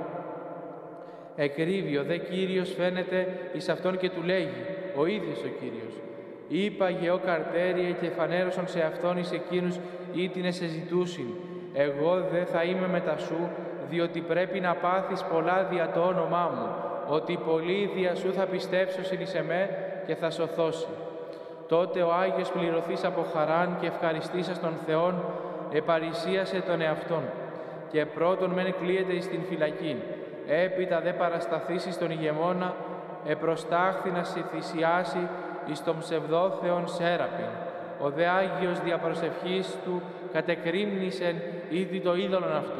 [SPEAKER 2] εκρίβειο δε Κύριος φαίνεται εις αυτόν και του λέγει, ο ίδιος ο Κύριος. Είπαγε ο Καρτέριε και φανέρωσον σε αυτόν εις εκείνους ή την εσεζητούσιν. Εγώ δε θα είμαι μετά σου, διότι πρέπει να πάθεις πολλά δια το όνομά μου, ότι πολλοί δια σου θα πιστέψωσιν εις εμέ και θα σωθώσει. Τότε ο Άγιος πληρωθείς από χαράν και ευχαριστήσας των Θεών, επαρησίασε τον εαυτόν. Και πρώτον μεν κλείεται εις την φυλακήν. Έπειτα δε παρασταθήσει στον ηγεμόνα, επροστάχθη να σε θυσιάσει εις τον ψευδόθεον Σέραπιν. Ο δε Άγιος δια προσευχής του κατεκρίμνησεν ήδη το είδωλον αυτού.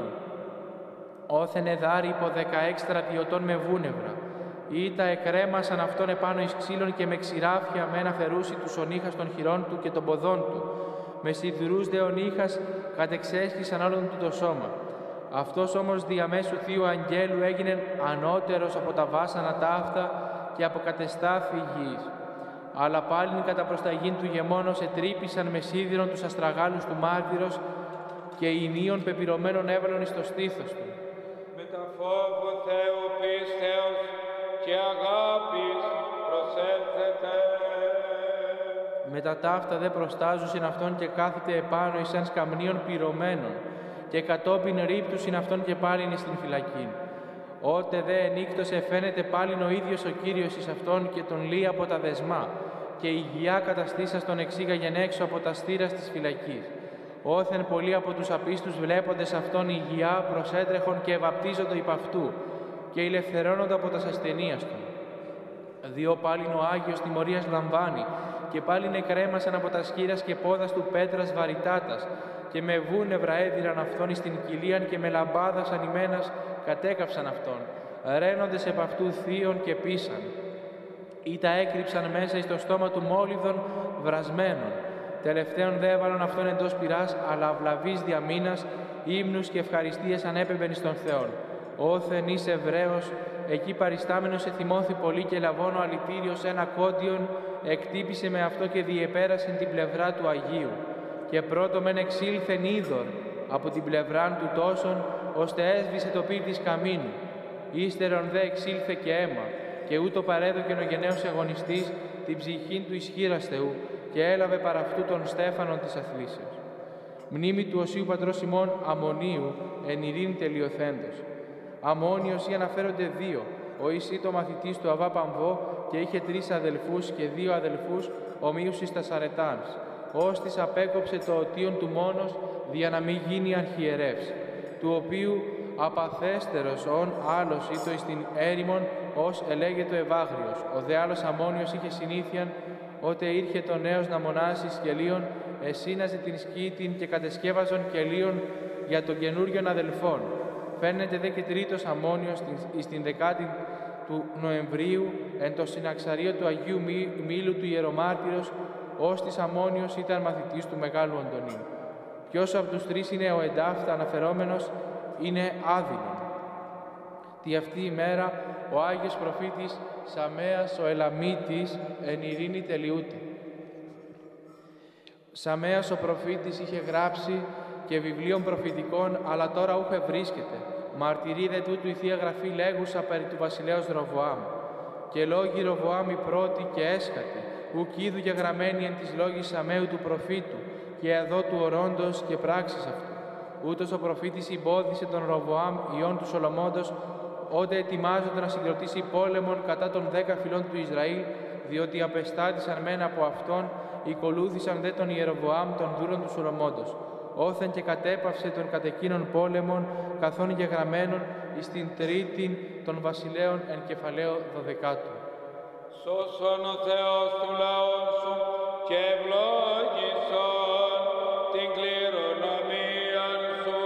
[SPEAKER 2] Όθεν εδάρει υπό δεκαέξι στρατιωτών με βούνευρα. Ήτα εκρέμασαν αυτόν επάνω εις ξύλων και με ξηράφια μεν αφαιρούσι τους ονύχας των χειρών του και των ποδών του. Με σιδηρούς δε ονύχας κατεξέσχισαν όλον του το σώμα. Αυτός όμως διαμέσου Θείου Αγγέλου έγινε ανώτερος από τα βάσανα ταύτα και αποκατεστάθη γης. Αλλά πάλιν κατά προσταγήν του γεμόνος ετρύπησαν με σίδηρον τους αστραγάλους του μάρτυρος και ηνίων πεπυρωμένων έβαλον εις το στήθος του.
[SPEAKER 1] Με τα φόβο Θεού πίστεως και αγάπης προσέλθετε.
[SPEAKER 2] Με τα ταύτα δε προστάζουσιν αυτόν και κάθεται επάνω εις εν σκαμνίων πυρωμένων και κατόπιν ρίπτουσιν αυτόν και πάλιν εις την φυλακήν. Ότε δε ενύκτωσε φαίνεται πάλιν ο ίδιος ο Κύριος εις αυτόν και τον λύει από τα δεσμά και η υγειά καταστήσας τον εξήγαγεν έξω από τα στήρας της φυλακής. Όθεν πολλοί από τους απίστους βλέποντες αυτόν η υγειά προσέτρεχον και ευαπτίζοντο υπ' αυτού και ελευθερώνονται από τας ασθενείας του. Διό πάλιν ο Άγιος τιμωρίας λαμβάνει και πάλιν εκρέμασαν από τα σκύρας και πόδας του πέτρας βαρυτάτας και με βούνευρα έδιραν αυτόν εις την κοιλίαν και με λαμπάδας ανημένας κατέκαυσαν αυτόν, ραίνοντες επ' αυτού θείων και πίσαν. Ή τα έκρυψαν μέσα εις το στόμα του μόλυβδων βρασμένων. Τελευταίον δε έβαλαν αυτόν εντός πυράς, αλλά αυλαβής διαμήνας, ύμνους και ευχαριστίες ανέπεμπεν εις τον Θεόν. Όθεν εις Εβραίος, εκεί παριστάμενος εθυμώθη πολύ και λαβώνω αλητήριος ένα κόντιον, εκτύπησε με αυτό και διεπέρασεν την πλευρά του Αγίου. Και πρώτο μεν εξήλθεν είδωρ από την πλευράν του τόσον, ώστε έσβησε το πύρ της καμίνου. Ύστερον δε εξήλθε και αίμα, και ούτω παρέδοκεν ο γενναίος αγωνιστής την ψυχήν του ισχύρας Θεού, και έλαβε παρά αυτού των στέφανων της αθλήσεως. Μνήμη του Οσίου Πατρός ημών Αμμονίου, εν ειρήνη τελειωθέντος. Αμμόνιος ή αναφέρονται δύο, ο Ισήτο μαθητής του Αβά Παμβό, και είχε τρεις αδελφούς και δύο αδελφούς ομοίους εις τας αρετάνς. Ώστις απέκοψε το οτίον του μόνος, δια να μην γίνει αρχιερεύς, του οποίου απαθέστερος ον άλλος ήτο εις την έρημον, ως ελέγετο Ευάγριος. Ο δε άλλος Αμμόνιος είχε συνήθιαν, ότε ήρχε το νέος να μονάσει σκελίων, εσύναζε την σκήτην και κατεσκεύαζον κελίων για τον καινούριον αδελφόν. Φαίνεται δε και τρίτος Αμμόνιος εις την δεκάτη του Νοεμβρίου, εν το συναξαρίο του Αγίου Μήλου του Ιερομάρτυρος, ως της Αμμόνιος ήταν μαθητής του Μεγάλου Αντωνίου. Ποιος από τους τρεις είναι ο εντάφτα αναφερόμενος, είναι άδειλον. Τη αυτή ημέρα ο Άγιος Προφήτης Σαμέας ο Ελαμίτης εν ειρήνη τελειούται. Σαμέας ο προφήτης είχε γράψει και βιβλίων προφητικών, αλλά τώρα ούχε βρίσκεται. Μαρτυρίδε τούτου η Θεία Γραφή λέγουσα περί του βασιλέως Ροβοάμ. Και λόγοι Ροβοάμ η πρώτη και έσχατη, ουκ είδου και γραμμένη εν της λόγης Σαμαίου του προφήτου, και εδώ του ορώντος και πράξης αυτού. Ούτως ο προφήτης εμπόδισε τον Ροβοάμ, ιών του Σολομώντος, ότε ετοιμάζονται να συγκροτήσει πόλεμον κατά των δέκα φυλών του Ισραήλ, διότι απεστάτησαν μεν από αυτόν, οικολούθησαν δε τον Ιεροβοάμ των δούλων του Σολομώντος. Όθεν και κατέπαυσε τον κατεκίνων πόλεμον, καθόν γεγραμμένον εις την τρίτην των βασιλέων εν κεφαλαίο δωδεκάτου.
[SPEAKER 1] Σώσον ο Θεός του λαών σου και ευλόγησον την κληρονομία σου.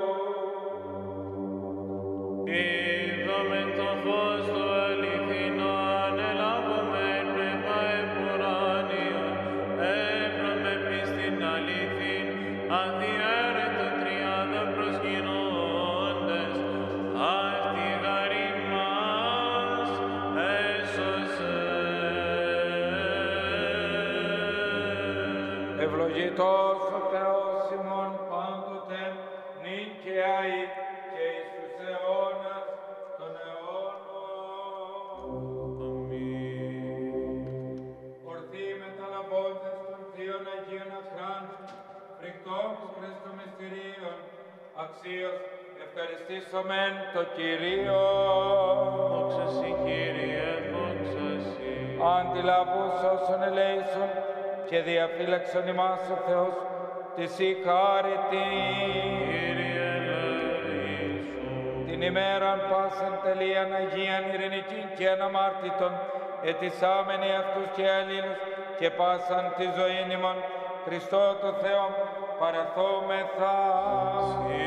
[SPEAKER 3] Είδομεν το φως του αληθινόν, ελάβομεν πνεύμα επουράνιον, έβραμε πίστην αληθήν, αδιέρετο τριάδα προσκυνώντες, αυτή γαρή μας έσωσε.
[SPEAKER 1] Ευλογητός ο Θεός ημών πάντοτε, νυν και αεί και εις τους αιώνας των αιώνων. Ορθοί μεταλαμπώντες των θείων Αγίων Αχράν, φρικτών του Χριστού μυστηρίων, αξίως ευχαριστήσομεν το Κυρίο.
[SPEAKER 3] Δόξα σοι, Κύριε, δόξα σοι.
[SPEAKER 1] Αντιλαβούς όσων ελέησον και διαφύλαξον ημάς ο Θεός της η χάρητη.
[SPEAKER 3] Κύριε, ελέησον.
[SPEAKER 1] Την ημέραν πάσαν τελείαν Αγίαν ειρηνικήν και αναμάρτητον, ετισάμενοι αυτούς και αλλήλους και πάσαν τη ζωήν ημών, Χριστό το Θεό παραθόμεθα.
[SPEAKER 3] Συ,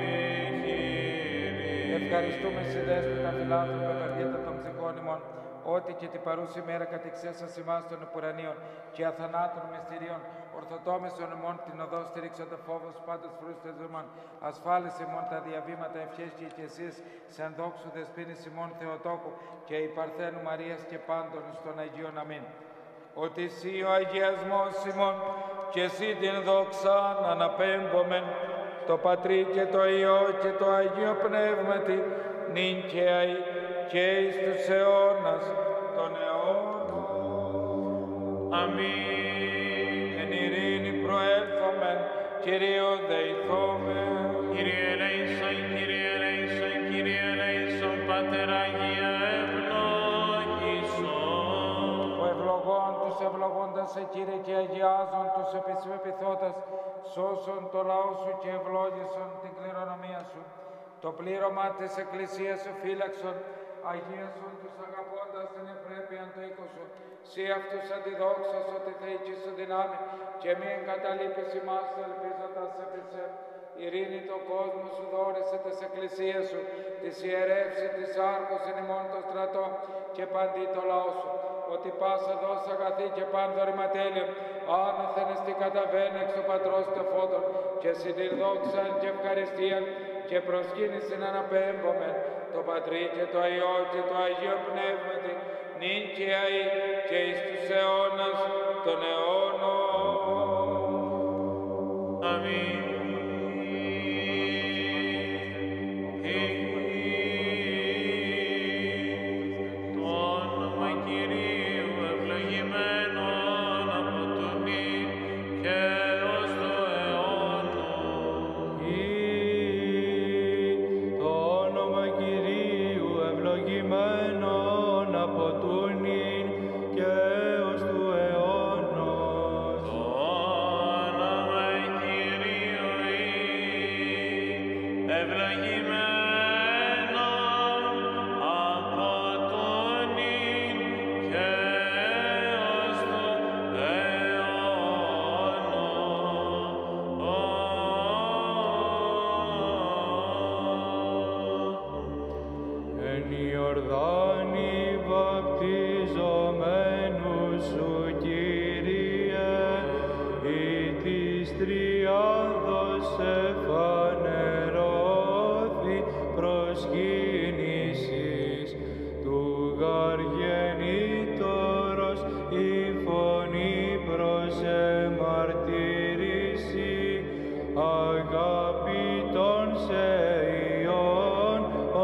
[SPEAKER 3] Κύριε.
[SPEAKER 1] Ευχαριστούμε σε δέσποτα φιλάνθρωπε καρδίατα των ψυχών ημών, ότι και την παρούση μέρα κατεξέσας ημάς των επουρανίων και αθανάτων μυστηρίων, ορθοτόμησον ημών την οδό στηρίξοντα φόβος πάντως φρούστες ημών, ασφάλισε ημών τα διαβήματα ευχές και οικεσίες, σαν δόξου δεσποίνης ημών Θεοτόκου και η Παρθένου Μαρίας και πάντων στον Αγίον Αμήν. Ότι εσύ ο αγιασμός ημών και εσύ την δόξαν αναπέμπομεν, το Πατρί και το Υιό και το Αγίο Πνεύματι, νυν και αεί και εις τους αιώνας των αιώνων.
[SPEAKER 3] Αμήν.
[SPEAKER 1] Εν ειρήνη προέλθομεν, Κυρίω δεηθόμεν.
[SPEAKER 3] Κύριε ελέησον, Κύριε ελέησον, Κύριε ελέησον, Πάτερ Αγία ευλόγησον.
[SPEAKER 1] Ο ευλογών τους ευλογώντας σε Κύριε και αγιάζων τους επισπεπιθώτας, σώσον το λαό σου και ευλόγησον την κληρονομία σου. Το πλήρωμα της Εκκλησίας σου φύλαξον, αγίασον τους αγαπώντας την ευπρέπειαν το οίκο σου. Συ αυτούς αντιδόξας ότι θεϊκή σου δυνάμει και μη εγκαταλείπεις ημάς ελπίζοντας επί σε. Ειρήνη το κόσμο σου δόρισε της Εκκλησίας σου, της ιερεύση της άρκος εν ημών το στρατό και παντί το λαό σου. Ότι πάσα δόση αγαθή και πάντο ρηματέλειο, άνωθεν εστί καταβαίνει εξ ο Πατρός τεφόντων και συντήρ δόξαν και ευχαριστίαν και προσκύνησιν αναπέμπομεν το Πατρί και το Υιό και το Αγίο Πνεύματι, νυν και αεί και εις τους αιώνας των αιώνων.
[SPEAKER 3] Αμήν.
[SPEAKER 5] εν Ιορδάνη βαπτιζομένου σου, Κύριε, ή της τριάδος εφανερώθη προσκύνησης του γαργενήτωρος η φωνή προς εμαρτύρηση αγαπητών σε Υιόν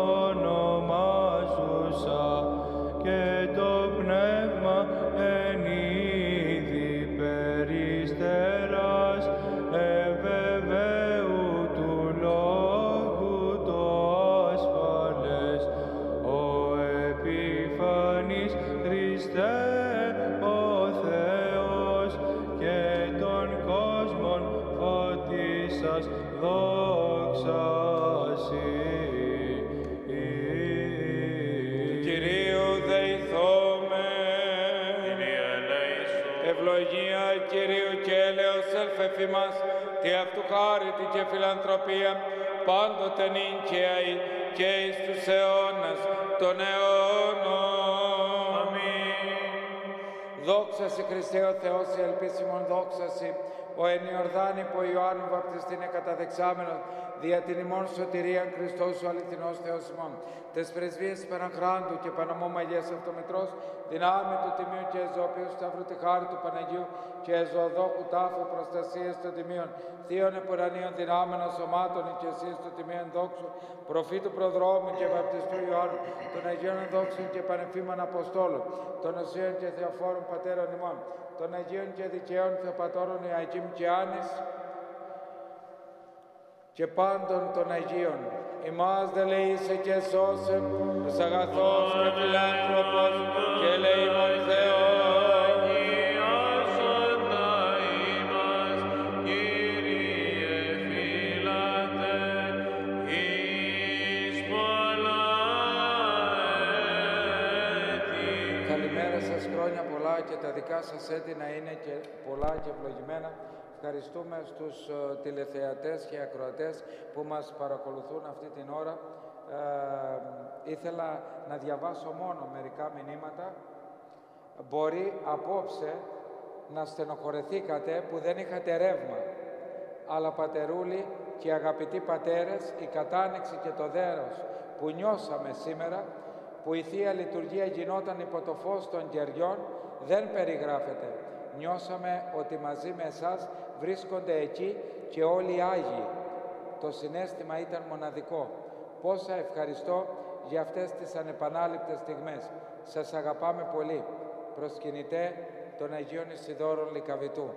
[SPEAKER 5] ονομάζουσα και το πνεύμα εν είδη περιστεράς εβεβαίου του λόγου το ασφαλές ο επιφανής Χριστέ ο Θεός και των κόσμων φώτισας δόξασι.
[SPEAKER 1] Κυρίου δεηθώμε.
[SPEAKER 3] Κύριε ελέησον.
[SPEAKER 1] Ευλογία Κυρίου και έλεος ελφεφή μας, τι αυτού χάρητη και φιλανθρωπία, πάντοτε νυν και αεί και εις τους αιώνας των αιώνων.
[SPEAKER 3] Αμήν.
[SPEAKER 1] Δόξα σε Χριστέ ο Θεός, η ελπίσιμον δόξα σε, ο εν Ιορδάνη που ο Ιωάννου βαπτιστήν εκαταδεξάμενος, δια την ημών σωτηρίαν Χριστός ο αληθινός Θεός ημών. Τες πρεσβείες Παναχράντου και Παναμού Μαγιάς Αυτομητρός, δυνάμει του Τιμίου και Εζώπιου Σταύρου τη χάρη του Παναγίου και Εζωοδόχου τάφου προστασίας των Τιμίων, θείων επουρανίων δυνάμενων σωμάτων οικεσίας του Τιμίων δόξου, προφήτου προδρόμου και βαπτιστού Ιωάννου, των Αγίων δόξων και πανεφήμων Αποστόλων, των Οσίων και Θεοφόρων Πατέρων ημών, των Αγίων και Δικαίων Θεοπατώρων Ιακήμ και Άνης, και πάντων των Αγίων. Ημάς δε λεήσε και σώσε, τους αγαθός και φιλάνθρωπος και ελεήμων Θεός.
[SPEAKER 3] Αγιάσοντα ημάς, Κύριε φύλατε, εις πολλά έτη.
[SPEAKER 1] Καλημέρα σας, χρόνια πολλά και τα δικά σας έτη να είναι και πολλά και ευλογημένα. Ευχαριστούμε στους uh, τηλεθεατές και ακροατές που μας παρακολουθούν αυτή την ώρα. Ε, ήθελα να διαβάσω μόνο μερικά μηνύματα. Μπορεί απόψε να στενοχωρεθήκατε που δεν είχατε ρεύμα. Αλλά πατερούλοι και αγαπητοί πατέρες, η κατάνοιξη και το δέρος που νιώσαμε σήμερα, που η Θεία Λειτουργία γινόταν υπό το φως των κεριών, δεν περιγράφεται. Νιώσαμε ότι μαζί με εσάς βρίσκονται εκεί και όλοι οι Άγιοι. Το συναίσθημα ήταν μοναδικό. Πόσα ευχαριστώ για αυτές τις ανεπανάληπτες στιγμές. Σας αγαπάμε πολύ. Προσκυνητέ των Αγίων Ισιδώρων Λυκαβητού.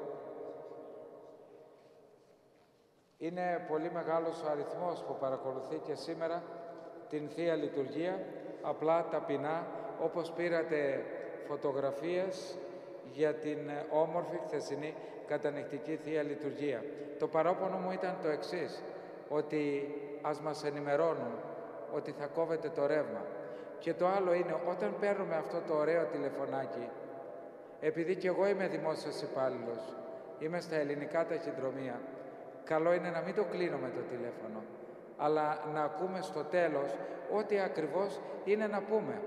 [SPEAKER 1] Είναι πολύ μεγάλος ο αριθμός που παρακολουθεί και σήμερα την Θεία Λειτουργία, απλά ταπεινά, όπως πήρατε φωτογραφίες για την όμορφη χθεσινή κατανυκτική Θεία Λειτουργία. Το παράπονο μου ήταν το εξής, ότι ας μας ενημερώνουν ότι θα κόβεται το ρεύμα. Και το άλλο είναι, όταν παίρνουμε αυτό το ωραίο τηλεφωνάκι, επειδή και εγώ είμαι δημόσιος υπάλληλος, είμαι στα ελληνικά ταχυδρομεία, καλό είναι να μην το κλείνουμε το τηλέφωνο, αλλά να ακούμε στο τέλος ό,τι ακριβώς είναι να πούμε.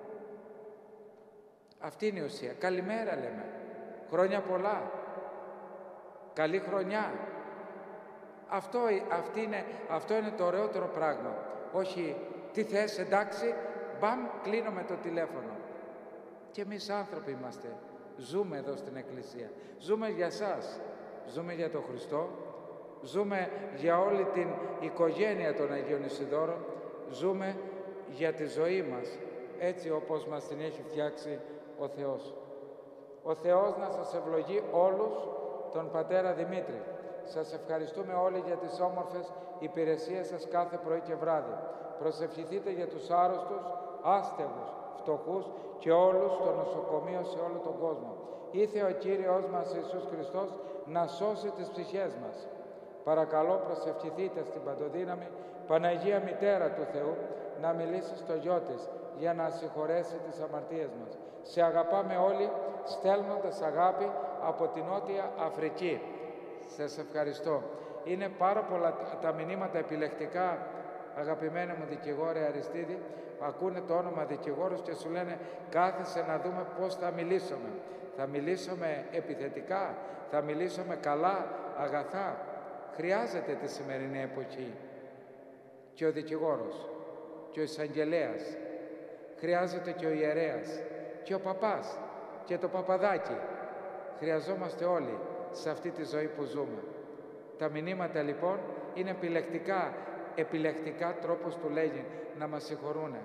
[SPEAKER 1] Αυτή είναι η ουσία. Καλημέρα λέμε. Χρόνια πολλά. Καλή χρονιά. Αυτό, αυτή είναι, αυτό είναι το ωραιότερο πράγμα. Όχι, τι θες, εντάξει, μπαμ, κλείνουμε το τηλέφωνο. Και εμείς άνθρωποι είμαστε. Ζούμε εδώ στην Εκκλησία. Ζούμε για σας. Ζούμε για τον Χριστό. Ζούμε για όλη την οικογένεια των Αγίων Ισιδώρων. Ζούμε για τη ζωή μας, έτσι όπως μας την έχει φτιάξει ο Θεός. Ο Θεός να σας ευλογεί όλους, τον Πατέρα Δημήτρη. Σας ευχαριστούμε όλοι για τις όμορφες υπηρεσίες σας κάθε πρωί και βράδυ. Προσευχηθείτε για τους άρρωστους, άστεγους, φτωχούς και όλους στο νοσοκομείο σε όλο τον κόσμο. Ήθε ο Κύριος μας Ιησούς Χριστός να σώσει τις ψυχές μας. Παρακαλώ προσευχηθείτε στην Παντοδύναμη Παναγία Μητέρα του Θεού να μιλήσει στο γιο της για να συγχωρέσει τις αμαρτίες μας. Σε αγαπάμε όλοι, στέλνοντας αγάπη από την Νότια Αφρική. Σας ευχαριστώ. Είναι πάρα πολλά τα μηνύματα επιλεκτικά Αγαπημένοι μου δικηγόροι Αριστίδη, ακούνε το όνομα δικηγόρος και σου λένε κάθεσαι να δούμε πώς θα μιλήσουμε. Θα μιλήσουμε επιθετικά, θα μιλήσουμε καλά, αγαθά. Χρειάζεται τη σημερινή εποχή και ο δικηγόρος και ο εισαγγελέας. Χρειάζεται και ο ιερέας και ο παπάς και το παπαδάκι. Χρειαζόμαστε όλοι σε αυτή τη ζωή που ζούμε. Τα μηνύματα λοιπόν είναι επιλεκτικά, επιλεκτικά τρόπος του λέγει να μας συγχωρούνε.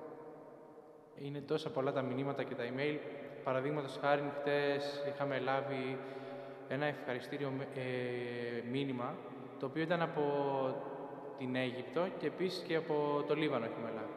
[SPEAKER 2] Είναι τόσα πολλά τα μηνύματα και τα email. Παραδείγματος χάρη, χτες είχαμε λάβει ένα ευχαριστήριο ε, μήνυμα, το οποίο ήταν από την Αίγυπτο και επίσης και από το Λίβανο έχουμε λάβει.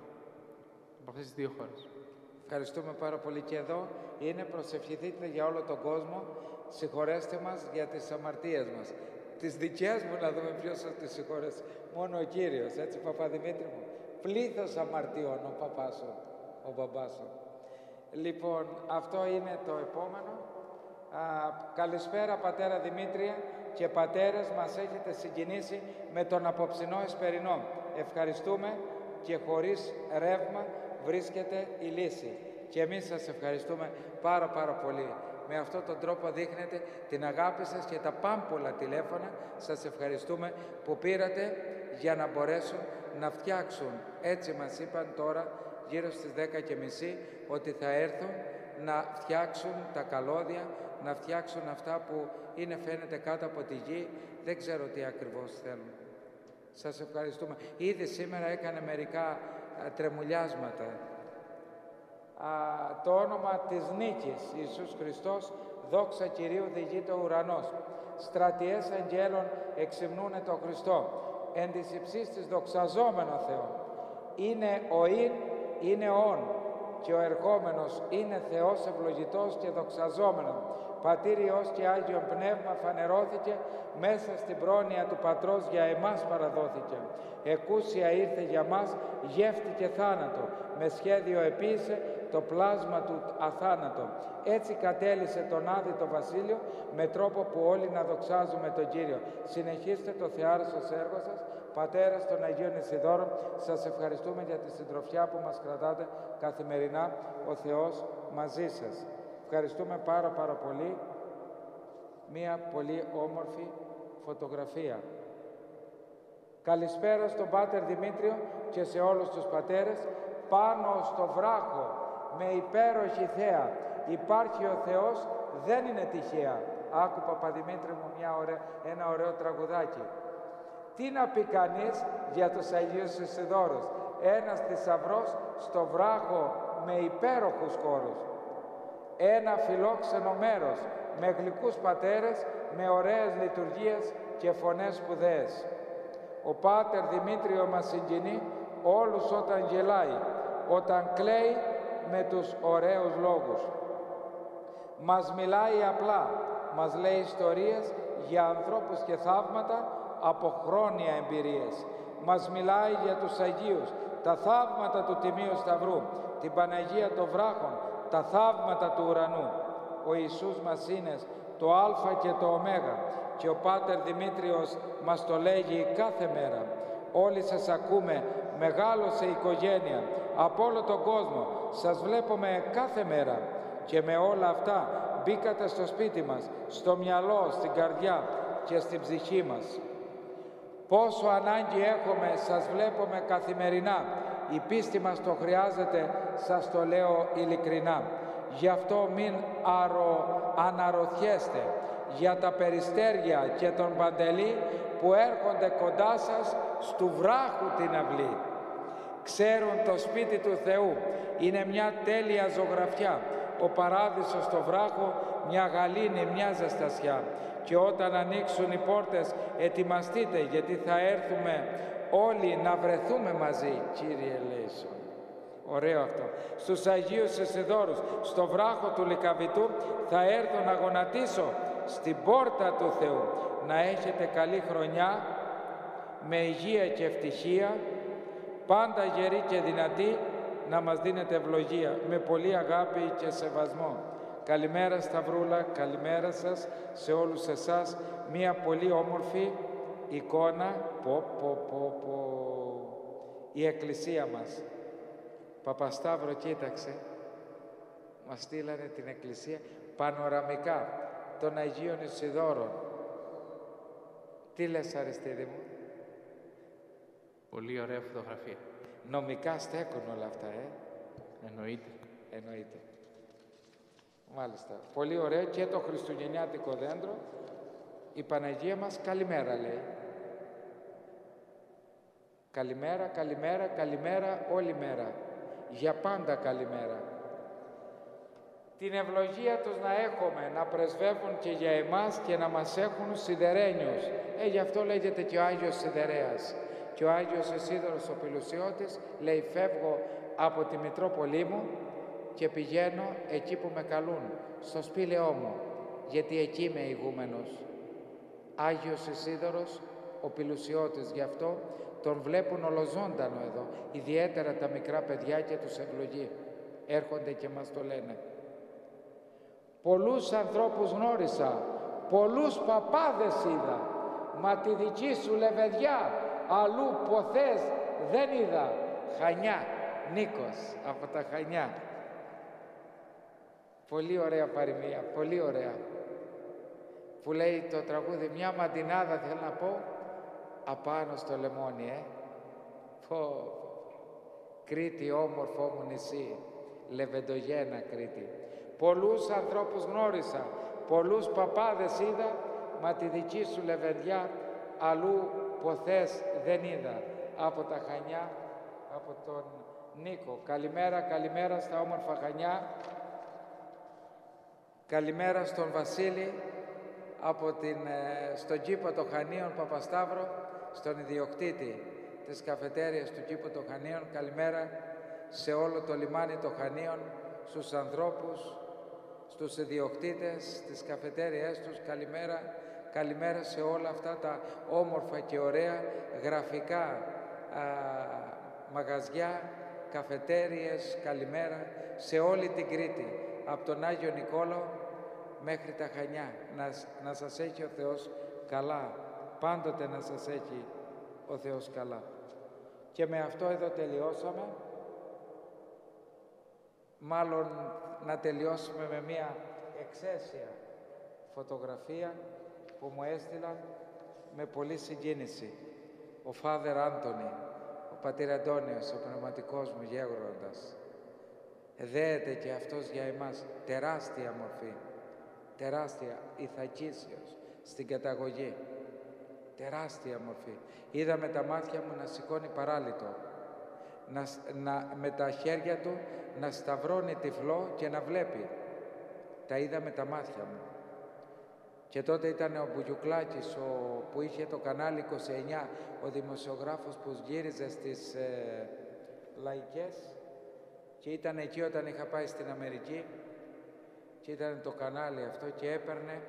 [SPEAKER 2] Από αυτές τις δύο χώρες.
[SPEAKER 1] Ευχαριστούμε πάρα πολύ και εδώ. Είναι προσευχηθείτε για όλο τον κόσμο. Συγχωρέστε μας για τις αμαρτίες μας. Τις δικές μου να δούμε ποιος θα τις συγχωρέσει. Μόνο ο Κύριος, έτσι Παπαδημήτρη μου. Πλήθος αμαρτιών ο παπάς σου, ο μπαμπάς σου. Λοιπόν, αυτό είναι το επόμενο. Α, καλησπέρα πατέρα Δημήτρια και πατέρες, μας έχετε συγκινήσει με τον απόψινό εσπερινό. Ευχαριστούμε και χωρίς ρεύμα βρίσκεται η λύση. Και εμείς σας ευχαριστούμε πάρα πάρα πολύ. Με αυτόν τον τρόπο δείχνετε την αγάπη σας και τα πάμπολα τηλέφωνα. Σας ευχαριστούμε που πήρατε για να μπορέσουν να φτιάξουν. Έτσι μας είπαν τώρα γύρω στις δέκα και μισή ότι θα έρθουν να φτιάξουν τα καλώδια, να φτιάξουν αυτά που είναι φαίνεται κάτω από τη γη. Δεν ξέρω τι ακριβώς θέλουν. Σας ευχαριστούμε. Ήδη σήμερα έκανε μερικά α, τρεμουλιάσματα. Α, το όνομα της νίκης, Ιησούς Χριστός, δόξα Κυρίου διηγείται ο ουρανός. Στρατιές αγγέλων εξυμνούνε το Χριστό. Εν της υψής της δοξαζόμενο Θεό. Είναι ο Ιν, είναι ο Ον. Και ο ερχόμενος είναι Θεός ευλογητός και δοξαζόμενος. Πατήρ Υιός και Άγιον Πνεύμα φανερώθηκε, μέσα στην πρόνοια του Πατρός για εμάς παραδόθηκε. Εκούσια ήρθε για μας, γεύτηκε θάνατο, με σχέδιο επίησε το πλάσμα του αθάνατο. Έτσι κατέλυσε τον Άδη το Βασίλειο, με τρόπο που όλοι να δοξάζουμε τον Κύριο. Συνεχίστε το θεάρσος έργο σας. Πατέρας των Αγίων Ισιδώρων, σας ευχαριστούμε για τη συντροφιά που μας κρατάτε καθημερινά, ο Θεός μαζί σας. Ευχαριστούμε πάρα πάρα πολύ. Μία πολύ όμορφη φωτογραφία. Καλησπέρα στον Πάτερ Δημήτριο και σε όλους τους πατέρες. Πάνω στο βράχο, με υπέροχη θέα, υπάρχει ο Θεός, δεν είναι τυχαία. Άκου Παπαδημήτρη μου μια ωραία, ένα ωραίο τραγουδάκι. Τι να πει κανείς για τους Αγίους Ισιδώρους. Ένας θησαυρός στο βράχο με υπέροχους χώρους. Ένα φιλόξενο μέρος με γλυκούς πατέρες, με ωραίες λειτουργίες και φωνές σπουδαίες. Ο Πάτερ Δημήτριο μας συγκινεί όλους όταν γελάει, όταν κλαίει με τους ωραίους λόγους. Μας μιλάει απλά, μας λέει ιστορίες για ανθρώπους και θαύματα από χρόνια εμπειρίες. Μας μιλάει για τους Αγίους, τα θαύματα του Τιμίου Σταυρού, την Παναγία των Βράχων, τα θαύματα του ουρανού. Ο Ιησούς μας είναι το Α και το Ω και ο Πάτερ Δημήτριος μας το λέγει κάθε μέρα. Όλοι σας ακούμε, μεγάλωσε η οικογένεια, από όλο τον κόσμο, σας βλέπουμε κάθε μέρα και με όλα αυτά μπήκατε στο σπίτι μας, στο μυαλό, στην καρδιά και στην ψυχή μας. Πόσο ανάγκη έχουμε, σας βλέπουμε καθημερινά. Η πίστη μας το χρειάζεται, σας το λέω ειλικρινά. Γι' αυτό μην αρο... αναρωτιέστε για τα περιστέρια και τον Παντελή που έρχονται κοντά σας στου βράχου την αυλή. Ξέρουν το σπίτι του Θεού, είναι μια τέλεια ζωγραφιά. Ο παράδεισος στο βράχο, μια γαλήνη, μια ζεστασιά. Και όταν ανοίξουν οι πόρτες, ετοιμαστείτε, γιατί θα έρθουμε όλοι να βρεθούμε μαζί, Κύριε Λέησον. Ωραίο αυτό. Στους Αγίους Ισιδώρους, στο βράχο του Λυκαβητού, θα έρθω να γονατίσω στην πόρτα του Θεού. Να έχετε καλή χρονιά, με υγεία και ευτυχία, πάντα γεροί και δυνατοί, να μας δίνετε ευλογία, με πολύ αγάπη και σεβασμό. Καλημέρα Σταυρούλα, καλημέρα σας σε όλους εσάς. Μία πολύ όμορφη εικόνα. Πω, πω, πω, πω. η Εκκλησία μας. Παπασταύρο, κοίταξε, μας στείλανε την Εκκλησία πανοραμικά των Αγίων Ισιδώρων. Τι λες, Αριστίδη μου?
[SPEAKER 2] Πολύ ωραία φωτογραφία.
[SPEAKER 1] Νομικά στέκουν όλα αυτά, ε.
[SPEAKER 2] Εννοείται.
[SPEAKER 1] Εννοείται. Μάλιστα. Πολύ ωραίο και το χριστουγεννιάτικο δέντρο. Η Παναγία μας καλημέρα λέει. Καλημέρα, καλημέρα, καλημέρα όλη μέρα. Για πάντα καλημέρα. Την ευλογία τους να έχουμε, να πρεσβεύουν και για εμάς και να μας έχουν σιδερένιους. Ε, γι' αυτό λέγεται και ο Άγιος Σιδερέας. Και ο Άγιος Ισίδωρος ο Πηλουσιώτης λέει φεύγω από τη Μητρόπολη μου και πηγαίνω εκεί που με καλούν, στο σπήλαιό μου, γιατί εκεί είμαι ηγούμενος. Άγιος Ισίδωρος ο Πηλουσιώτης, γι' αυτό τον βλέπουν ολοζώντανο εδώ, ιδιαίτερα τα μικρά παιδιά και τους ευλογεί. Έρχονται και μας το λένε. Πολλούς ανθρώπους γνώρισα, πολλούς παπάδες είδα, μα τη δική σου λεβεδιά αλλού ποθές δεν είδα. Χανιά, Νίκος, από τα Χανιά. Πολύ ωραία παροιμία, πολύ ωραία. Που λέει το τραγούδι, μια μαντινάδα θέλω να πω, απάνω στο λεμόνι, ε. Πω, Κρήτη, όμορφο μου νησί, λεβεντογένα Κρήτη. Πολλούς ανθρώπους γνώρισα, πολλούς παπάδες είδα, μα τη δική σου λεβεδιά αλλού ποθές δεν είδα. Από τα Χανιά, από τον Νίκο. Καλημέρα, καλημέρα στα όμορφα Χανιά. Καλημέρα στον Βασίλη, από την, στον κήπο των Χανίων Παπασταύρο, στον ιδιοκτήτη της καφετέριας του κήπου των Χανίων. Καλημέρα σε όλο το λιμάνι των Χανίων, στους ανθρώπους, στους ιδιοκτήτες της καφετέριας τους. Καλημέρα, καλημέρα σε όλα αυτά τα όμορφα και ωραία γραφικά α, μαγαζιά, καφετέριες. Καλημέρα σε όλη την Κρήτη, από τον Άγιο Νικόλαο μέχρι τα Χανιά. Να, να σας έχει ο Θεός καλά, πάντοτε να σας έχει ο Θεός καλά. Και με αυτό εδώ τελειώσαμε. Μάλλον να τελειώσουμε με μία εξαίσια φωτογραφία που μου έστειλαν με πολύ συγκίνηση. Ο Φάδερ Άντωνη, ο Πατήρ Αντώνιος, ο πνευματικός μου γέροντας. Δέεται και αυτός για εμάς τεράστια μορφή, τεράστια ηθακίσιος στην καταγωγή, τεράστια μορφή. Είδα με τα μάτια μου να σηκώνει παράλυτο, να, να, με τα χέρια του να σταυρώνει τυφλό και να βλέπει. Τα είδα με τα μάτια μου. Και τότε ήταν ο Μπουγιουκλάκης ο, που είχε το κανάλι είκοσι εννιά, ο δημοσιογράφος που γύριζε στις ε, λαϊκές, και ήταν εκεί όταν είχα πάει στην Αμερική και ήταν το κανάλι αυτό και έπαιρνε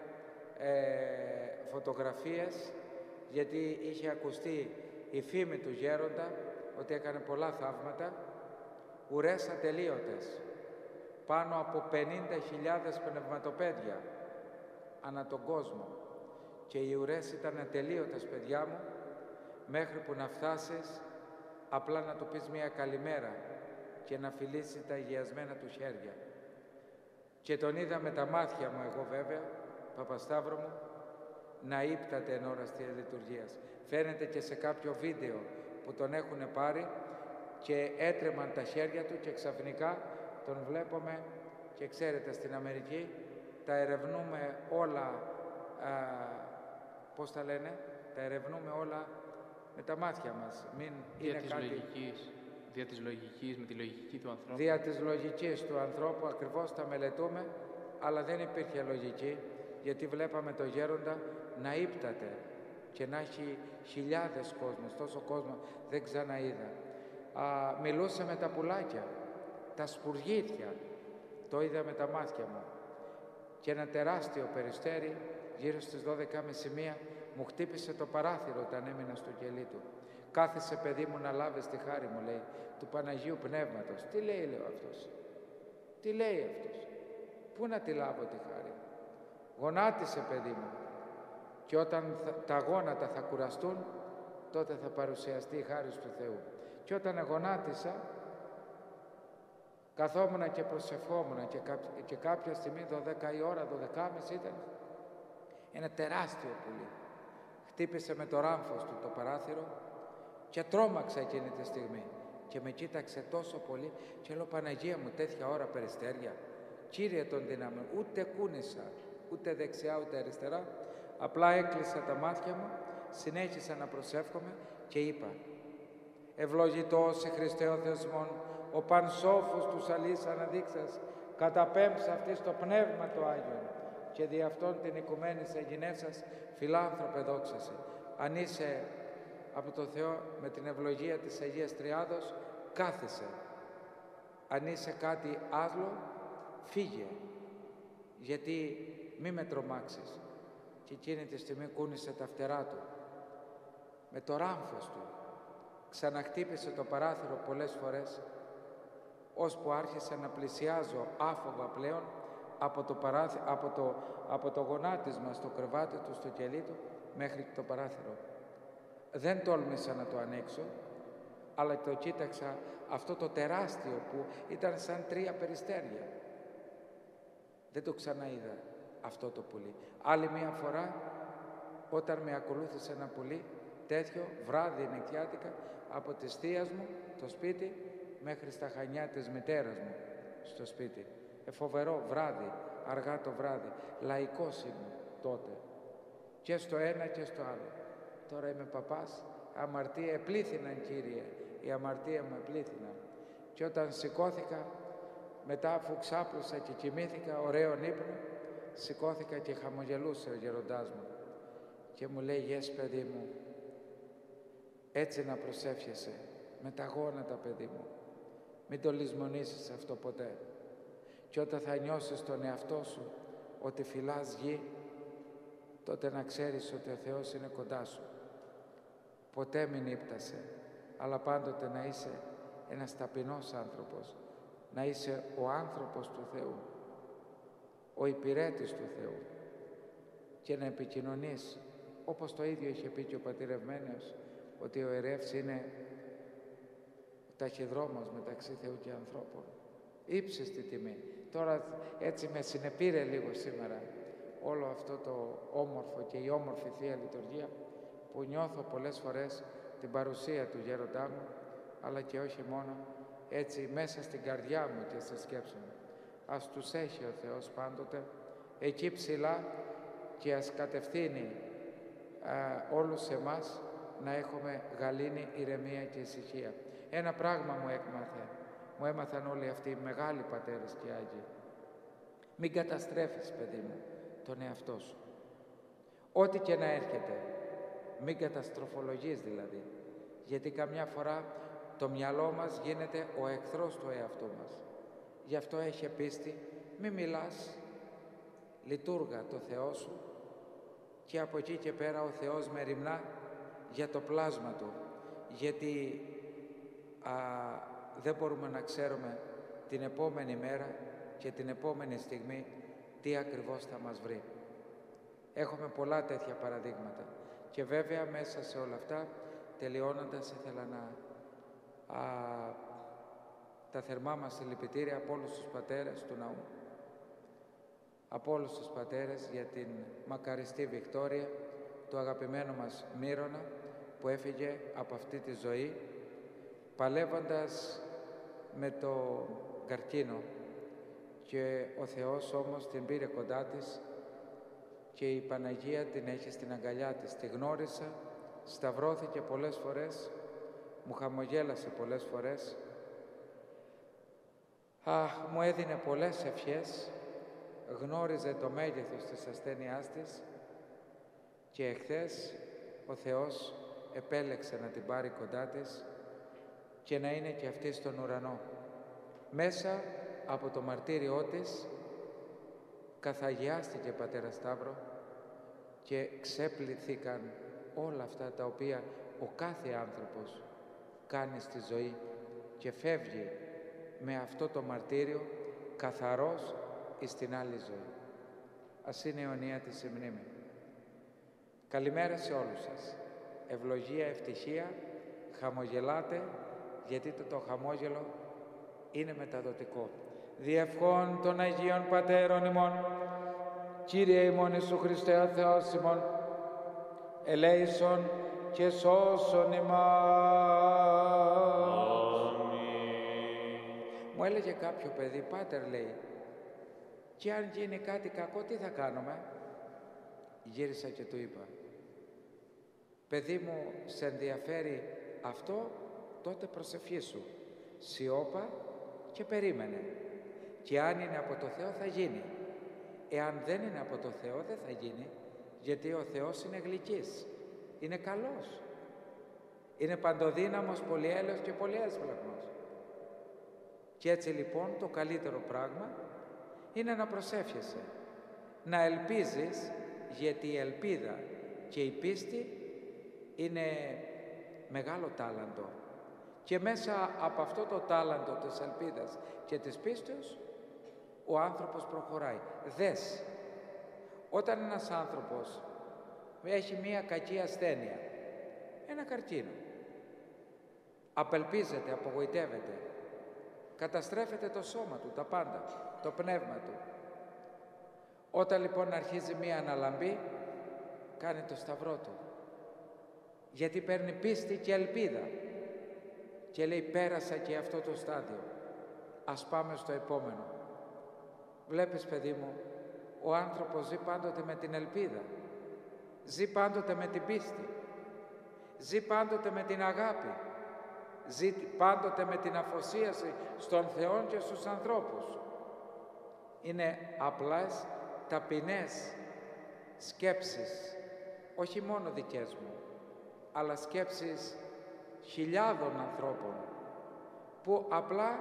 [SPEAKER 1] ε, φωτογραφίες, γιατί είχε ακουστεί η φήμη του γέροντα ότι έκανε πολλά θαύματα, ουρές ατελείωτες, πάνω από πενήντα χιλιάδες πνευματοπαίδια ανά τον κόσμο, και οι ουρές ήταν ατελείωτες, παιδιά μου, μέχρι που να φτάσεις απλά να του πεις μία καλημέρα και να φιλήσει τα αγιασμένα του χέρια. Και τον είδα με τα μάτια μου εγώ βέβαια, Παπασταύρο μου, να ύπταται εν ώρας της λειτουργίας. Φαίνεται και σε κάποιο βίντεο που τον έχουν πάρει και έτρεμαν τα χέρια του και ξαφνικά τον βλέπουμε, και ξέρετε στην Αμερική τα ερευνούμε όλα, α, πώς τα λένε, τα ερευνούμε όλα με τα μάτια μας. Μην
[SPEAKER 2] Δια
[SPEAKER 1] είναι
[SPEAKER 2] της
[SPEAKER 1] κάτι...
[SPEAKER 2] λογικής, δια της λογικής, με τη λογική του ανθρώπου.
[SPEAKER 1] Δια της λογικής του ανθρώπου ακριβώς τα μελετούμε, αλλά δεν υπήρχε λογική, γιατί βλέπαμε το γέροντα να ύπταται και να έχει χιλιάδες κόσμος, τόσο κόσμο δεν ξαναείδα. Α, μιλούσε με τα πουλάκια, τα σπουργίτια, το είδα με τα μάτια μου. Και ένα τεράστιο περιστέρι, γύρω στις δώδεκα και μισή μία, μου χτύπησε το παράθυρο όταν έμεινα στο κελί του. Κάθισε, παιδί μου, να λάβεις τη χάρη μου, λέει, του Παναγίου Πνεύματος. Τι λέει, λέω αυτός. Τι λέει αυτός. Πού να τη λάβω τη χάρη. Γονάτισε, παιδί μου. Και όταν θα, τα γόνατα θα κουραστούν, τότε θα παρουσιαστεί η χάρις του Θεού.
[SPEAKER 6] Και όταν γονάτισα, καθόμουν και προσευχόμουν και, κά, και κάποια στιγμή, δώδεκα η ώρα, δώδεκα και μισή ήταν, ένα τεράστιο πουλί. Χτύπησε με το ράμφος του το παράθυρο και τρόμαξα εκείνη τη στιγμή. Και με κοίταξε τόσο πολύ και λέω, Παναγία μου, τέτοια ώρα περιστέρια. Κύριε των δυνάμεων, ούτε κούνησα, ούτε δεξιά ούτε αριστερά. Απλά έκλεισα τα μάτια μου, συνέχισα να προσεύχομαι και είπα, ευλογητός η Χριστέ ο Θεσμόν, ο πανσόφος τους αλής αναδείξας, καταπέμψα αυτή στο Πνεύμα το Άγιον και δι' αυτόν την οικουμένης εγινέσας φιλάνθρωπε δόξαση. Αν είσαι από το Θεό με την ευλογία της Αγίας Τριάδος, κάθισε. Αν είσαι κάτι άλλο, φύγε, γιατί μη με τρομάξεις. Και εκείνη τη στιγμή κούνησε τα φτερά του. Με το ράμφος του ξαναχτύπησε το παράθυρο πολλές φορές, ώσπου άρχισε να πλησιάζω άφοβα πλέον από το, παράθυ... από το... από το γονάτισμα στο κρεβάτι του, στο κελί του, μέχρι το παράθυρο. Δεν τόλμησα να το ανοίξω, αλλά το κοίταξα αυτό το τεράστιο που ήταν σαν τρία περιστέρια. Δεν το ξαναείδα αυτό το πουλί. Άλλη μία φορά, όταν με ακολούθησε ένα πουλί, τέτοιο, βράδυ νυχτιάτικα, από της θείας μου το σπίτι μέχρι στα Χανιά της μητέρας μου στο σπίτι. Ε, φοβερό βράδυ, αργά το βράδυ. Λαϊκός ήμουν τότε. Και στο ένα και στο άλλο. Τώρα είμαι παπάς, αμαρτία επλήθυναν, Κύριε. Η αμαρτία μου επλήθυναν. Και όταν σηκώθηκα, μετά αφού ξάπλωσα και κοιμήθηκα ωραίον ύπνο, σηκώθηκα και χαμογελούσε ο γεροντάς μου. Και μου λέει, «Γες, παιδί μου, έτσι να προσεύχεσαι, με τα γόνατα, παιδί μου. Μην το λησμονήσεις αυτό ποτέ. Και όταν θα νιώσεις τον εαυτό σου ότι φυλάς γη, τότε να ξέρεις ότι ο Θεός είναι κοντά σου. Ποτέ μην ύπτασε, αλλά πάντοτε να είσαι ένας ταπεινός άνθρωπος, να είσαι ο άνθρωπος του Θεού, ο υπηρέτης του Θεού και να επικοινωνείς, όπως το ίδιο είχε πει και ο Πατήρ Ευμένιος, ότι ο ιερεύς είναι ο ταχυδρόμος μεταξύ Θεού και ανθρώπων. Ύψιστη τιμή. Τώρα έτσι με συνεπήρε λίγο σήμερα όλο αυτό το όμορφο και η όμορφη Θεία Λειτουργία που νιώθω πολλές φορές την παρουσία του γέροντά μου, αλλά και όχι μόνο, έτσι μέσα στην καρδιά μου και στη σκέψη μου. Ας τους έχει ο Θεός πάντοτε εκεί ψηλά και ας κατευθύνει α, όλους εμάς να έχουμε γαλήνη, ηρεμία και ησυχία. Ένα πράγμα μου έκμαθε, μου έμαθαν όλοι αυτοί οι μεγάλοι πατέρες και Άγιοι. Μην καταστρέφεις, παιδί μου, τον εαυτό σου. Ό,τι και να έρχεται, μην καταστροφολογείς δηλαδή, γιατί καμιά φορά το μυαλό μας γίνεται ο εχθρός του εαυτού μας. Γι' αυτό έχει πίστη, μη μιλάς, λειτούργα το Θεό σου και από εκεί και πέρα ο Θεός μεριμνά για το πλάσμα Του, γιατί α, δεν μπορούμε να ξέρουμε την επόμενη μέρα και την επόμενη στιγμή τι ακριβώς θα μας βρει. Έχουμε πολλά τέτοια παραδείγματα και βέβαια μέσα σε όλα αυτά, τελειώνοντας, ήθελα να α, τα θερμά μας συλληπιτήρια από όλους τους πατέρες του ναού, από όλους τους πατέρες για την μακαριστή Βικτόρια, του αγαπημένου μας Μύρονα, που έφυγε από αυτή τη ζωή, παλεύοντας με το καρκίνο, και ο Θεός όμως την πήρε κοντά της και η Παναγία την έχει στην αγκαλιά της. Τη γνώρισα, σταυρώθηκε πολλές φορές, μου χαμογέλασε πολλές φορές, αχ, μου έδινε πολλές ευχές, γνώριζε το μέγεθος της ασθένειάς της και εχθές ο Θεός επέλεξε να την πάρει κοντά της και να είναι και αυτή στον ουρανό. Μέσα από το μαρτύριό της καθαγιάστηκε, Πατέρα Σταύρο, και ξέπληθηκαν όλα αυτά τα οποία ο κάθε άνθρωπος κάνει στη ζωή και φεύγει με αυτό το μαρτύριο καθαρός εις την άλλη ζωή. Ας είναι αιωνία της η μνήμη. Καλημέρα σε όλους σας. Ευλογία, ευτυχία, χαμογελάτε, γιατί το, το χαμόγελο είναι μεταδοτικό. Διευχών των Αγίων Πατέρων ημών, Κύριε ημών Ιησού Χριστέ ο Θεός ημών, ελέησον και σώσον ημάς. Μου έλεγε κάποιο παιδί, πάτερ, λέει, και αν γίνει κάτι κακό, τι θα κάνουμε? Γύρισα και του είπα, παιδί μου, σε ενδιαφέρει αυτό, τότε προσευχήσου, σιώπα και περίμενε. Και αν είναι από το Θεό θα γίνει. Εάν δεν είναι από το Θεό δεν θα γίνει, γιατί ο Θεός είναι γλυκής, είναι καλός, είναι παντοδύναμος, πολυέλεος και πολυέσπλαχνος. Και έτσι λοιπόν το καλύτερο πράγμα είναι να προσεύχεσαι, να ελπίζεις, γιατί η ελπίδα και η πίστη είναι μεγάλο τάλαντο. Και μέσα από αυτό το τάλαντο της ελπίδας και της πίστης ο άνθρωπος προχωράει. Δες, όταν ένας άνθρωπος έχει μία κακή ασθένεια, ένα καρκίνο, απελπίζεται, απογοητεύεται, καταστρέφεται το σώμα του, τα πάντα, το πνεύμα του. Όταν λοιπόν αρχίζει μία αναλαμπή, κάνει το σταυρό του, γιατί παίρνει πίστη και ελπίδα και λέει, πέρασα και αυτό το στάδιο, ας πάμε στο επόμενο. Βλέπεις, παιδί μου, ο άνθρωπος ζει πάντοτε με την ελπίδα, ζει πάντοτε με την πίστη, ζει πάντοτε με την αγάπη, ζει πάντοτε με την αφοσίαση στον Θεό και στους ανθρώπους. Είναι απλές, ταπεινές σκέψεις, όχι μόνο δικές μου, αλλά σκέψεις χιλιάδων ανθρώπων, που απλά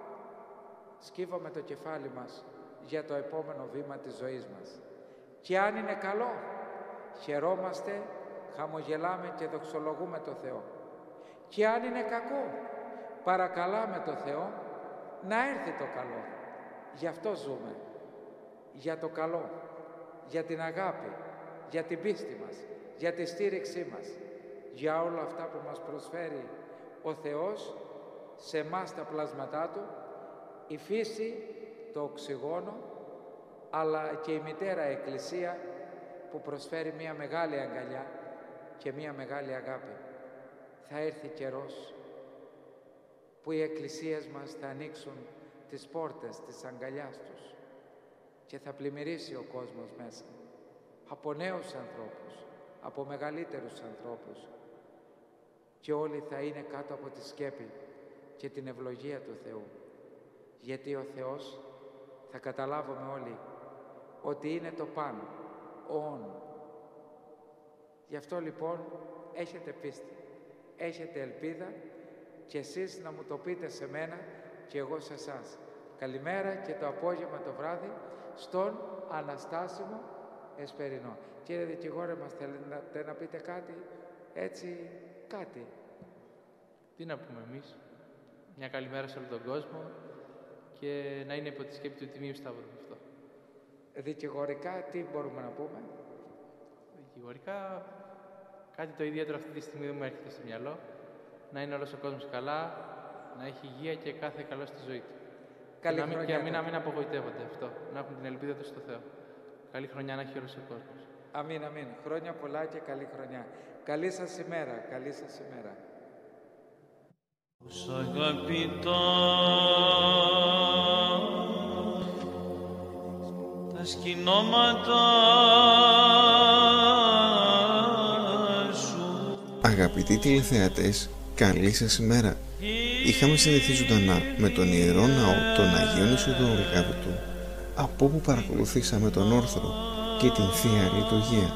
[SPEAKER 6] σκύβαμε το κεφάλι μας για το επόμενο βήμα της ζωής μας. Και αν είναι καλό, χαιρόμαστε, χαμογελάμε και δοξολογούμε το Θεό. Και αν είναι κακό, παρακαλάμε το Θεό να έρθει το καλό. Γι' αυτό ζούμε, για το καλό, για την αγάπη, για την πίστη μας, για τη στήριξή μας, για όλα αυτά που μας προσφέρει ο Θεός σε εμάς τα πλάσματά Του, η φύση, το οξυγόνο, αλλά και η Μητέρα Εκκλησία που προσφέρει μια μεγάλη αγκαλιά και μια μεγάλη αγάπη. Θα έρθει καιρός που οι εκκλησίες μας θα ανοίξουν τις πόρτες της αγκαλιάς τους και θα πλημμυρίσει ο κόσμος μέσα από νέους ανθρώπους, από μεγαλύτερους ανθρώπους, και όλοι θα είναι κάτω από τη σκέπη και την ευλογία του Θεού, γιατί ο Θεός, θα καταλάβουμε όλοι, ότι είναι το πάνω, ο όν. Γι' αυτό λοιπόν έχετε πίστη, έχετε ελπίδα, και εσείς να μου το πείτε σε μένα και εγώ σε εσάς. Καλημέρα και το απόγευμα το βράδυ στον Αναστάσιμο Εσπερινό. Κύριε δικηγόρε, μας θέλετε να πείτε κάτι, έτσι κάτι?
[SPEAKER 2] Τι να πούμε εμείς? Μια καλημέρα σε όλο τον κόσμο και να είναι υπό τη σκέπη του Τιμίου Σταύρου αυτό.
[SPEAKER 6] Δικηγορικά τι μπορούμε να πούμε?
[SPEAKER 2] Δικηγορικά κάτι το ιδιαίτερο αυτή τη στιγμή δεν μου έρχεται στο μυαλό. Να είναι όλος ο κόσμος καλά, να έχει υγεία και κάθε καλό στη ζωή του.
[SPEAKER 6] Καλή
[SPEAKER 2] και να μην,
[SPEAKER 6] χρονιά.
[SPEAKER 2] και να μην απογοητεύονται αυτό, να έχουν την ελπίδα τους στο Θεό. Καλή χρονιά να έχει όλος ο κόσμος.
[SPEAKER 6] Αμήν, αμήν. Χρόνια πολλά και καλή χρονιά. Καλή σας ημέρα, καλή σας ημέρα.
[SPEAKER 3] Ως αγαπητά τα σκηνώματα σου.
[SPEAKER 7] Αγαπητοί τηλεθεατές, καλή σας ημέρα. Είχαμε συνδεθεί ζωντανά με τον Ιερό Ναό των Αγίων Ισουδόρων Λικαβητού, από όπου παρακολουθήσαμε τον όρθρο και την Θεία Λειτουργία.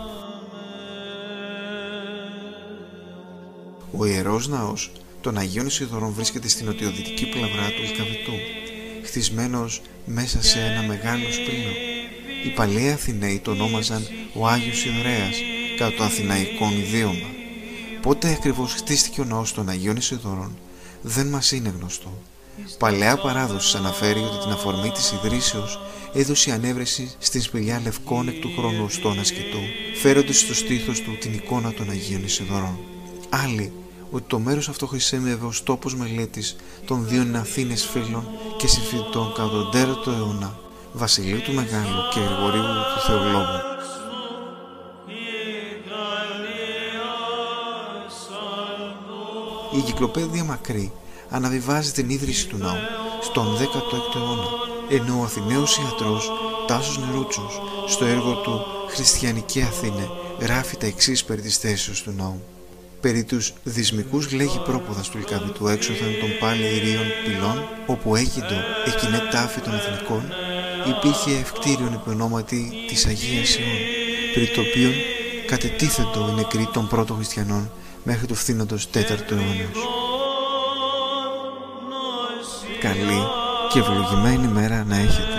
[SPEAKER 7] Ο Ιερός Ναός των Αγίων Ισουδόρων βρίσκεται στην νοτιοδυτική πλευρά του Λικαβητού, χτισμένος μέσα σε ένα μεγάλο σπήλο. Οι παλαιοί Αθηναίοι τον ονόμαζαν ο Άγιος Ιδωρέας, κατά το αθηναϊκόν ιδίωμα. Πότε ακριβώς χτίστηκε ο ναός των Αγίων Ισουδόρων δεν μας είναι γνωστό. Παλαιά παράδοση αναφέρει ότι την αφορμή της ιδρύσεως έδωσε η ανέβρεση στην σπηλιά λευκών εκ του χρόνου οστών ασκητού, φέροντας στο στήθος του την εικόνα των Αγίων Ισουδόρων. Άλλοι ότι το μέρος αυτό χρησιμεύε ως τόπος μελέτης των δύο Αθήνες φίλων και συμφοιτητών κατά τον τέρατο αιώνα, Βασιλείου του Μεγάλου και Γρηγορίου του Θεολόγου. Η Εγκυκλοπαίδεια Μακρύ αναβιβάζει την ίδρυση του ναού στον δέκατο έκτο αιώνα, ενώ ο Αθηναίος ιατρός Τάσος Νερούτσος στο έργο του «Χριστιανική Αθήνε» γράφει τα εξής περί της θέσεως του ναού. Περί τους δυσμικούς λέγει πρόποδας του Λυκαβητού έξωθεν των πάλι ηρίων πυλών, όπου έγιντο εκείνε τάφη των εθνικών, υπήρχε ευκτήριον υπ' ονόματι της Αγίας Ιών, περί το οποίον κατετίθεντο οι νεκροί των πρώτων χριστιανών μέχρι του φθήνοντος τέταρτου αιώνος. Καλή και ευλογημένη μέρα να έχετε.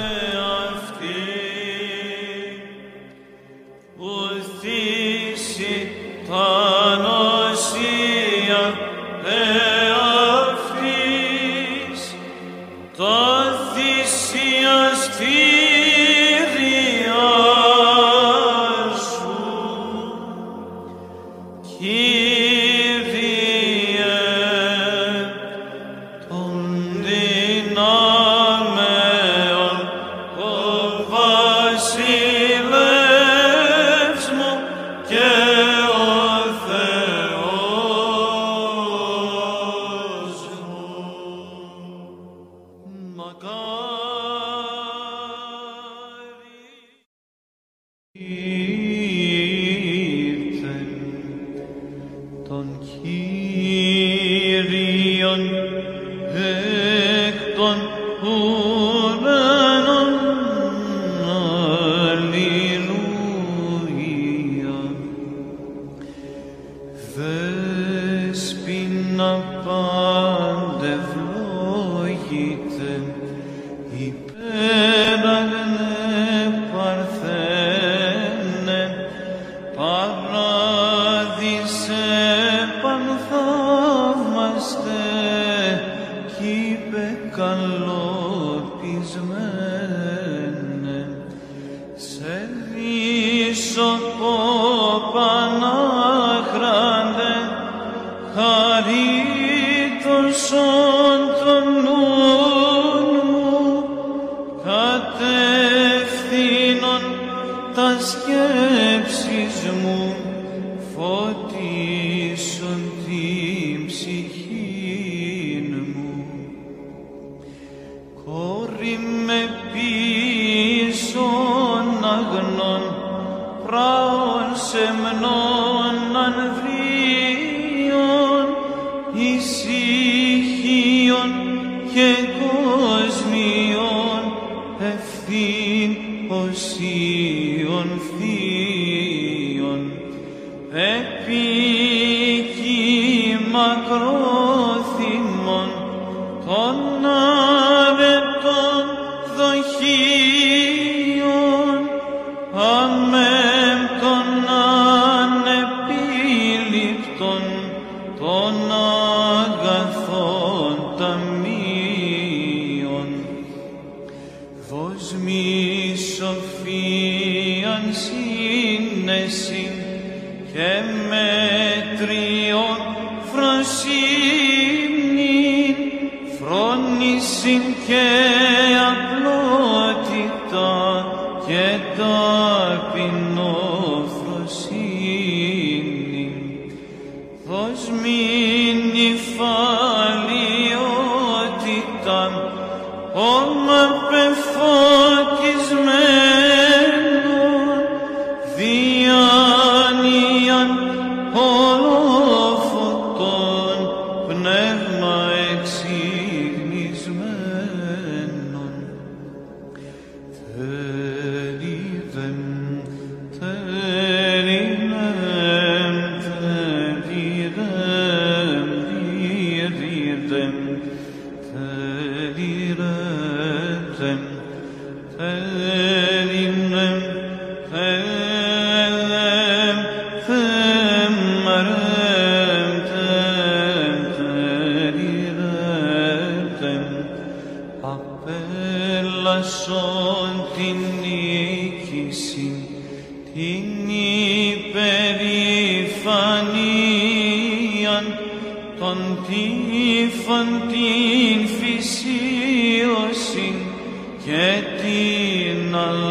[SPEAKER 3] τύφων την φυσίωση και την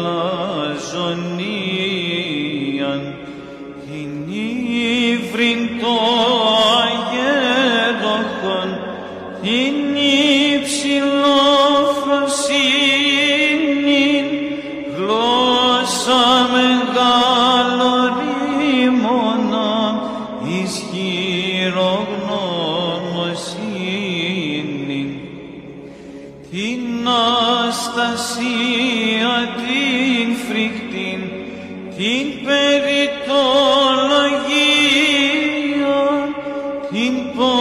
[SPEAKER 3] αλαζονίαν, την ύβριν το αγέροχον, την υψηλόφροσύνην, γλώσσα μεγαλορίμωνα, ισχυρογνωμοσύνην, την αστασία την φρικτήν, την περιτολογία, την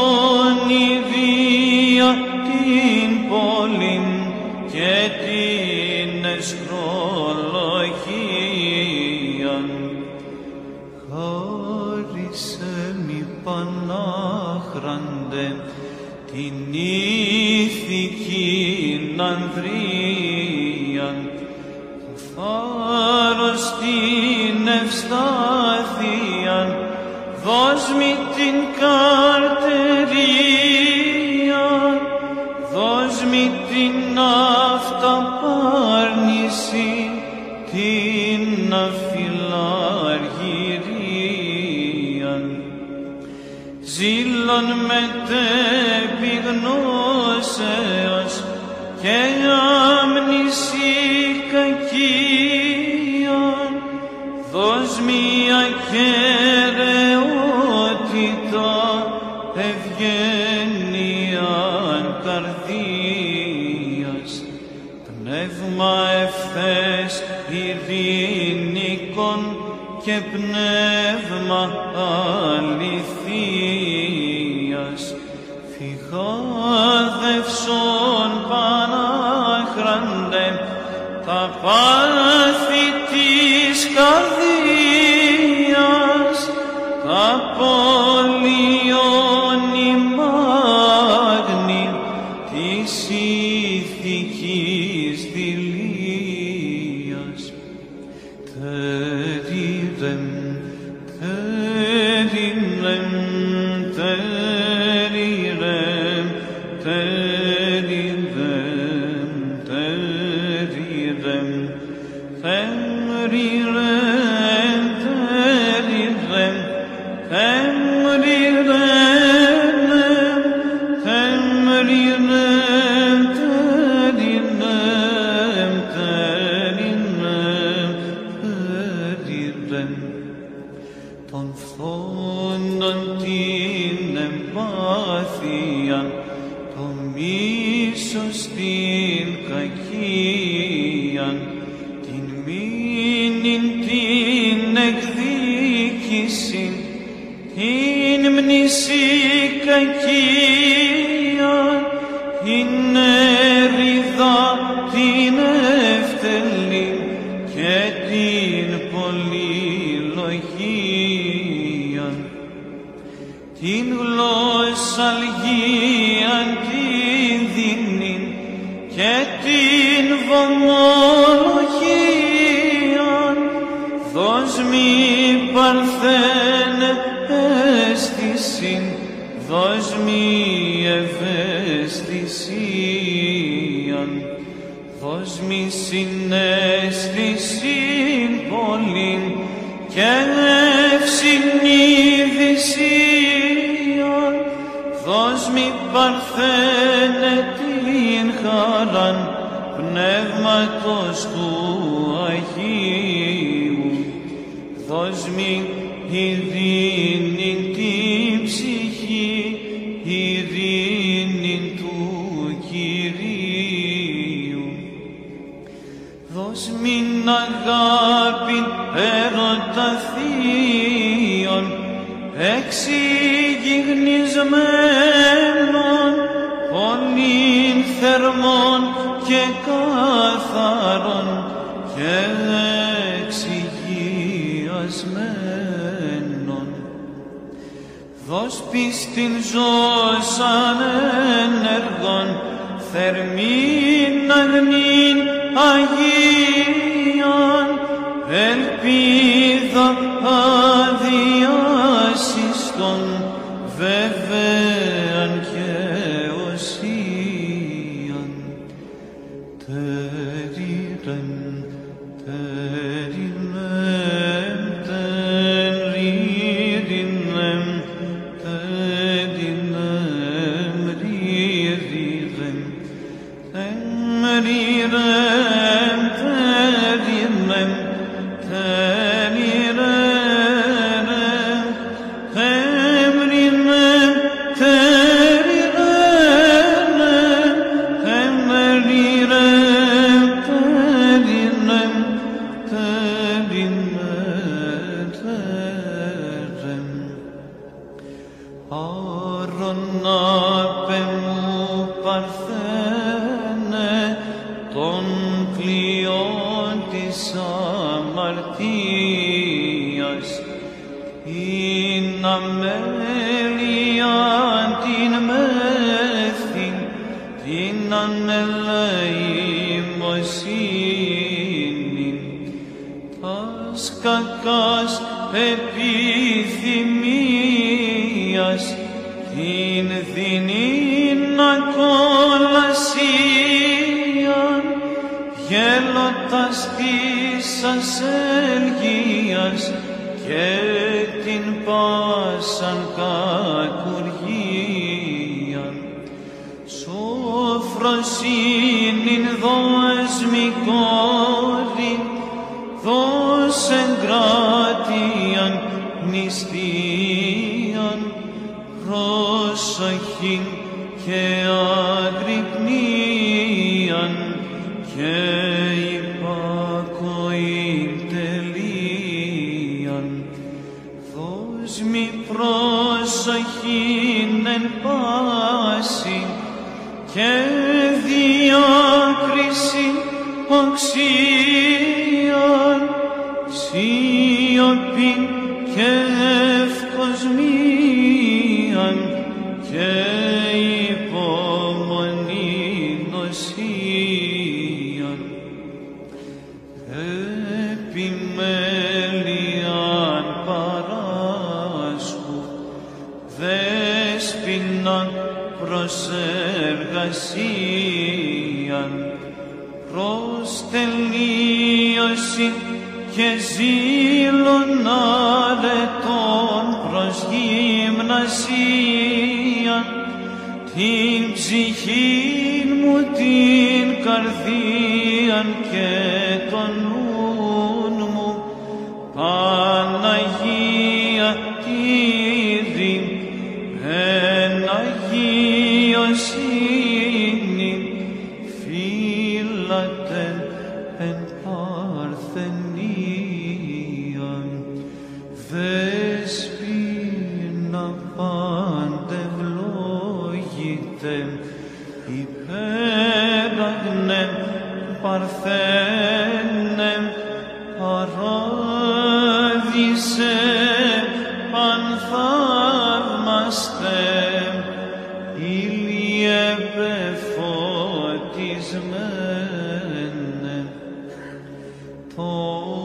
[SPEAKER 3] πονηρία, την πόλην και την εσχρολογία. Χάρισε μη Πανάχραντε την ηθικήν ανδρίαν, το θάρρος την ευστάθειαν, δώσ' μη την καρτερίαν, δώσ' μη την αυταπάρνηση, την αφιλαργυρίαν. Ζήλων μετεπιγνώσεως και άμνηση κακίαν, δώσ' μη ακεραιότητα, ευγένειαν καρδίας, πνεύμα ευθές ειρηνικών και πνεύμα αληθείας, φυγάδευσον Πανάχραντε τα πάθη της καρδίας, τα πολιώνει μάγνη της ηθικής δειλίας. Τεριρεμ, τεριρεμ, τεριρεμ, τεριρεμ, τεριρεμ, τεριρεμ, τεριρεμ, των φθόνων την εμπάθειαν, το μίσος την κακίαν, την μήνυν την εκδίκησιν, την μνησή κακίαν, την έρηδα την ευτελήν και την πολυλογίαν, την γλώσσαλγίαν την δίνην και την βομολογίαν, δώσ' μη παρθένε αίσθησιν, δώσ' μη ευαίσθησίαν, δώσ' μη συναίσθησιν πολλήν και ευσυνείδησίαν, δώσ' μη παρθένε την χαράν πνεύματος του Αγίου, δώσ' μη ειρήνην την ψυχή, ειρήνην του Κυρίου. Δώσ' μην αγάπην έρωτα θείων, εξυγιγνισμένων, πολύν θερμών και καθαρών και εξυγιασμένων. Δώσ' πίστην ζώσαν ενεργών, θερμήν αγνήν Αγίαν, ελπίδα αδιάσιστον, βέβαιαν
[SPEAKER 8] Oh